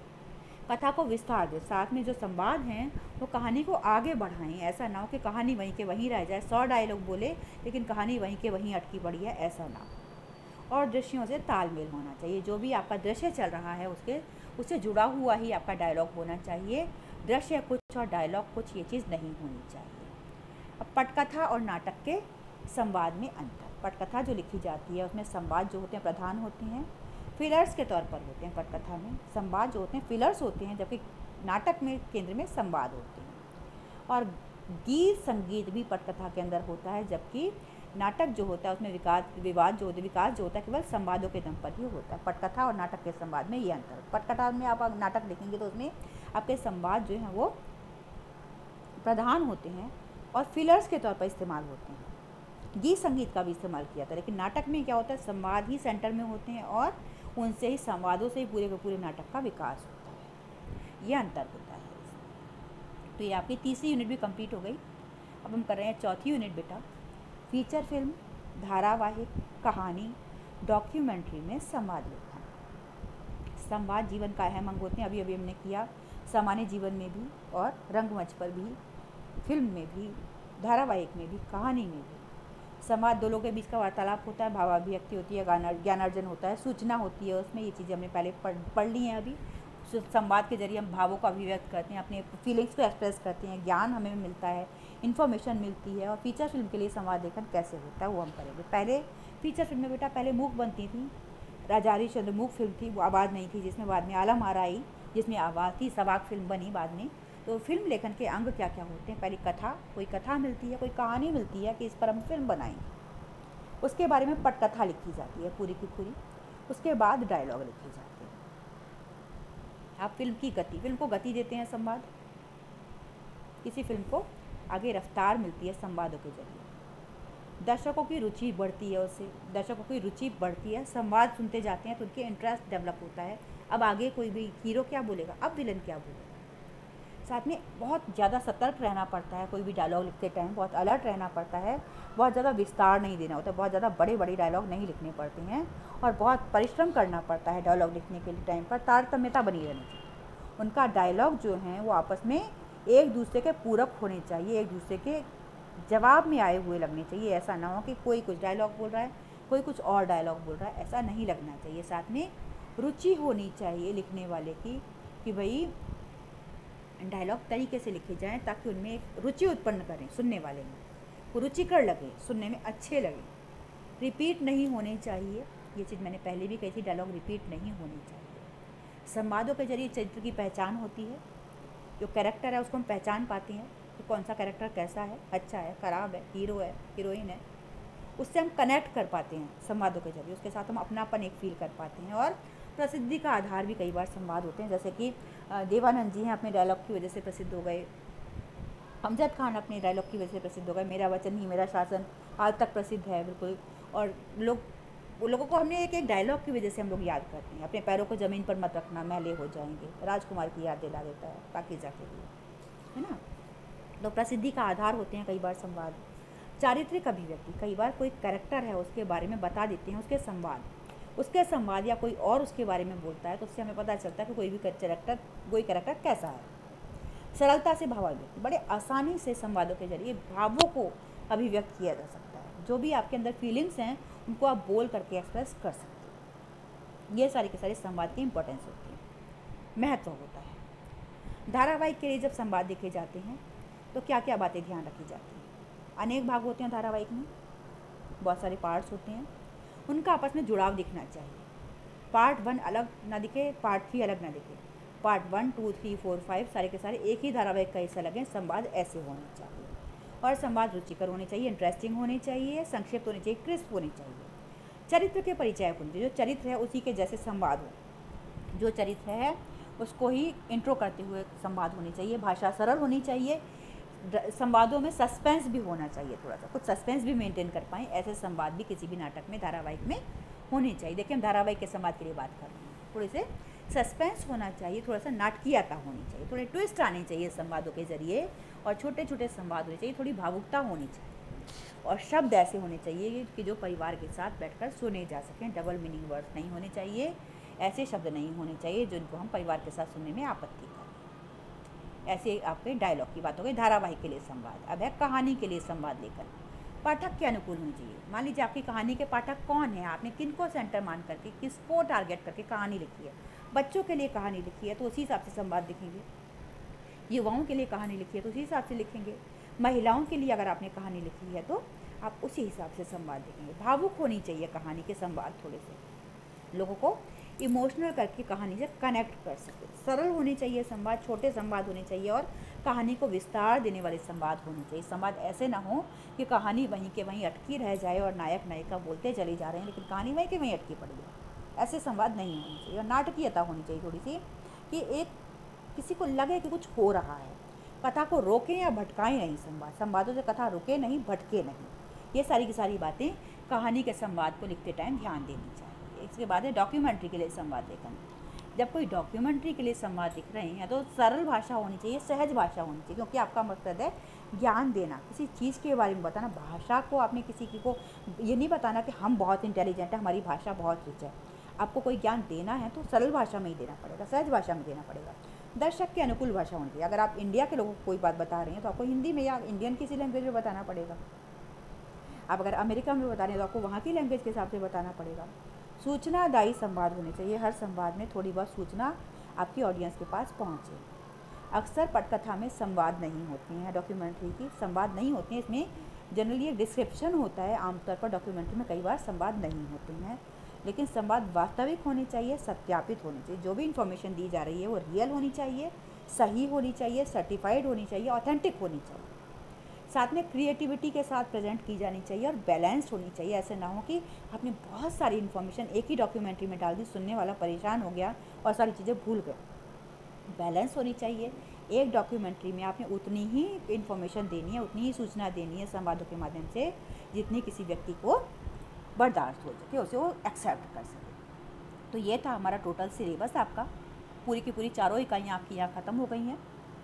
कथा को विस्तार दें, साथ में जो संवाद हैं वो कहानी को आगे बढ़ाएं। ऐसा ना हो कि कहानी वहीं के वहीं रह जाए, सौ डायलॉग बोले लेकिन कहानी वहीं के वहीं अटकी पड़ी है, ऐसा ना हो। और दृश्यों से तालमेल होना चाहिए, जो भी आपका दृश्य चल रहा है उसके उससे जुड़ा हुआ ही आपका डायलॉग होना चाहिए। दृश्य कुछ और डायलॉग कुछ, ये चीज़ नहीं होनी चाहिए। अब पटकथा और नाटक के संवाद में अंतर। पटकथा जो लिखी जाती है उसमें संवाद जो होते हैं प्रधान होते हैं, फिलर्स के तौर पर होते हैं। पटकथा में संवाद जो होते हैं फिलर्स होते हैं, जबकि नाटक में केंद्र में संवाद होते हैं। और गीत संगीत भी पटकथा के अंदर होता है, जबकि नाटक जो होता है उसमें विकास विवाद जो होता है विकास जो होता है केवल संवादों के दम पर ही होता है। पटकथा और नाटक के संवाद में ये अंतर। पटकथा में आप नाटक देखेंगे तो उसमें आपके संवाद जो हैं वो प्रधान होते हैं और फिलर्स के तौर पर इस्तेमाल होते हैं। गीत संगीत का भी इस्तेमाल किया था, लेकिन नाटक में क्या होता है संवाद ही सेंटर में होते हैं और उनसे ही संवादों से ही पूरे के पूरे नाटक का विकास होता है। ये अंतर होता है। तो ये आपकी तीसरी यूनिट भी कंप्लीट हो गई। अब हम कर रहे हैं चौथी यूनिट बेटा, फीचर फिल्म, धारावाहिक, कहानी, डॉक्यूमेंट्री में संवाद लेखन। संवाद जीवन का अहम अंग होते हैं, अभी अभी हमने किया। सामान्य जीवन में भी और रंगमंच पर भी, फिल्म में भी, धारावाहिक में भी, कहानी में भी संवाद दो लोगों के बीच का वार्तालाप होता है, भावाभिव्यक्ति होती है, ज्ञानार्जन होता है, सूचना होती है उसमें। ये चीज़ें हमने पहले पढ़ पढ़ ली हैं। अभी संवाद के जरिए हम भावों को अभिव्यक्त करते हैं, अपने फीलिंग्स को एक्सप्रेस करते हैं, ज्ञान हमें मिलता है, इन्फॉर्मेशन मिलती है। और फीचर फिल्म के लिए संवाद लेखन कैसे होता है वो हम करेंगे। पहले फीचर फिल्म में बेटा पहले मूक बनती थी, राजा हरिश्चंद्र मूक फिल्म थी, वो आवाज़ नहीं थी, जिसमें बाद में आलम आरा आई जिसमें आवाज़ थी, सवाक फिल्म बनी बाद में। तो फिल्म लेखन के अंग क्या क्या होते हैं? पहली कथा, कोई कथा मिलती है, कोई कहानी मिलती है कि इस पर हम फिल्म बनाएंगे, उसके बारे में पटकथा लिखी जाती है पूरी की पूरी, उसके बाद डायलॉग लिखे जाते हैं। आप फिल्म की गति, फिल्म को गति देते हैं संवाद, किसी फिल्म को आगे रफ्तार मिलती है संवादों के जरिए, दर्शकों की रुचि बढ़ती है, उससे दर्शकों की रुचि बढ़ती है, संवाद सुनते जाते हैं तो उनके इंटरेस्ट डेवलप होता है। अब आगे कोई भी हीरो क्या बोलेगा, अब विलन क्या बोलेगा। साथ में बहुत ज़्यादा सतर्क रहना पड़ता है, कोई भी डायलॉग लिखते टाइम बहुत अलर्ट रहना पड़ता है, बहुत ज़्यादा विस्तार नहीं देना होता, बहुत ज़्यादा बड़े बड़े डायलॉग नहीं लिखने पड़ते हैं, और बहुत परिश्रम करना पड़ता है डायलॉग लिखने के लिए। टाइम पर तारतम्यता बनी रहनी चाहिए, उनका डायलॉग जो हैं वो आपस में एक दूसरे के पूरक होने चाहिए, एक दूसरे के जवाब में आए हुए लगने चाहिए। ऐसा ना हो कि कोई कुछ डायलॉग बोल रहा है, कोई कुछ और डायलॉग बोल रहा है, ऐसा नहीं लगना चाहिए। साथ में रुचि होनी चाहिए लिखने वाले की, कि भाई डायलॉग तरीके से लिखे जाएं ताकि उनमें एक रुचि उत्पन्न करें, सुनने वाले में वो रुचिकर लगे, सुनने में अच्छे लगे। रिपीट नहीं होने चाहिए, ये चीज़ मैंने पहले भी कही थी, डायलॉग रिपीट नहीं होनी चाहिए। संवादों के जरिए चरित्र की पहचान होती है, जो कैरेक्टर है उसको हम पहचान पाते हैं कि कौन सा कैरेक्टर कैसा है, अच्छा है, ख़राब है, हीरो है, हीरोइन है। उससे हम कनेक्ट कर पाते हैं संवादों के जरिए, उसके साथ हम अपनापन एक फील कर पाते हैं। और प्रसिद्धि का आधार भी कई बार संवाद होते हैं, जैसे कि देवानंद जी हैं अपने डायलॉग की वजह से प्रसिद्ध हो गए, अमजद खान अपने डायलॉग की वजह से प्रसिद्ध हो गए, मेरा वचन ही मेरा शासन आज तक प्रसिद्ध है बिल्कुल। और लोग वो लोगों को हमने एक एक डायलॉग की वजह से हम लोग याद करते हैं। अपने पैरों को ज़मीन पर मत रखना, मैले हो जाएंगे, राजकुमार की याद दिला देता है पाकीज़ा के लिए, है ना। तो प्रसिद्धि का आधार होते हैं कई बार संवाद। चारित्रिक अभिव्यक्ति, कई बार कोई कैरेक्टर है उसके बारे में बता देते हैं, उसके संवाद उसके संवाद या कोई और उसके बारे में बोलता है तो उससे हमें पता चलता है कि कोई भी कैरेक्टर कोई कैरेक्टर कैसा है। सरलता से भावाभिव्यक्ति, बड़े आसानी से संवादों के जरिए भावों को अभिव्यक्त किया जा सकता है। जो भी आपके अंदर फीलिंग्स हैं उनको आप बोल करके एक्सप्रेस कर सकते हैं। ये सारी के सारे संवाद की इंपॉर्टेंस होती है, महत्व होता है। धारावाहिक के लिए जब संवाद देखे जाते हैं तो क्या क्या बातें ध्यान रखी जाती हैं। अनेक भाग होते हैं धारावाहिक में, बहुत सारे पार्ट्स होते हैं, उनका आपस में जुड़ाव दिखना चाहिए। पार्ट वन अलग ना दिखे, पार्ट थ्री अलग ना दिखे, part one two three four five सारे के सारे एक ही धारावाहिक का हिस्सा लगे। संवाद ऐसे होने चाहिए और संवाद रुचिकर होने चाहिए, इंटरेस्टिंग होने चाहिए, संक्षिप्त होने चाहिए, क्रिस्प होने चाहिए। चरित्र के परिचय होने चाहिए, जो चरित्र है उसी के जैसे संवाद हो, जो चरित्र है उसको ही इंट्रो करते हुए संवाद होने चाहिए। भाषा सरल होनी चाहिए, संवादों में सस्पेंस भी होना चाहिए, थोड़ा सा कुछ सस्पेंस भी मेंटेन कर पाएँ, ऐसे संवाद भी किसी भी नाटक में धारावाहिक में होने चाहिए। देखिए हम धारावाहिक के संवाद के लिए बात कर रहे हैं, थोड़े से सस्पेंस होना चाहिए, थोड़ा सा नाटकीयता होनी चाहिए, थोड़े ट्विस्ट आने चाहिए संवादों के जरिए, और छोटे छोटे संवाद होने चाहिए, थोड़ी भावुकता होनी चाहिए, और शब्द ऐसे होने चाहिए कि जो परिवार के साथ बैठकर सुने जा सकें। डबल मीनिंग वर्ड्स नहीं होने चाहिए, ऐसे शब्द नहीं होने चाहिए जिनको हम परिवार के साथ सुनने में आपत्ति करें। ऐसे आपके डायलॉग की बात हो गई। धारावाहिक के लिए संवाद। अब है कहानी के लिए संवाद लेकर, पाठक के अनुकूल होनी चाहिए। मान लीजिए आपकी कहानी के पाठक कौन है, आपने किनको सेंटर मान करके, किसको टारगेट करके कहानी लिखी है। बच्चों के लिए कहानी लिखी है तो उसी हिसाब से संवाद लिखेंगे, युवाओं के लिए कहानी लिखी है तो उसी हिसाब से लिखेंगे, महिलाओं के लिए अगर आपने कहानी लिखी है तो आप उसी हिसाब से संवाद लिखेंगे। भावुक होनी चाहिए कहानी के संवाद, थोड़े से लोगों को इमोशनल करके कहानी से कनेक्ट कर सके। सरल होने चाहिए संवाद, छोटे संवाद होने चाहिए, और कहानी को विस्तार देने वाले संवाद होने चाहिए। संवाद ऐसे ना हो कि कहानी वहीं के वहीं अटकी रह जाए और नायक नायिका बोलते चले जा रहे हैं लेकिन कहानी वहीं के वहीं अटकी पड़ी है। ऐसे संवाद नहीं होने चाहिए। और नाटकीयता होनी चाहिए थोड़ी सी, कि एक किसी को लगे कि कुछ हो रहा है, कथा को रोकें या भटकाएं नहीं। संवाद संवादों से कथा रुके नहीं, भटके नहीं। ये सारी की सारी बातें कहानी के संवाद को लिखते टाइम ध्यान देनी चाहिए। इसके बाद है डॉक्यूमेंट्री के लिए संवाद लेखन। जब कोई डॉक्यूमेंट्री के लिए संवाद लिख रहे हैं तो सरल भाषा होनी चाहिए, सहज भाषा होनी चाहिए, क्योंकि आपका मकसद है ज्ञान देना, किसी चीज़ के बारे में बताना। भाषा को आपने किसी की को ये नहीं बताना कि हम बहुत इंटेलिजेंट है, हमारी भाषा बहुत रिच है। आपको कोई ज्ञान देना है तो सरल भाषा में ही देना पड़ेगा, सहज भाषा में देना पड़ेगा। दर्शक के अनुकूल भाषा होनी चाहिए। अगर आप इंडिया के लोगों को कोई बात बता रहे हैं तो आपको हिंदी में या इंडियन किसी लैंग्वेज में बताना पड़ेगा। आप अगर अमेरिका में बता रहे हैं तो आपको वहाँ की लैंग्वेज के हिसाब से बताना पड़ेगा। सूचनादायी संवाद होने चाहिए। हर संवाद में थोड़ी बहुत सूचना आपकी ऑडियंस के पास पहुँचे। अक्सर पटकथा में संवाद नहीं होती हैं, डॉक्यूमेंट्री की संवाद नहीं होती हैं। इसमें जनरली एक डिस्क्रिप्शन होता है, आमतौर पर डॉक्यूमेंट्री में कई बार संवाद नहीं होते हैं। लेकिन संवाद वास्तविक होने चाहिए, सत्यापित होने चाहिए। जो भी इन्फॉर्मेशन दी जा रही है वो रियल होनी चाहिए, सही होनी चाहिए, सर्टिफाइड होनी चाहिए, ऑथेंटिक होनी चाहिए। साथ में क्रिएटिविटी के साथ प्रेजेंट की जानी चाहिए और बैलेंस्ड होनी चाहिए। ऐसे ना हो कि आपने बहुत सारी इन्फॉर्मेशन एक ही डॉक्यूमेंट्री में डाल दी, सुनने वाला परेशान हो गया और सारी चीज़ें भूल गए। बैलेंस होनी चाहिए। एक डॉक्यूमेंट्री में आपने उतनी ही इन्फॉर्मेशन देनी है, उतनी ही सूचना देनी है संवादों के माध्यम से जितनी किसी व्यक्ति को बर्दाश्त हो सके, उसे वो एक्सेप्ट कर सके। तो ये था हमारा टोटल सिलेबस आपका। पूरी की पूरी चारों इकाइयाँ आपकी यहाँ ख़त्म हो गई हैं।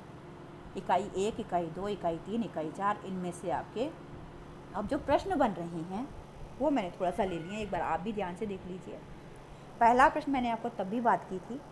इकाई एक, इकाई दो, इकाई तीन, इकाई चार, इनमें से आपके अब जो प्रश्न बन रहे हैं वो मैंने थोड़ा सा ले लिए, एक बार आप भी ध्यान से देख लीजिए। पहला प्रश्न मैंने आपको तब भी बात की थी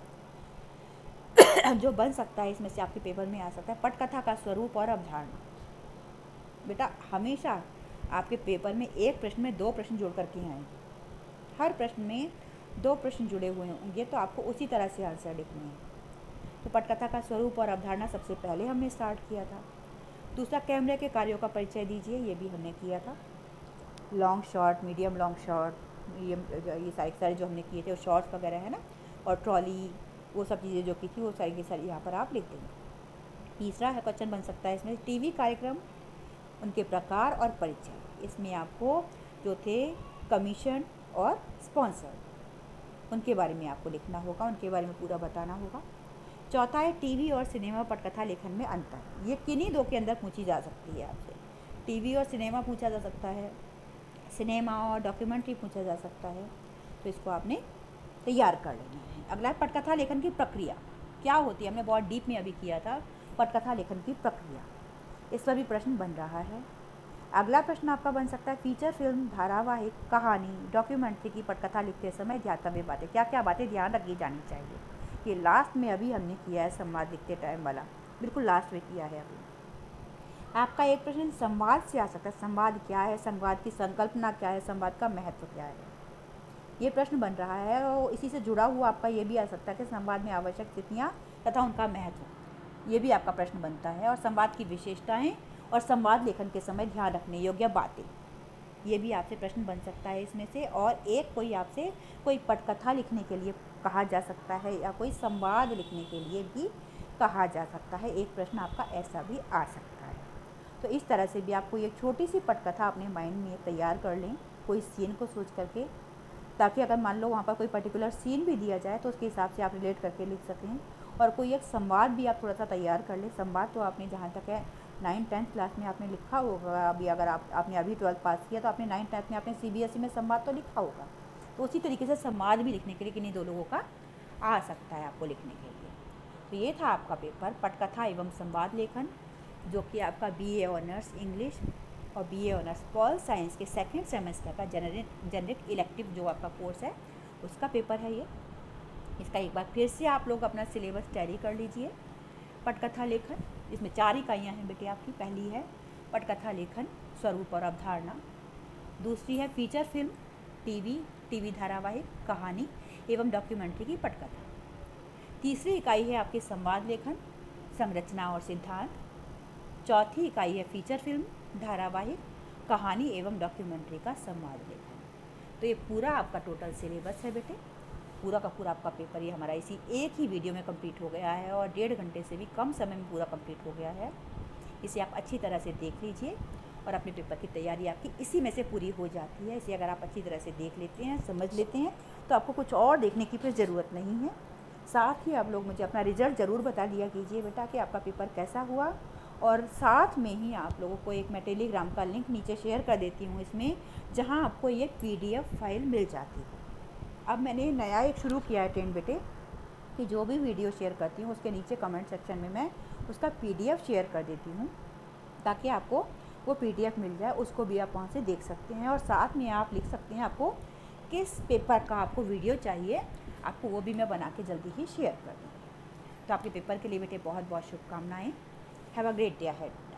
जो बन सकता है, इसमें से आपके पेपर में आ सकता है, पटकथा का स्वरूप और अवधारणा। बेटा हमेशा आपके पेपर में एक प्रश्न में दो प्रश्न जोड़ करके आएंगे। हर प्रश्न में दो प्रश्न जुड़े हुए होंगे तो आपको उसी तरह से आंसर लिखने हैं। तो पटकथा का स्वरूप और अवधारणा सबसे पहले हमने स्टार्ट किया था। दूसरा, कैमरे के कार्यों का परिचय दीजिए, ये भी हमने किया था। Long shot, medium long shot, medium, ये सारे सारे जो हमने किए थे, वो शॉर्ट्स वगैरह है ना, और ट्रॉली, वो सब चीज़ें जो की थी वो सारी की सारी यहाँ पर आप लिख देंगे। तीसरा है, क्वेश्चन बन सकता है इसमें, टीवी कार्यक्रम, उनके प्रकार और परिचय। इसमें आपको जो थे कमीशन और स्पॉन्सर, उनके बारे में आपको लिखना होगा, उनके बारे में पूरा बताना होगा। चौथा है टीवी और सिनेमा पटकथा लेखन में अंतर। ये किन्हीं दो के अंदर पूछी जा सकती है आपसे। टीवी और सिनेमा पूछा जा सकता है, सिनेमा और डॉक्यूमेंट्री पूछा जा सकता है, तो इसको आपने तैयार कर लेना है। अगला है पटकथा लेखन की प्रक्रिया क्या होती है। हमने बहुत डीप में अभी किया था पटकथा लेखन की प्रक्रिया, इस पर भी प्रश्न बन रहा है। अगला प्रश्न आपका बन सकता है फीचर फिल्म, धारावाहिक, कहानी, डॉक्यूमेंट्री की पटकथा लिखते समय ध्यातव्य बातें, क्या क्या बातें ध्यान रखी जानी चाहिए। ये लास्ट में अभी हमने किया है संवाद लिखते टाइम वाला, बिल्कुल लास्ट में किया है अभी। आपका एक प्रश्न संवाद से आ सकता है, संवाद क्या है, संवाद की संकल्पना क्या है, संवाद का महत्व क्या है, ये प्रश्न बन रहा है। और इसी से जुड़ा हुआ आपका ये भी आ सकता है कि संवाद में आवश्यक स्थितियाँ तथा उनका महत्व, ये भी आपका प्रश्न बनता है। और संवाद की विशेषताएं और संवाद लेखन के समय ध्यान रखने योग्य बातें, ये भी आपसे प्रश्न बन सकता है इसमें से। और एक कोई आपसे कोई पटकथा लिखने के लिए कहा जा सकता है या कोई संवाद लिखने के लिए भी कहा जा सकता है, एक प्रश्न आपका ऐसा भी आ सकता है। तो इस तरह से भी आपको एक छोटी सी पटकथा अपने माइंड में तैयार कर लें, कोई सीन को सोच करके, ताकि अगर मान लो वहाँ पर कोई पर्टिकुलर सीन भी दिया जाए तो उसके हिसाब से आप रिलेट करके लिख सकें। और कोई एक संवाद भी आप थोड़ा सा तैयार कर लें। संवाद तो आपने जहाँ तक है नाइन टेंथ क्लास में आपने लिखा होगा, अभी अगर आप आपने अभी ट्वेल्थ पास किया तो आपने नाइन टेंथ में आपने सीबीएसई में संवाद तो लिखा होगा। तो उसी तरीके से संवाद भी लिखने के लिए किन्हीं दो लोगों का आ सकता है आपको लिखने के लिए। तो ये था आपका पेपर पटकथा एवं संवाद लेखन, जो कि आपका बीए ऑनर्स इंग्लिश और बीए ऑनर्स पॉल साइंस के सेकेंड सेमेस्टर का जनरिक जनरिक इलेक्टिव जो आपका कोर्स है उसका पेपर है ये। इसका एक बार फिर से आप लोग अपना सिलेबस तैयारी कर लीजिए। पटकथा लेखन, इसमें चार इकाइयाँ हैं बेटे आपकी। पहली है पटकथा लेखन स्वरूप और अवधारणा, दूसरी है फीचर फिल्म, टीवी टीवी धारावाहिक, कहानी एवं डॉक्यूमेंट्री की पटकथा, तीसरी इकाई है आपके संवाद लेखन, संरचना और सिद्धांत, चौथी इकाई है फीचर फिल्म, धारावाहिक, कहानी एवं डॉक्यूमेंट्री का संवाद लेखन। तो ये पूरा आपका टोटल सिलेबस है बेटे, पूरा का पूरा आपका पेपर ये हमारा इसी एक ही वीडियो में कंप्लीट हो गया है और डेढ़ घंटे से भी कम समय में पूरा कंप्लीट हो गया है। इसे आप अच्छी तरह से देख लीजिए और अपने पेपर की तैयारी आपकी इसी में से पूरी हो जाती है। इसे अगर आप अच्छी तरह से देख लेते हैं, समझ लेते हैं, तो आपको कुछ और देखने की फिर ज़रूरत नहीं है। साथ ही आप लोग मुझे अपना रिजल्ट ज़रूर बता दिया कीजिए बेटा कि आपका पेपर कैसा हुआ। और साथ में ही आप लोगों को एक मैं टेलीग्राम का लिंक नीचे शेयर कर देती हूँ इसमें, जहाँ आपको ये पीडीएफ फाइल मिल जाती है। अब मैंने नया एक शुरू किया है ट्रेंड बेटे कि जो भी वीडियो शेयर करती हूँ उसके नीचे कमेंट सेक्शन में मैं उसका पीडीएफ शेयर कर देती हूँ, ताकि आपको वो पीडीएफ मिल जाए, उसको भी आप वहाँ से देख सकते हैं। और साथ में आप लिख सकते हैं आपको किस पेपर का आपको वीडियो चाहिए, आपको वो भी मैं बना के जल्दी ही शेयर कर दूँगी। तो आपके पेपर के लिए बेटे बहुत बहुत शुभकामनाएँ। Have a great day ahead.